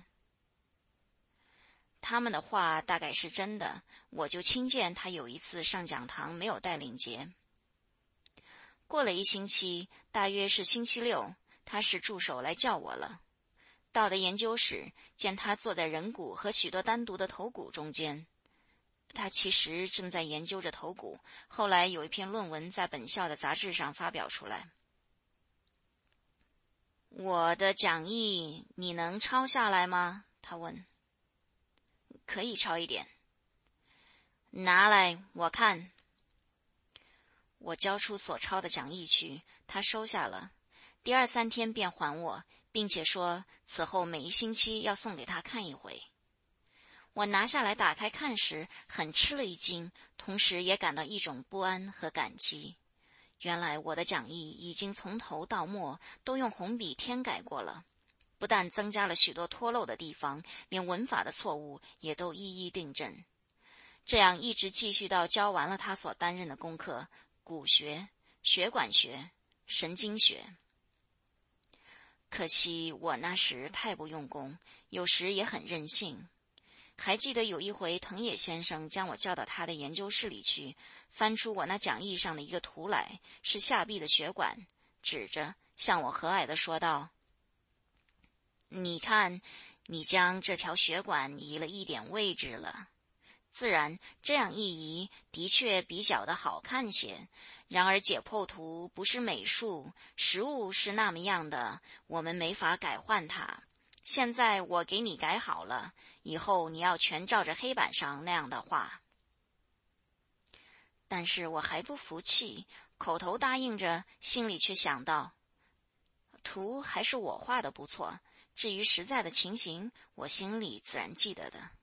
他们的话大概是真的，我就亲见他有一次上讲堂没有带领结。过了1星期，大约是星期6，他使助手来叫我了。到的研究室，见他坐在人骨和许多单独的头骨中间。他其实正在研究着头骨，后来有一篇论文在本校的杂志上发表出来。我的讲义你能抄下来吗？他问。可以抄一点。拿来我看。我交出所抄的讲义去，他收下了。第2、3天便还我，并且说此后每1星期要送给他看一回。我拿下来打开看时，很吃了一惊，同时也感到一种不安和感激。原来我的讲义已经从头到末都用红笔添改过了，不但增加了许多脱漏的地方，连文法的错误也都一一订正。这样一直继续到教完了他所担任的功课，骨学、血管学、神经学。可惜我那时太不用功，有时也很任性。还记得有一回藤野先生将我叫到他的研究室里去，翻出我那讲义上的一个图来，是下臂的血管，指着向我和蔼地说道：你看，你将这条血管移了一点位置了， 自然，这样一移的确比较的好看些。然而解剖图不是美术，实物是那么样的，我们没法改换它。现在我给你改好了，以后你要全照着黑板上那样的画。但是我还不服气，口头答应着，心里却想到，图还是我画的不错，至于实在的情形，我心里自然记得的。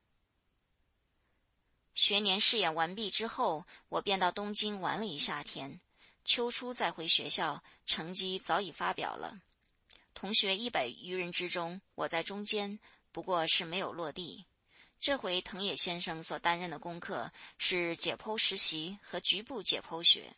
学年试演完毕之后，我便到东京玩了一夏天。秋初再回学校，成绩早已发表了。同学100余人之中，我在中间，不过是没有落地。这回藤野先生所担任的功课是解剖实习和局部解剖学。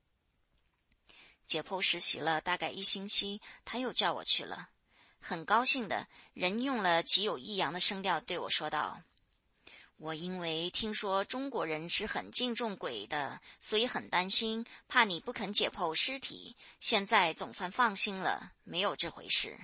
解剖实习了大概1星期，他又叫我去了。很高兴的，人用了极有抑扬的声调对我说道，我因为听说中国人是很敬重鬼的，所以很担心，怕你不肯解剖尸体。现在总算放心了，没有这回事。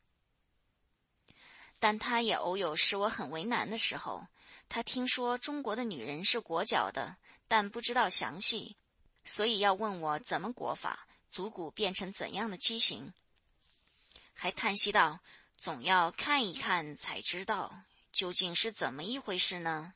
但他也偶有使我很为难的时候。他听说中国的女人是裹脚的，但不知道详细，所以要问我怎么裹法，足骨变成怎样的畸形。还叹息道，总要看一看才知道，究竟是怎么一回事呢？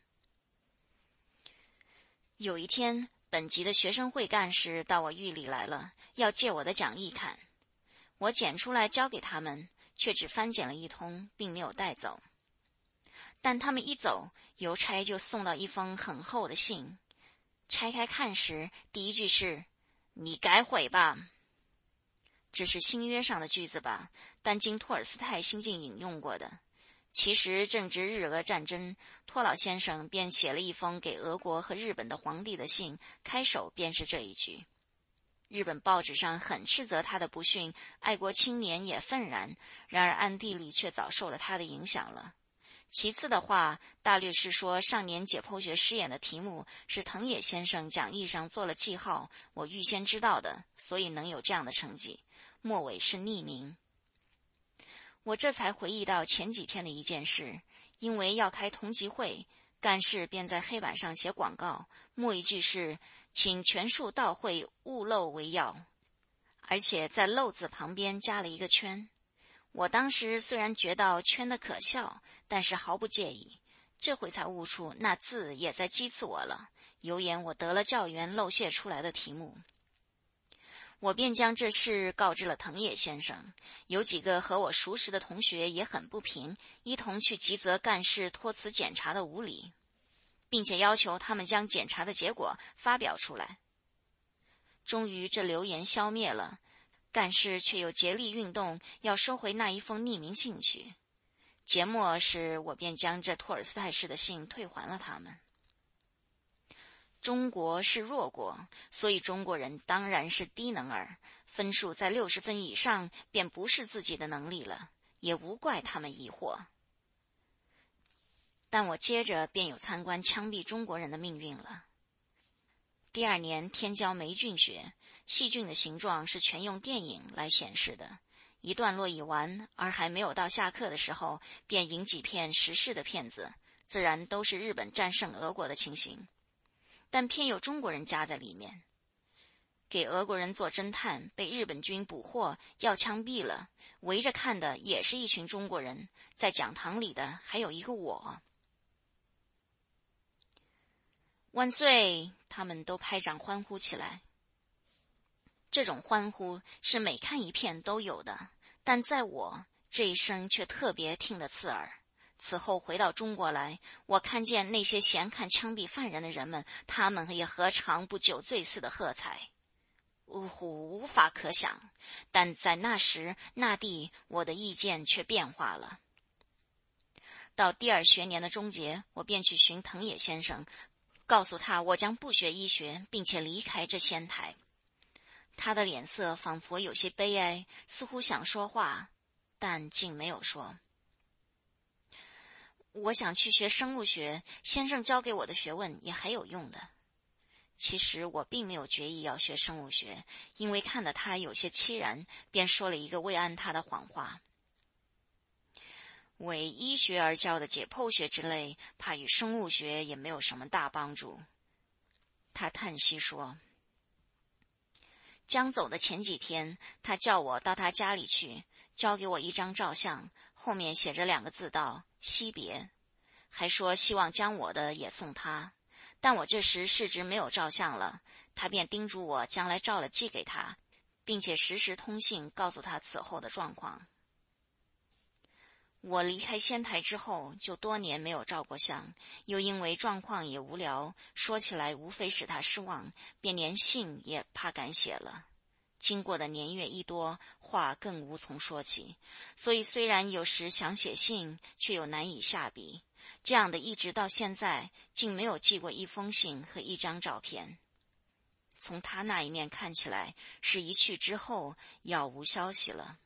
有一天，本级的学生会干事到我狱里来了，要借我的讲义看。我捡出来交给他们，却只翻检了一通，并没有带走。但他们一走，邮差就送到一封很厚的信。拆开看时，第一句是，你改悔吧。这是新约上的句子吧，但经托尔斯泰新近引用过的。其实正值日俄战争，托老先生便写了一封给俄国和日本的皇帝的信，开首便是这一句。日本报纸上很斥责他的不逊，爱国青年也愤然，然而暗地里却早受了他的影响了。其次的话，大略是说上年解剖学试验的题目是藤野先生讲义上做了记号，我预先知道的，所以能有这样的成绩。末尾是匿名。我这才回忆到前几天的一件事，因为要开同集会，干事便在黑板上写广告，末一句是请全数到会，勿漏为要，而且在漏字旁边加了一个圈。我当时虽然觉到圈的可笑，但是毫不介意。这回才悟出那字也在讥刺我了，有言我得了教员漏泄出来的题目。我便将这事告知了藤野先生，有几个和我熟识的同学也很不平，一同去急责干事托辞检查的无理，并且要求他们将检查的结果发表出来。终于这流言消灭了，干事却又竭力运动，要收回那一封匿名信去。节末时，我便将这托尔斯泰式的信退还了他们。中国是弱国，所以中国人当然是低能儿，分数在60分以上便不是自己的能力了，也无怪他们疑惑。但我接着便有参观枪毙中国人的命运了。第2年天教霉菌学，细菌的形状是全用电影来显示的。一段落已完，而还没有到下课的时候，便引几片时事的片子，自然都是日本战胜俄国的情形，但偏有中国人夹在里面。给俄国人做侦探，被日本军捕获，要枪毙了，围着看的也是一群中国人，在讲堂里的还有一个我。万岁！他们都拍掌欢呼起来。这种欢呼是每看一片都有的，但在我这一声却特别听得刺耳。此后回到中国来，我看见那些闲看枪毙犯人的人们，他们也何尝不酒醉似的喝彩，无法可想。但在那时那地，我的意见却变化了。到第2学年的终结，我便去寻藤野先生，告诉他我将不学医学，并且离开这仙台。他的脸色仿佛有些悲哀，似乎想说话，但竟没有说。我想去学生物学，先生教给我的学问也还有用的。其实我并没有决意要学生物学，因为看得他有些凄然，便说了一个慰安他的谎话。 为医学而教的解剖学之类，怕与生物学也没有什么大帮助。他叹息说，将走的前几天，他叫我到他家里去，交给我一张照相，后面写着2个字道惜别，还说希望将我的也送他。但我这时市值没有照相了，他便叮嘱我将来照了寄给他，并且时时通信告诉他此后的状况。我离开仙台之后，就多年没有照过相，又因为状况也无聊，说起来无非使他失望，便连信也怕敢写了。经过的年月一多，话更无从说起，所以虽然有时想写信，却又难以下笔。这样的一直到现在，竟没有寄过一封信和一张照片。从他那一面看起来，是一去之后杳无消息了。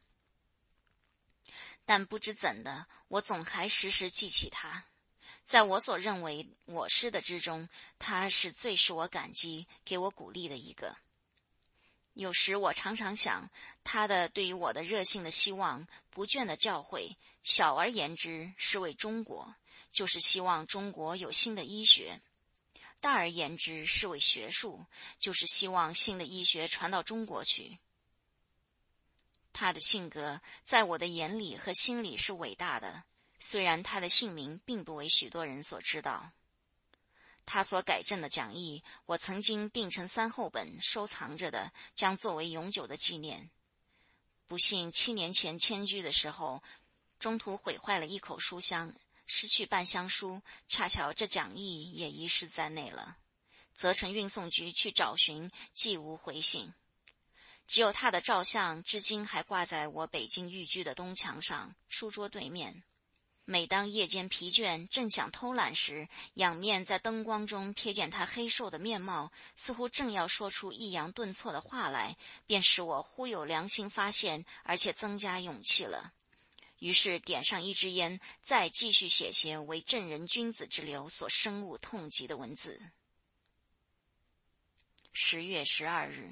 但不知怎的，我总还时时记起他。在我所认为我师的之中，他是最使我感激、给我鼓励的一个。有时我常常想，他的对于我的热性的希望、不倦的教诲，小而言之是为中国，就是希望中国有新的医学；大而言之是为学术，就是希望新的医学传到中国去。他的性格在我的眼里和心里是伟大的，虽然他的姓名并不为许多人所知道。他所改正的讲义，我曾经订成3厚本收藏着的，将作为永久的纪念。不幸7年前迁居的时候，中途毁坏了一口书箱，失去半箱书，恰巧这讲义也遗失在内了。责成运送局去找寻，既无回信。只有他的照相至今还挂在我北京寓居的东墙上，书桌对面。每当夜间疲倦正想偷懒时，仰面在灯光中瞥见他黑瘦的面貌，似乎正要说出抑扬顿挫的话来，便使我忽有良心发现，而且增加勇气了。于是点上一支烟，再继续写些为正人君子之流所深恶痛疾的文字。10月12日，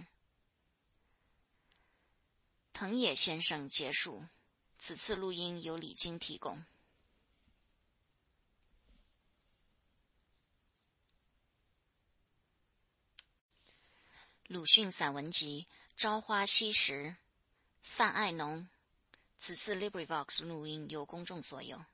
藤野先生结束。此次录音由李菁提供。鲁迅散文集《朝花夕拾》，范爱农。此次 LibriVox 录音由公众所有。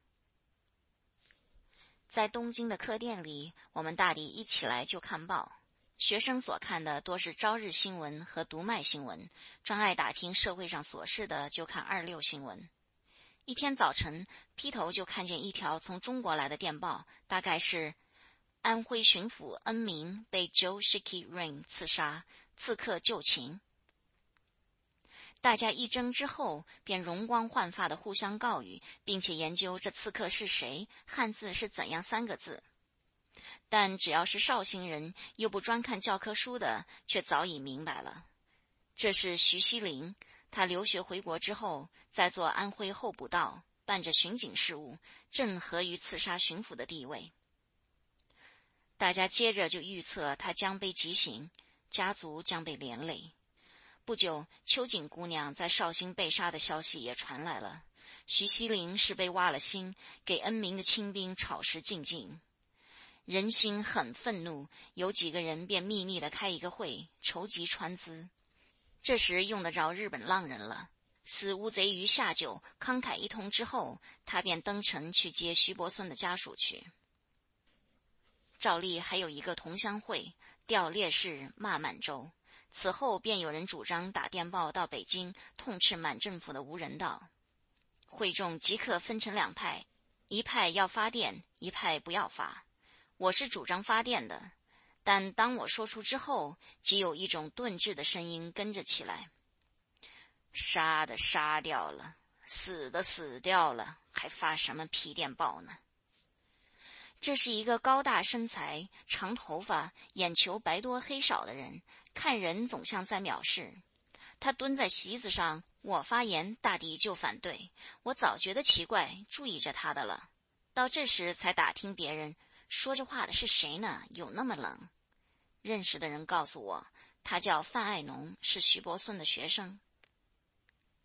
在东京的客店里，我们大抵一起来就看报。学生所看的多是朝日新闻和读卖新闻，专爱打听社会上琐事的就看26新闻。一天早晨，劈头就看见一条从中国来的电报，大概是安徽巡抚恩铭被 Joe Shiki Rain 刺杀，刺客就擒。大家一怔之后，便容光焕发地互相告语，并且研究这刺客是谁，汉字是怎样3个字。但只要是绍兴人，又不专看教科书的，却早已明白了。这是徐锡麟，他留学回国之后，在做安徽候补道，办着巡警事务，正合于刺杀巡抚的地位。大家接着就预测他将被极刑，家族将被连累。不久，秋瑾姑娘在绍兴被杀的消息也传来了。徐锡麟是被挖了心，给恩铭的亲兵炒食进进。人心很愤怒，有几个人便秘密地开一个会，筹集川资。这时用得着日本浪人了。使乌贼鱼下酒，慷慨一通之后，他便登城去接徐伯孙的家属去。照例还有一个同乡会，吊烈士骂满洲。此后便有人主张打电报到北京，痛斥满政府的无人道。会众即刻分成2派，一派要发电，一派不要发。我是主张发电的，但当我说出之后，即有一种顿滞的声音跟着起来：杀的杀掉了，死的死掉了，还发什么批电报呢？这是一个高大身材、长头发、眼球白多黑少的人，看人总像在藐视。他蹲在席子上，我发言大抵就反对。我早觉得奇怪，注意着他的了。到这时才打听别人，说这话的是谁呢？有那么冷？认识的人告诉我，他叫范爱农，是徐伯孙的学生。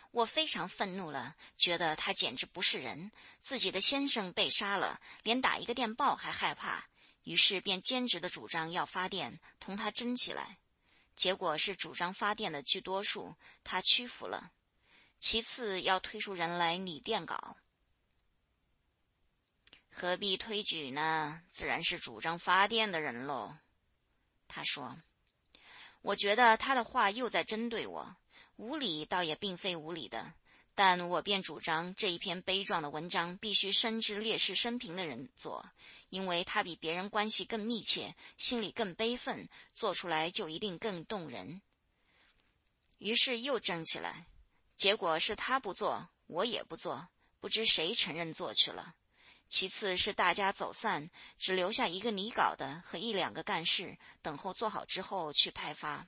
我非常愤怒了，觉得他简直不是人，自己的先生被杀了，连打一个电报还害怕，于是便坚持的主张要发电，同他争起来。结果是主张发电的居多数，他屈服了。其次要推出人来拟电稿。何必推举呢？自然是主张发电的人喽。他说，我觉得他的话又在针对我，无理倒也并非无理的，但我便主张这一篇悲壮的文章必须深知烈士生平的人做，因为他比别人关系更密切，心里更悲愤，做出来就一定更动人。于是又争起来，结果是他不做，我也不做，不知谁承认做去了。其次是大家走散，只留下一个拟稿的和一两个干事，等候做好之后去派发。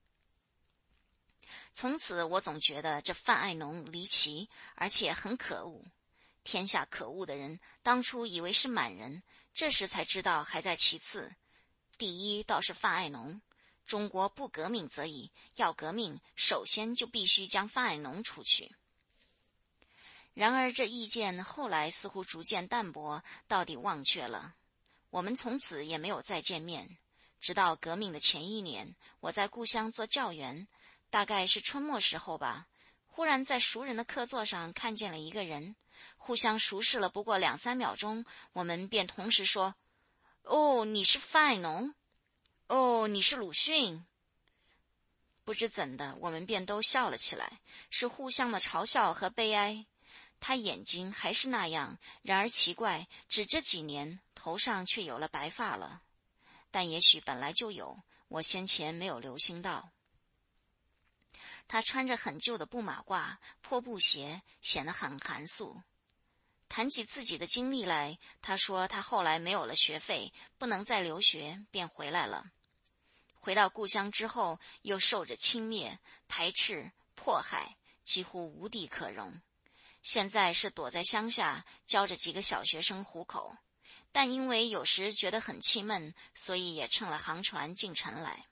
从此我总觉得这范爱农离奇，而且很可恶。天下可恶的人，当初以为是满人，这时才知道还在其次。第一倒是范爱农，中国不革命则已，要革命，首先就必须将范爱农除去。然而这意见后来似乎逐渐淡薄，到底忘却了。我们从此也没有再见面，直到革命的前一年，我在故乡做教员，大概是春末时候吧，忽然在熟人的客座上看见了一个人，互相熟视了不过2-3秒钟，我们便同时说，哦，你是范爱农，哦，你是鲁迅。不知怎的，我们便都笑了起来，是互相的嘲笑和悲哀。他眼睛还是那样，然而奇怪，只这几年头上却有了白发了，但也许本来就有，我先前没有留心到。他穿着很旧的布马褂、破布鞋，显得很寒素。谈起自己的经历来，他说他后来没有了学费，不能再留学，便回来了。回到故乡之后，又受着轻蔑、排斥、迫害，几乎无地可容。现在是躲在乡下，教着几个小学生糊口，但因为有时觉得很气闷，所以也乘了航船进城来。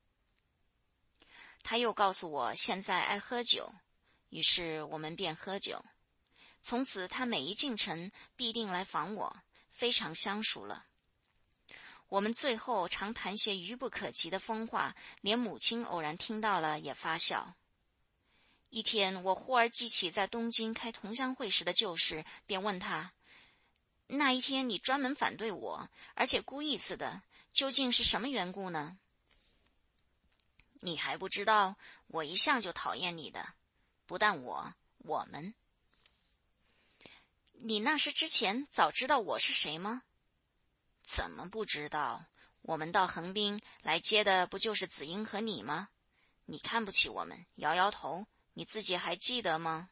他又告诉我现在爱喝酒，于是我们便喝酒。从此他每一进城必定来访我，非常相熟了。我们最后常谈些愚不可及的疯话，连母亲偶然听到了也发笑。一天我忽而记起在东京开同乡会时的旧事，便问他，那一天你专门反对我，而且故意似的，究竟是什么缘故呢？你还不知道，我一向就讨厌你的，不但我们。你那时之前早知道我是谁吗？怎么不知道？我们到横滨来接的不就是子英和你吗？你看不起我们，摇摇头，你自己还记得吗？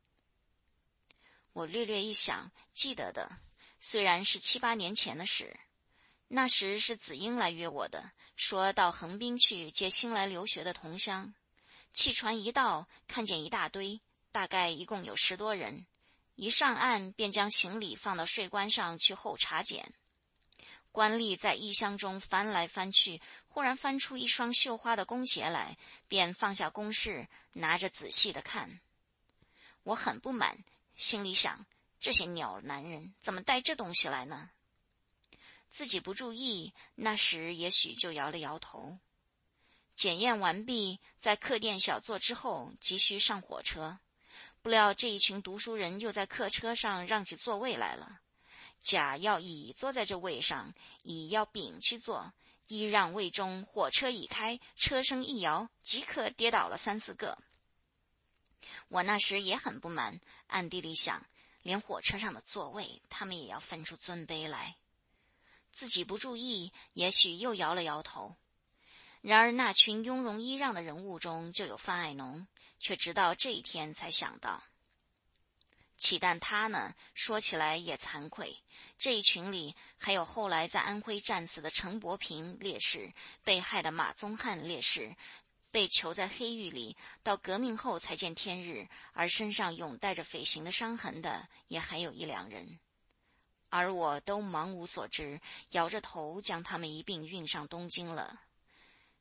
我略略一想，记得的，虽然是7-8年前的事。那时是子英来约我的，说到横滨去接新来留学的同乡。汽船一到，看见一大堆，大概一共有10多人。一上岸便将行李放到税关上去候查检。官吏在衣箱中翻来翻去，忽然翻出一双绣花的弓鞋来，便放下公事，拿着仔细的看。我很不满，心里想，这些鸟男人怎么带这东西来呢？自己不注意，那时也许就摇了摇头。检验完毕，在客店小坐之后，急需上火车。不料这一群读书人又在客车上让起座位来了。甲要乙坐在这位上，乙要丙去坐，一让位中，火车已开，车身一摇，即刻跌倒了3-4个。我那时也很不满，暗地里想，连火车上的座位他们也要分出尊卑来。自己不注意，也许又摇了摇头。然而那群雍容揖让的人物中就有范爱农，却直到这一天才想到。岂但他呢，说起来也惭愧，这一群里还有后来在安徽战死的陈伯平烈士，被害的马宗翰烈士，被囚在黑狱里，到革命后才见天日，而身上永带着匪刑的伤痕的，也还有1-2人。而我都茫无所知，摇着头将他们一并运上东京了。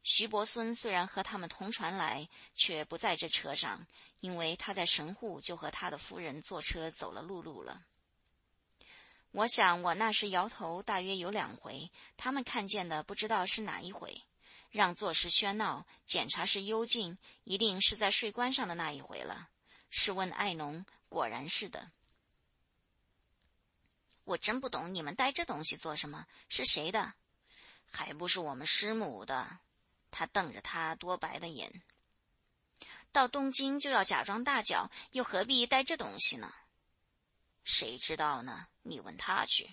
徐伯孙虽然和他们同船来，却不在这车上，因为他在神户就和他的夫人坐车走了陆路了。我想我那时摇头大约有2回，他们看见的不知道是哪一回。让座时喧闹，检查时幽静，一定是在税关上的那一回了。试问爱农，果然是的。我真不懂你们带这东西做什么？是谁的？还不是我们师母的。他瞪着他多白的眼。到东京就要假装大脚，又何必带这东西呢？谁知道呢？你问他去。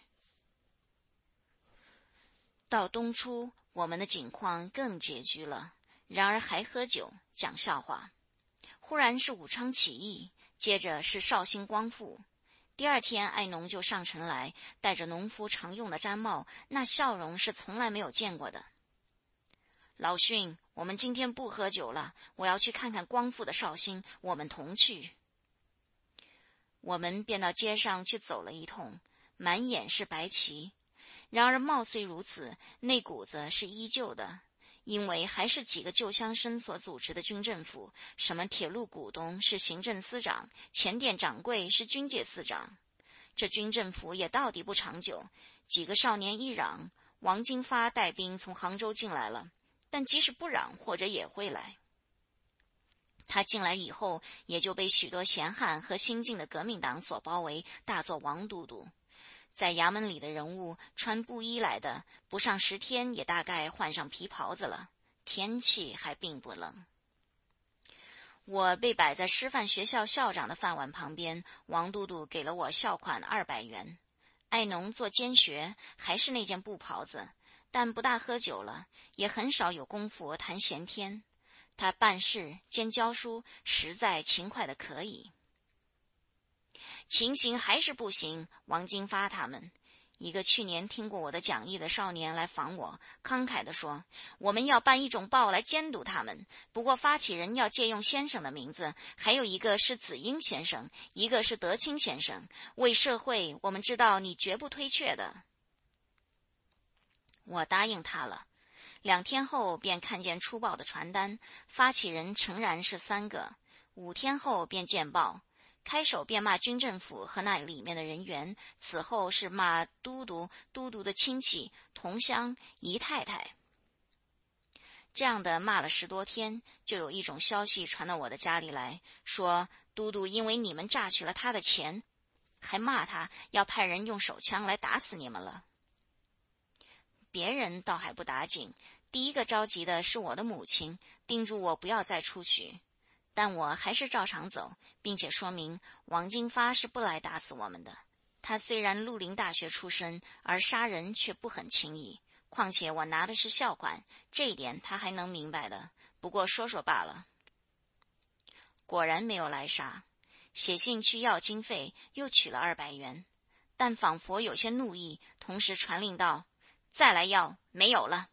到冬初，我们的境况更拮据了，然而还喝酒讲笑话。忽然是武昌起义，接着是绍兴光复。第2天爱农就上城来，戴着农夫常用的毡帽，那笑容是从来没有见过的。老训，我们今天不喝酒了，我要去看看光复的绍兴，我们同去。我们便到街上去走了一通，满眼是白旗。然而貌虽如此，那股子是依旧的，因为还是几个旧乡绅所组织的军政府，什么铁路股东是行政司长，前店掌柜是军界司长。这军政府也到底不长久，几个少年一嚷，王金发带兵从杭州进来了，但即使不嚷，或者也会来。他进来以后，也就被许多闲汉和新进的革命党所包围，大作王都督。在衙门里的人物穿布衣来的，不上10天也大概换上皮袍子了，天气还并不冷。我被摆在师范学校校长的饭碗旁边，王都督给了我校款200元。爱农做监学，还是那件布袍子，但不大喝酒了，也很少有功夫谈闲天。他办事兼教书，实在勤快的可以。情形还是不行，王金发他们。一个去年听过我的讲义的少年来访我，慷慨地说，我们要办一种报来监督他们，不过发起人要借用先生的名字，还有一个是子英先生，一个是德清先生。为社会，我们知道你绝不推却的。我答应他了。2天后便看见出报的传单，发起人诚然是3个。5天后便见报，开首便骂军政府和那里面的人员，此后是骂都督、都督的亲戚、同乡、姨太太。这样的骂了10多天，就有一种消息传到我的家里来，说都督因为你们榨取了他的钱，还骂他要派人用手枪来打死你们了。别人倒还不打紧，第一个着急的是我的母亲，叮嘱我不要再出去。但我还是照常走，并且说明王金发是不来打死我们的。他虽然鹿林大学出身，而杀人却不很轻易。况且我拿的是校款，这一点他还能明白的，不过说说罢了。果然没有来杀，写信去要经费，又取了200元，但仿佛有些怒意，同时传令道：再来要，没有了。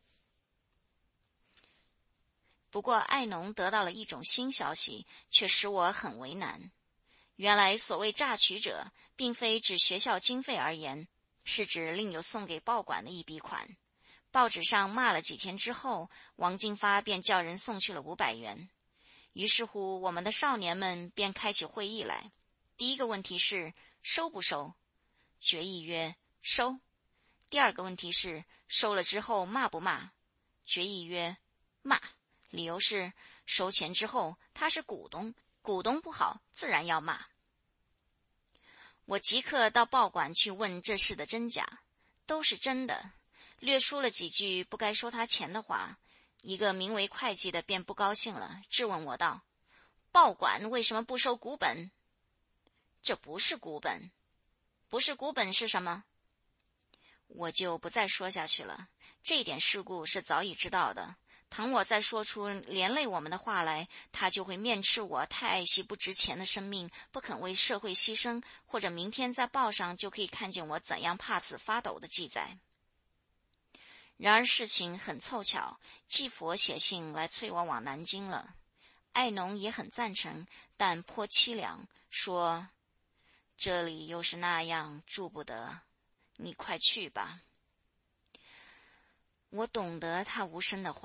不过爱农得到了一种新消息，却使我很为难。原来所谓榨取者，并非指学校经费而言，是指另有送给报馆的一笔款。报纸上骂了几天之后，王金发便叫人送去了500元。于是乎，我们的少年们便开起会议来。第一个问题是收不收？决议曰收。第2个问题是收了之后骂不骂？决议曰骂。理由是收钱之后他是股东，股东不好自然要骂。我即刻到报馆去问这事的真假，都是真的。略说了几句不该收他钱的话，一个名为会计的便不高兴了，质问我道：报馆为什么不收股本？这不是股本。不是股本是什么？我就不再说下去了，这一点事故是早已知道的。倘我再说出连累我们的话来，他就会面斥我太爱惜不值钱的生命，不肯为社会牺牲，或者明天在报上就可以看见我怎样怕死发抖的记载。然而事情很凑巧，继佛写信来催我往南京了。爱农也很赞成，但颇凄凉，说这里又是那样，住不得，你快去吧。我懂得他无声的话，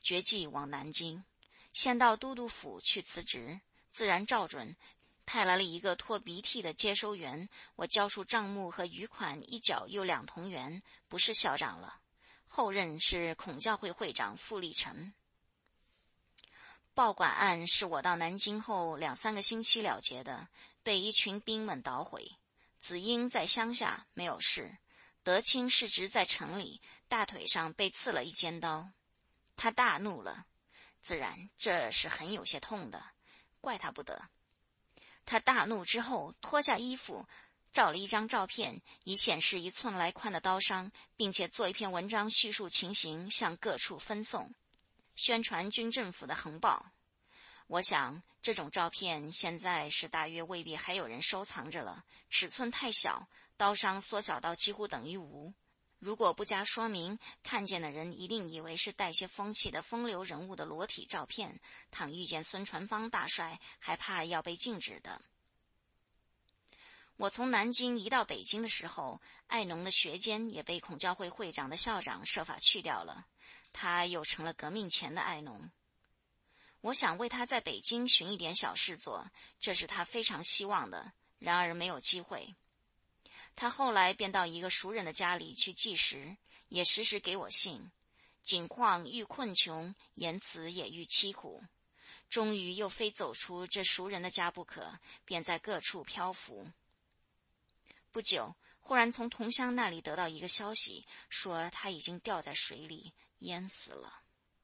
决计往南京，先到都督府去辞职，自然照准，派来了一个拖鼻涕的接收员，我交出账目和余款一角又2铜元，不是校长了。后任是孔教会会长傅立成。报馆案是我到南京后2、3个星期了结的，被一群兵们捣毁。子英在乡下没有事，德清是直在城里，大腿上被刺了1尖刀。他大怒了，自然这是很有些痛的，怪他不得。他大怒之后脱下衣服，照了一张照片，以显示1寸来宽的刀伤，并且做一篇文章叙述情形，向各处分送，宣传军政府的横暴。我想这种照片现在是大约未必还有人收藏着了，尺寸太小，刀伤缩小到几乎等于无。如果不加说明，看见的人一定以为是带些风气的风流人物的裸体照片，倘遇见孙传芳大帅，还怕要被禁止的。我从南京移到北京的时候，爱农的学监也被孔教会会长的校长设法去掉了，他又成了革命前的爱农。我想为他在北京寻一点小事做，这是他非常希望的，然而没有机会。他后来便到一个熟人的家里去寄食，也时时给我信，景况愈困穷，言辞也愈凄苦。终于又非走出这熟人的家不可，便在各处漂浮。不久，忽然从同乡那里得到一个消息，说他已经掉在水里淹死了。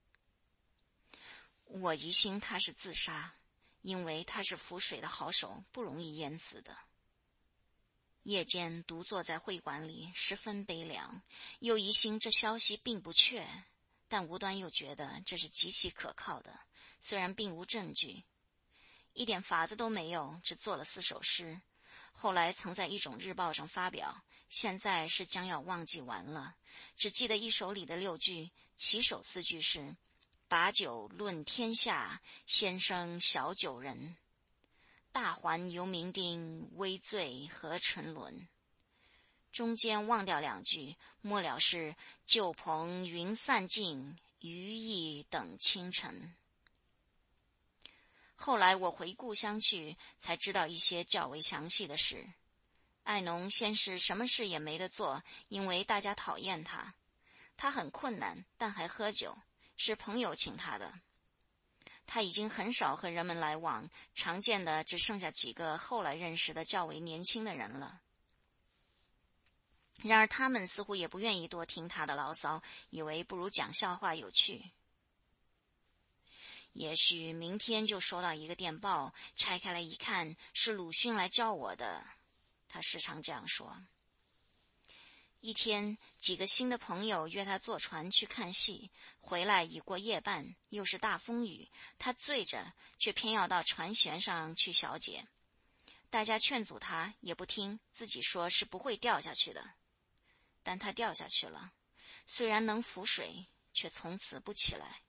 我疑心他是自杀，因为他是浮水的好手，不容易淹死的。夜间独坐在会馆里，十分悲凉，又疑心这消息并不确，但无端又觉得这是极其可靠的，虽然并无证据，一点法子都没有，只做了4首诗，后来曾在一种日报上发表，现在是将要忘记完了，只记得1首里的6句，起首4句是：把酒论天下，先生小酒人。大环游明丁，微醉何沉沦。中间忘掉2句，末了是旧朋云散尽，余意等清晨。后来我回故乡去，才知道一些较为详细的事。爱农先是什么事也没得做，因为大家讨厌他。他很困难，但还喝酒，是朋友请他的。他已经很少和人们来往，常见的只剩下几个后来认识的较为年轻的人了。然而他们似乎也不愿意多听他的牢骚，以为不如讲笑话有趣。也许明天就收到一个电报，拆开来一看，是鲁迅来叫我的。他时常这样说。一天，几个新的朋友约他坐船去看戏，回来已过夜半，又是大风雨，他醉着，却偏要到船舷上去小解。大家劝阻他，也不听，自己说是不会掉下去的。但他掉下去了，虽然能浮水，却从此不起来。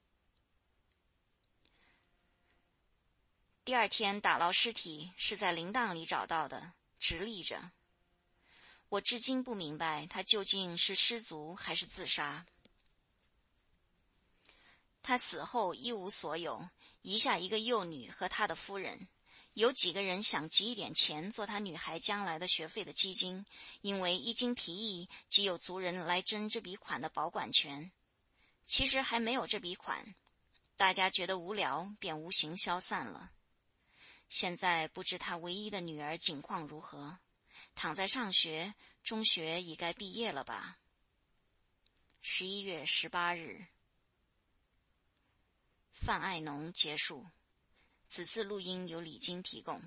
第2天打捞尸体，是在灵档里找到的，直立着。我至今不明白他究竟是失足还是自杀。他死后一无所有，遗下一个幼女和他的夫人。有几个人想集一点钱做他女孩将来的学费的基金，因为一经提议，即有族人来争这笔款的保管权。其实还没有这笔款，大家觉得无聊，便无形消散了。现在不知他唯一的女儿景况如何，躺在上学，中学已该毕业了吧。11月18日，范爱农结束。此次录音由李菁提供。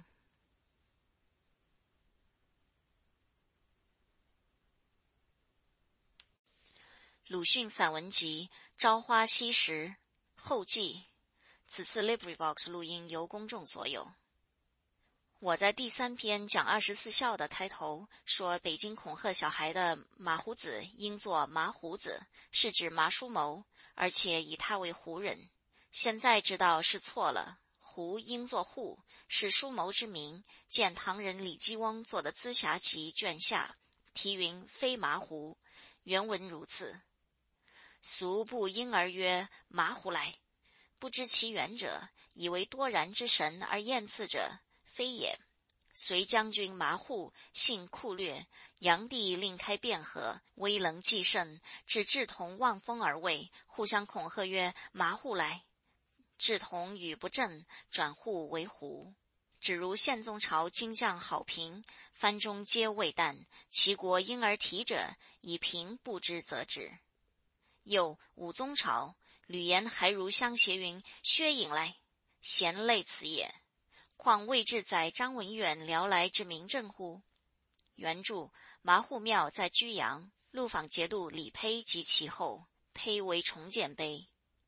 鲁迅散文集《朝花夕拾》后记。此次 LibriVox 录音由公众所有。我在第3篇讲24孝的开头说，北京恐吓小孩的马胡子应作麻胡子，是指麻叔谋，而且以他为胡人。现在知道是错了，胡应作户，是叔谋之名，见唐人李继翁做的《资暇集》卷下，题云非麻胡，原文如此。 俗不因而曰马虎来，不知其源者，以为多然之神而厌刺者，非也。隋将军麻户性酷略，炀帝令开汴河，威能既盛，至志同望风而畏，互相恐吓曰：麻户来。志同语不正，转户为胡。只如宪宗朝金将好评，藩中皆畏惮，其国因而提者，以平不知则止。又武宗朝，吕岩还如相携云：薛颖来，贤类此也。况未至载张文远辽来之名政乎？原著：麻户庙在居阳，路访节度李胚及其后，胚为重建碑。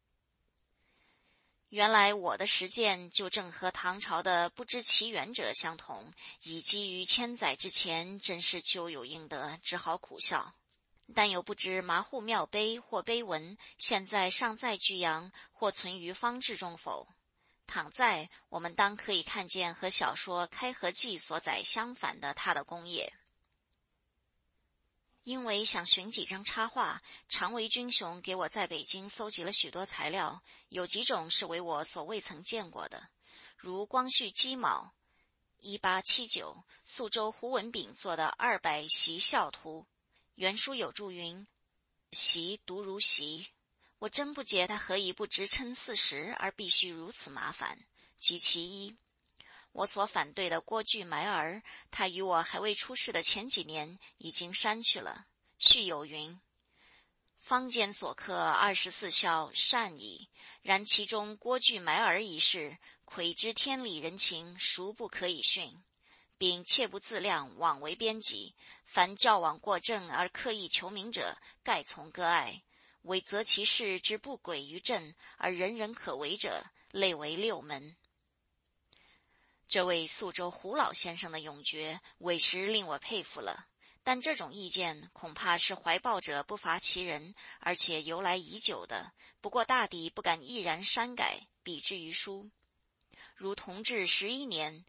原来我的实践就正和唐朝的不知其源者相同，以基于千载之前，真是咎有应得，只好苦笑。但又不知麻户庙碑或碑文现在尚在居阳，或存于方志中否？倘在，我们当可以看见和小说《开河记》所载相反的他的功业。因为想寻几张插画，常为君雄给我在北京搜集了许多材料，有几种是为我所未曾见过的，如光绪己卯1879宿州胡文炳做的200习孝图，原书有注云：习读如习。我真不解他何以不直称40，而必须如此麻烦。及其一，我所反对的郭巨埋儿，他与我还未出世的前几年已经删去了。序有云：坊间所刻24孝善矣，然其中郭巨埋儿一事，窥知天理人情，孰不可以训？并切不自量，枉为编辑。凡教往过正而刻意求名者，盖从割爱。唯择其事之不轨于正，而人人可为者，类为6门。这位宿州胡老先生的永决，委实令我佩服了。但这种意见恐怕是怀抱者不乏其人，而且由来已久的，不过大抵不敢毅然删改，比之于书。如同治11年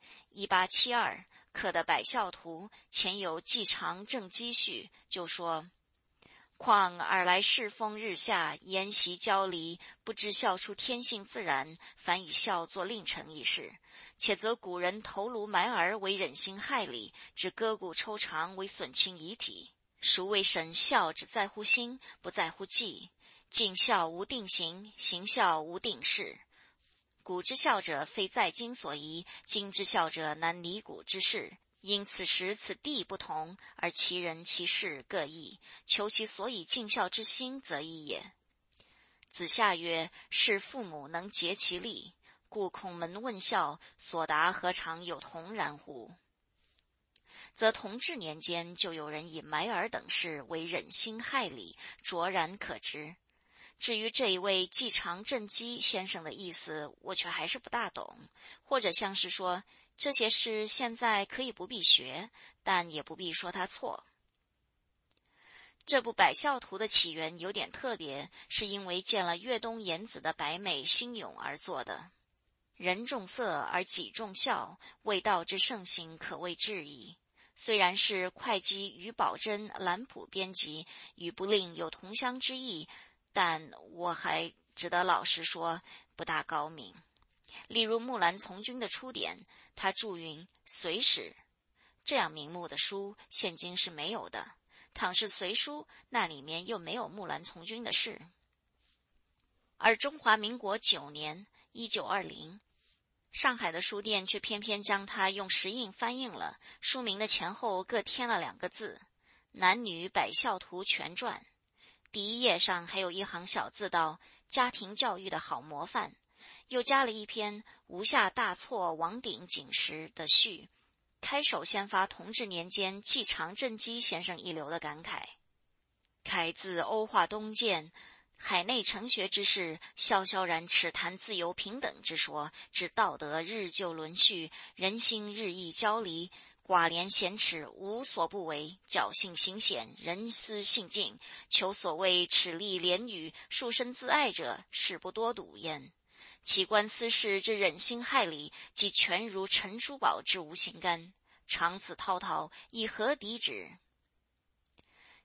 1872刻的百孝图，前有季常正积序，就说：况尔来世风日下，沿袭交离，不知孝出天性自然，反以孝作令成一事。且则古人头颅埋儿为忍心害理，指割骨抽肠为损亲遗体。孰谓神孝只在乎心，不在乎纪？尽孝无定刑，行孝无定事。古之孝者非在今所宜，今之孝者难拟古之事。因此时此地不同，而其人其事各异，求其所以尽孝之心，则异也。子夏曰：是父母能竭其力，故孔门问孝，所答何尝有同然乎？则同治年间就有人以埋儿等事为忍心害理，卓然可知。至于这一位季常正基先生的意思，我却还是不大懂，或者像是说这些事现在可以不必学，但也不必说他错。这部百孝图的起源有点特别，是因为见了岳东颜子的白美新咏而做的。人重色而己重孝，为道之盛行，可谓至矣。虽然是会稽于宝珍、兰普编辑，与不吝有同乡之意，但我还只得老实说，不大高明。例如木兰从军的出典，他注云隋史，这样名目的书现今是没有的。倘是隋书，那里面又没有木兰从军的事。而中华民国9年1920，上海的书店却偏偏将它用石印翻印了，书名的前后各添了2个字：男女百孝图全传。第1页上还有一行小字道：家庭教育的好模范。又加了一篇无下大错王鼎警时的序，开首先发同治年间季常正基先生一流的感慨：慨自欧化东渐，海内成学之士，萧萧然耻谈自由平等之说，指道德日就沦序，人心日益交离，寡廉鲜耻，无所不为，侥幸行险，人思性尽，求所谓耻立廉语，树身自爱者，事不多睹焉。其观私事之忍心害理，即全如陈叔宝之无形干，长此滔滔，以何敌之？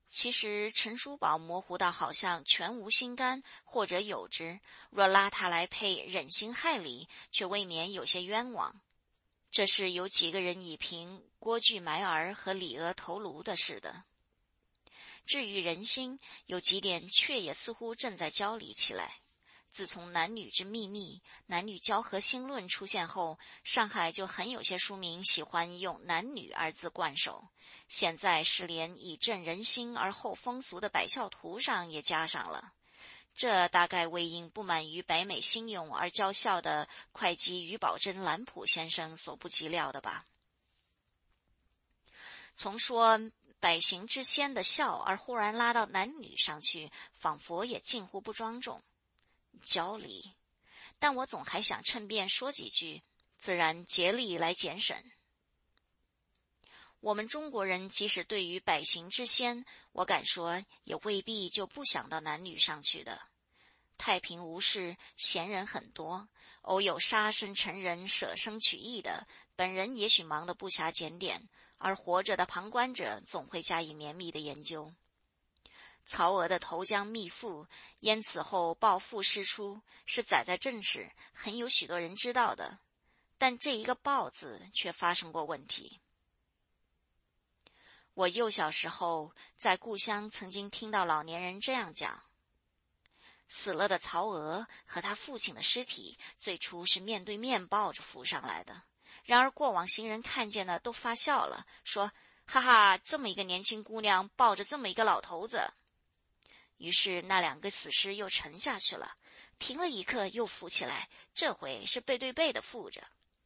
其实陈叔宝模糊到好像全无心肝，或者有之，若拉他来配忍心害理，却未免有些冤枉。这是有几个人以评郭巨埋儿和李娥投颅的事的。至于人心，有几点却也似乎正在交离起来。自从男女之秘密、男女交合心论出现后，上海就很有些书名喜欢用男女二字冠首，现在是连以正人心而后风俗的百孝图上也加上了。这大概为因不满于北美兴用而娇笑的会稽于宝珍兰普先生所不及料的吧。从说百行之先的孝而忽然拉到男女上去，仿佛也近乎不庄重。交离，但我总还想趁便说几句，自然竭力来简审。我们中国人即使对于百行之先，我敢说也未必就不想到男女上去的。太平无事，闲人很多，偶有杀身成仁、舍生取义的，本人也许忙得不暇检点，而活着的旁观者总会加以绵密的研究。曹娥的投江密赋，淹死后报父释出，是载在正史，很有许多人知道的，但这一个报字却发生过问题。我幼小时候在故乡曾经听到老年人这样讲：死了的曹娥和他父亲的尸体最初是面对面抱着扶上来的，然而过往行人看见了都发笑了，说哈哈，这么一个年轻姑娘抱着这么一个老头子。于是那两个死尸又沉下去了，停了一刻又浮起来，这回是背对背的附着。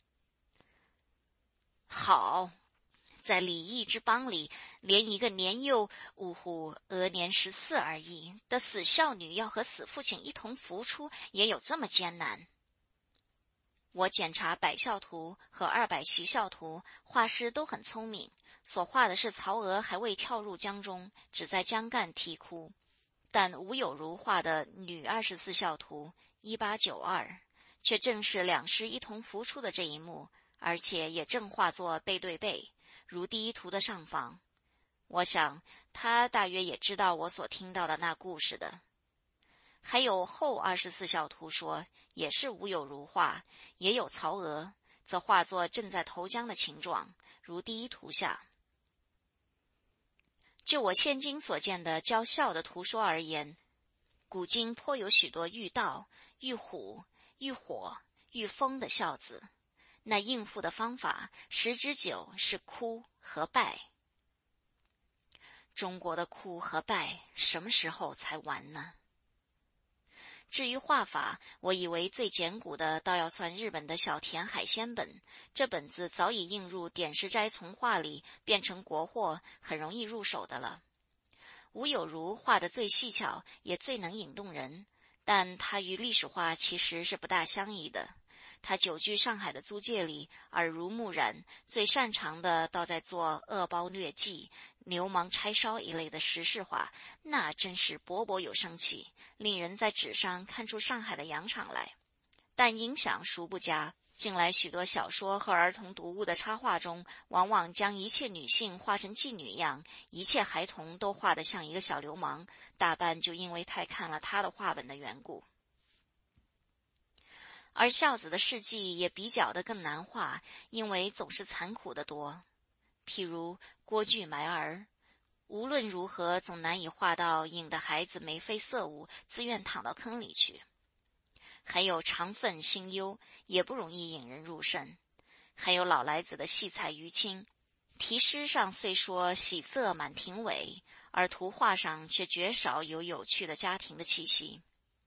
好，在礼义之邦里，连一个年幼额年14而已的死少女要和死父亲一同浮出，也有这么艰难。我检查百孝图和200习孝图，画师都很聪明，所画的是曹娥还未跳入江中，只在江干啼哭。但吴有如画的女24孝图1892，却正是两尸一同浮出的这一幕，而且也正画作背对背，如第一图的上方。我想他大约也知道我所听到的那故事的。还有后24孝图说也是吴有如画，也有曹娥，则画作正在投江的情状，如第一图下。就我现今所见的教孝的图说而言，古今颇有许多遇道、遇虎、遇火、遇风的孝字，那应付的方法10之9是哭和拜。中国的哭和拜什么时候才完呢？至于画法，我以为最简古的倒要算日本的小田海鲜本，这本子早已印入点石斋从画里，变成国货，很容易入手的了。吴有如画的最细巧，也最能引动人，但他与历史画其实是不大相宜的。他久居上海的租界里，耳濡目染，最擅长的倒在做恶包劣迹、流氓拆烧一类的时事画，那真是勃勃有生气，令人在纸上看出上海的洋场来。但影响殊不佳，近来许多小说和儿童读物的插画中，往往将一切女性画成妓女样，一切孩童都画得像一个小流氓，大半就因为太看了他的画本的缘故。而孝子的事迹也比较的更难画，因为总是残酷的多。譬如郭巨埋儿，无论如何总难以画到引得孩子眉飞色舞，自愿躺到坑里去。还有长愤心忧，也不容易引人入胜。还有老来子的戏彩于亲，题诗上虽说喜色满庭尾，而图画上却绝少有趣的家庭的气息。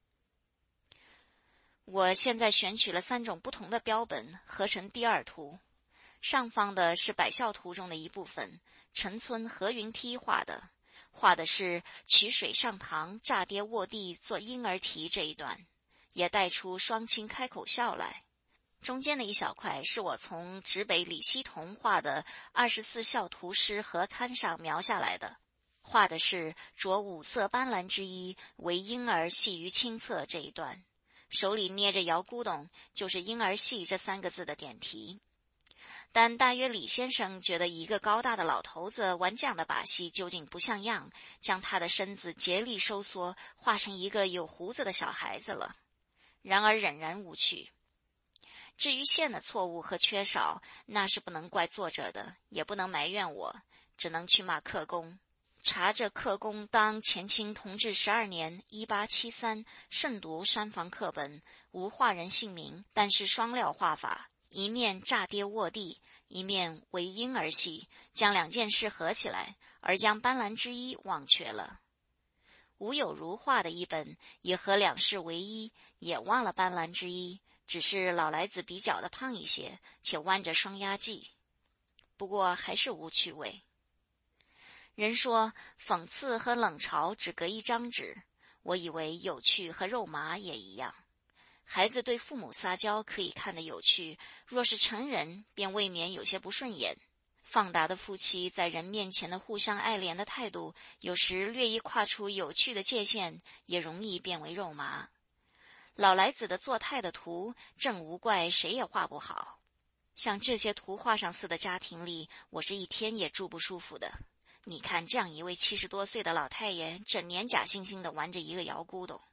我现在选取了3种不同的标本，合成第2图。上方的是百孝图中的一部分，陈村何云梯画的是取水上堂炸跌卧地做婴儿题这一段，也带出双亲开口笑来。中间的一小块是我从直北李希同画的24孝图诗合刊上描下来的，画的是着5色斑斓之衣为婴儿系于亲侧这一段，手里捏着摇咕咚，就是婴儿系这3个字的点题。 但大约李先生觉得一个高大的老头子玩这样的把戏究竟不像样，将他的身子竭力收缩，画成一个有胡子的小孩子了。然而仍然无趣。至于线的错误和缺少，那是不能怪作者的，也不能埋怨我，只能去骂刻工。查着刻工当前清同治12年1873慎读山房课本，无画人姓名，但是双料画法，一面炸跌卧地，一面为婴儿戏，将两件事合起来，而将斑斓之一忘却了。吴有如画的一本也合两事为一，也忘了斑斓之一，只是老来子比较的胖一些，且弯着双压髻，不过还是无趣味。人说讽刺和冷嘲只隔一张纸，我以为有趣和肉麻也一样。孩子对父母撒娇可以看得有趣，若是成人便未免有些不顺眼。放达的夫妻在人面前的互相爱怜的态度，有时略一跨出有趣的界限，也容易变为肉麻。老来子的做态的图，正无怪谁也画不好。像这些图画上似的家庭里，我是一天也住不舒服的。你看这样一位70多岁的老太爷，整年假惺惺地玩着一个摇咕咚。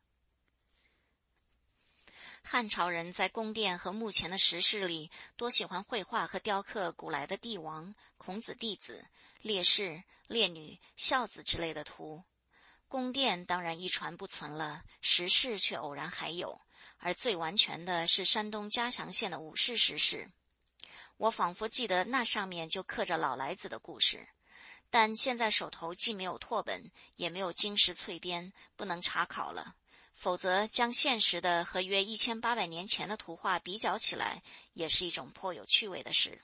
汉朝人在宫殿和墓前的石室里，多喜欢绘画和雕刻古来的帝王、孔子弟子、烈士、烈女、孝子之类的图。宫殿当然一传不存了，石室却偶然还有，而最完全的是山东嘉祥县的武士石室。我仿佛记得那上面就刻着老来子的故事，但现在手头既没有拓本，也没有金石淬边，不能查考了。否则将现实的和约1800年前的图画比较起来，也是一种颇有趣味的事。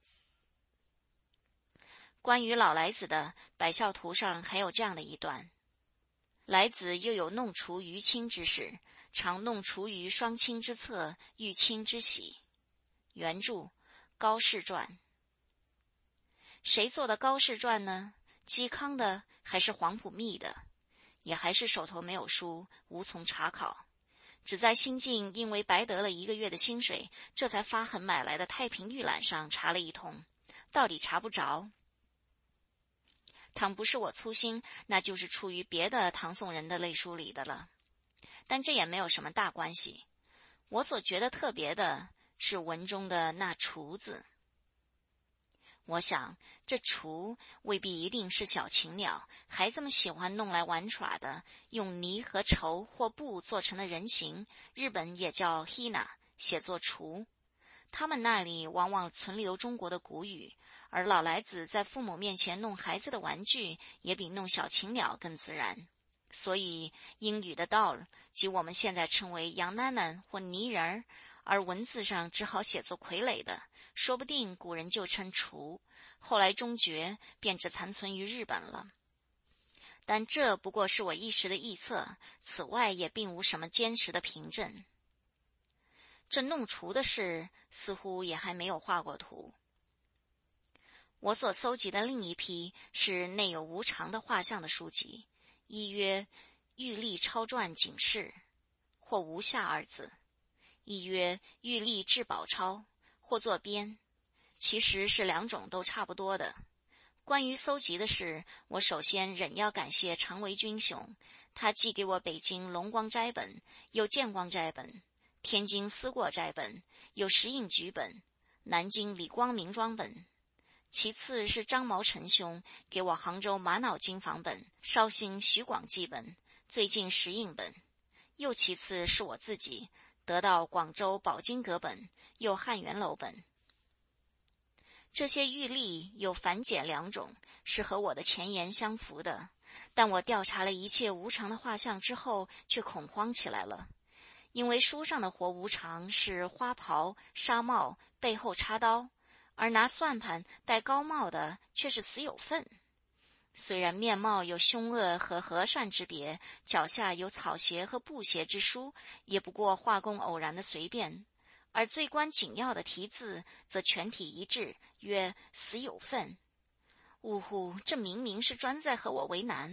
关于老来子的百孝图上还有这样的一段：来子又有弄除于亲之事，常弄除于双亲之侧，遇亲之喜。原著高士传。谁做的高士传呢？嵇康的还是黄埔密的？也还是手头没有书，无从查考，只在新晋因为白得了1个月的薪水，这才发狠买来的太平御览上查了一通，到底查不着。倘不是我粗心，那就是出于别的唐宋人的类书里的了，但这也没有什么大关系。我所觉得特别的是文中的那厨字。我想这雏未必一定是小禽鸟，孩子们喜欢弄来玩耍的，用泥和绸或布做成的人形，日本也叫 hina， 写作雏。他们那里往往存留中国的古语，而老来子在父母面前弄孩子的玩具，也比弄小禽鸟更自然。所以英语的 doll 即我们现在称为洋囡囡或泥人儿，而文字上只好写作傀儡的，说不定古人就称雏，后来终绝，便只残存于日本了。但这不过是我一时的臆测，此外也并无什么坚实的凭证。这弄雏的事似乎也还没有画过图。我所搜集的另一批是内有无常的画像的书籍，一曰玉历超传警示，或无下二字；一曰玉历至宝钞，或作编，其实是两种都差不多的。关于搜集的事，我首先仍要感谢常维君兄，他寄给我北京龙光斋本，有建光斋本，天津思过斋本，有石印局本，南京李光明庄本。其次是张毛臣兄给我杭州玛瑙经房本，绍兴徐广记本，最近石印本。又其次是我自己得到广州宝金阁本，又汉元楼本。这些玉历有繁简两种，是和我的前言相符的，但我调查了一切无常的画像之后，却恐慌起来了。因为书上的活无常是花袍、纱帽、背后插刀，而拿算盘戴高帽的却是死有份。虽然面貌有凶恶和和善之别，脚下有草鞋和布鞋之殊，也不过画工偶然的随便，而最关紧要的题字则全体一致，曰死有份。呜呼，这明明是专在和我为难。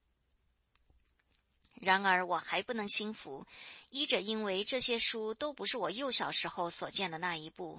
然而我还不能心服，一者因为这些书都不是我幼小时候所见的那一部，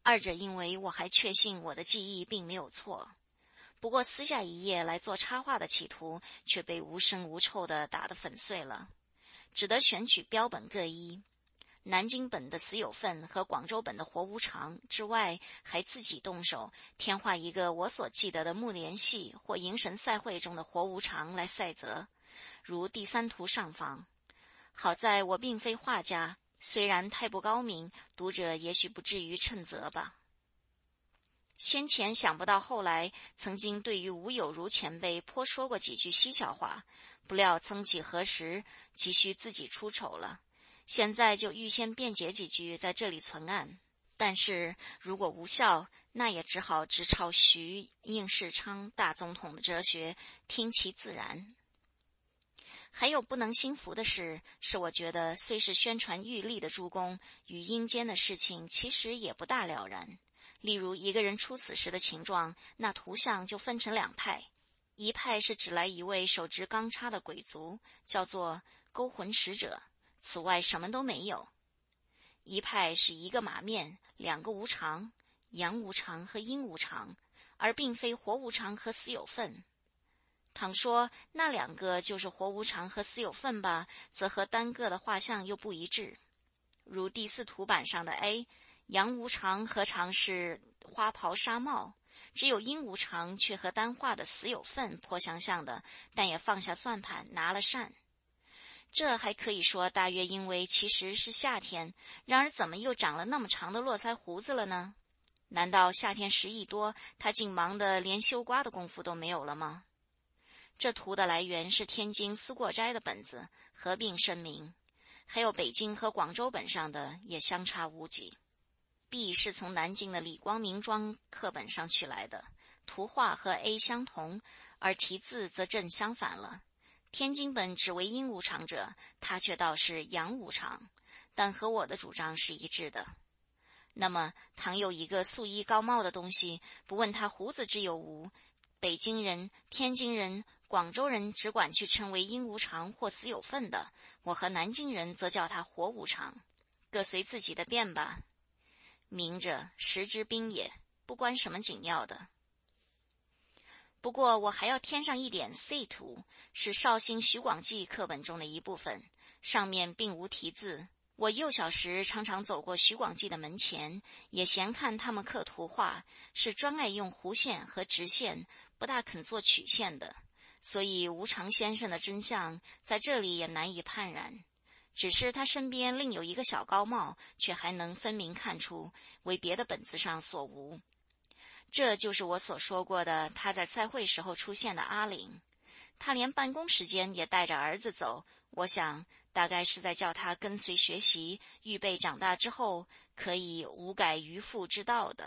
二者因为我还确信我的记忆并没有错，不过撕下一页来做插画的企图却被无声无臭地打得粉碎了，只得选取标本各一。南京本的死有份和广州本的活无常之外，还自己动手添画一个我所记得的木莲戏或迎神赛会中的活无常来赛责，如第3图上方。好在我并非画家，虽然太不高明，读者也许不至于称责吧。先前想不到后来曾经对于吴有如前辈颇说过几句嬉笑话，不料曾几何时急需自己出丑了，现在就预先辩解几句在这里存案。但是如果无效，那也只好直抄徐应世昌大总统的哲学，听其自然。还有不能心服的是我觉得虽是宣传玉立的诸公，与阴间的事情其实也不大了然。例如一个人出死时的情状，那图像就分成2派，一派是指来一位手执钢叉的鬼卒，叫做勾魂使者，此外什么都没有；一派是一个马面，2个无常，阳无常和阴无常，而并非活无常和死有份。倘说那2个就是活无常和死有份吧，则和单个的画像又不一致。如第4图版上的 A， 阳无常何尝是花袍纱帽，只有阴无常却和单画的死有份颇相像的，但也放下算盘拿了扇。这还可以说大约因为其实是夏天，然而怎么又长了那么长的络腮胡子了呢？难道夏天10亿多，他竟忙得连修瓜的功夫都没有了吗？这图的来源是天津思过斋的本子，合并声明，还有北京和广州本上的也相差无几。B 是从南京的李光明庄课本上取来的，图画和 A 相同，而题字则正相反了。天津本只为阴无常者，他却倒是阳无常，但和我的主张是一致的。那么倘有一个素衣高帽的东西，不问他胡子之有无，北京人、天津人、广州人只管去称为阴无常或死有份的，我和南京人则叫他活无常，各随自己的便吧。明者实之兵也，不关什么紧要的。不过我还要添上一点 C 图，是绍兴徐广记课本中的一部分，上面并无题字。我幼小时常常走过徐广记的门前，也闲看他们刻图画，是专爱用弧线和直线，不大肯做曲线的，所以无常先生的真相在这里也难以判然。只是他身边另有一个小高帽，却还能分明看出为别的本子上所无。这就是我所说过的他在赛会时候出现的阿玲。他连办公时间也带着儿子走，我想大概是在叫他跟随学习，预备长大之后可以无改于父之道的。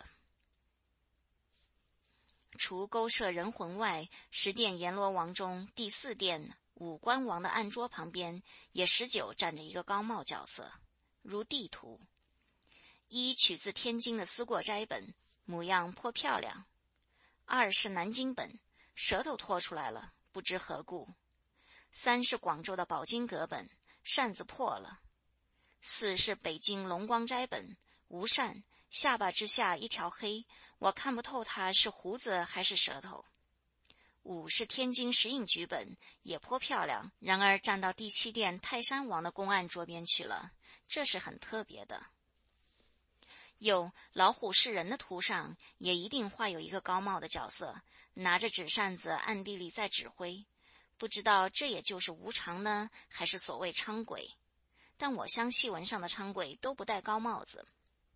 除勾摄人魂外，十殿阎罗王中第4殿五官王的案桌旁边也19站着一个高帽角色，如地图。1取自天津的思过斋本，模样颇漂亮。2是南京本，舌头拖出来了，不知何故。3是广州的宝金阁本，扇子破了。4是北京龙光斋本，无扇，下巴之下一条黑，我看不透它是胡子还是舌头。5是天津石印局本，也颇漂亮，然而站到第7殿泰山王的公案桌边去了，这是很特别的。有老虎是人的图上也一定画有一个高帽的角色，拿着纸扇子暗地里在指挥，不知道这也就是无常呢，还是所谓伥鬼，但我相戏文上的伥鬼都不戴高帽子。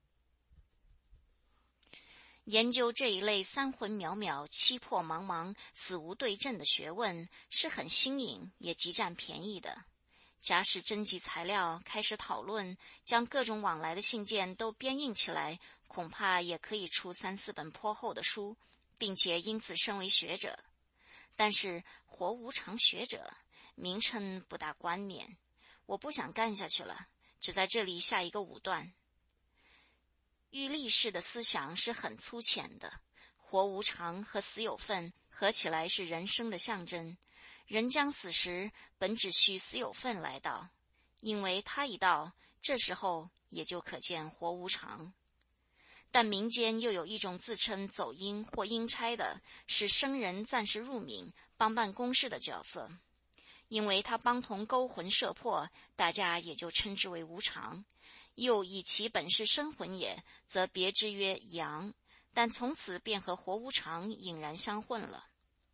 研究这一类三魂渺渺、七魄茫茫、死无对证的学问是很新颖，也极占便宜的。假使征集材料，开始讨论，将各种往来的信件都编印起来，恐怕也可以出3、4本颇厚的书，并且因此身为学者。但是活无常学者名称不大冠冕，我不想干下去了，只在这里下一个武断。玉立式的思想是很粗浅的，活无常和死有份合起来是人生的象征，人将死时本只需死有份来到，因为他一到，这时候也就可见活无常。 但民间又有一种自称走阴或阴差的，使生人暂时入冥，帮办公事的角色。因为他帮同勾魂摄魄，大家也就称之为无常。又以其本是生魂也，则别之曰阳，但从此便和活无常隐然相混了。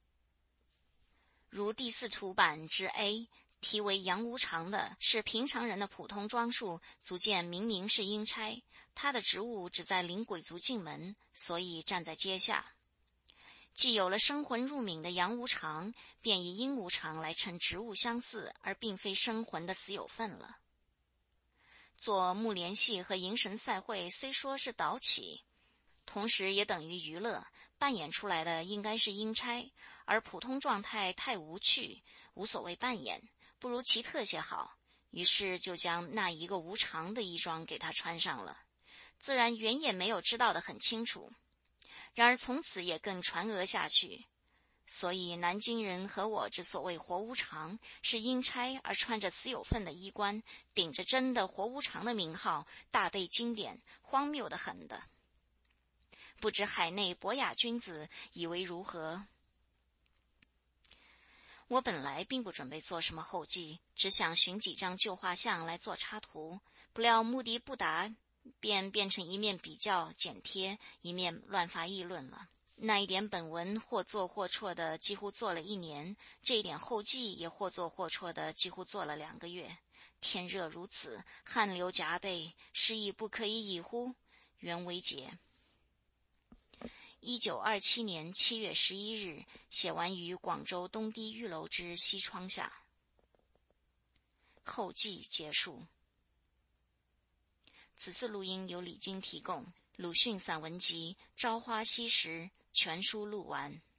如第4图版之 A， 题为阳无常的是平常人的普通装束，足见明明是阴差，他的职务只在领鬼卒进门，所以站在阶下。既有了生魂入冥的阳无常，便以阴无常来称职务相似，而并非生魂的死有份了。做木莲戏和迎神赛会虽说是导起，同时也等于娱乐，扮演出来的应该是阴差，而普通状态太无趣，无所谓扮演，不如奇特些好，于是就将那一个无常的衣装给他穿上了，自然原也没有知道得很清楚。然而从此也更传讹下去，所以南京人和我之所谓活无常，是阴差而穿着死有份的衣冠，顶着真的活无常的名号，大背经典，荒谬得很的。不知海内博雅君子以为如何？我本来并不准备做什么后记，只想寻几张旧画像来做插图，不料目的不达，便变成一面比较剪贴，一面乱发议论了。那一点本文或做或错的几乎做了1年，这一点后记也或做或错的几乎做了2个月。天热如此，汗流浃背，是亦不可以已乎？袁惟杰。1927年7月11日，写完于广州东堤玉楼之西窗下。后记结束。此次录音由李菁提供，鲁迅散文集《朝花夕拾》全书录完。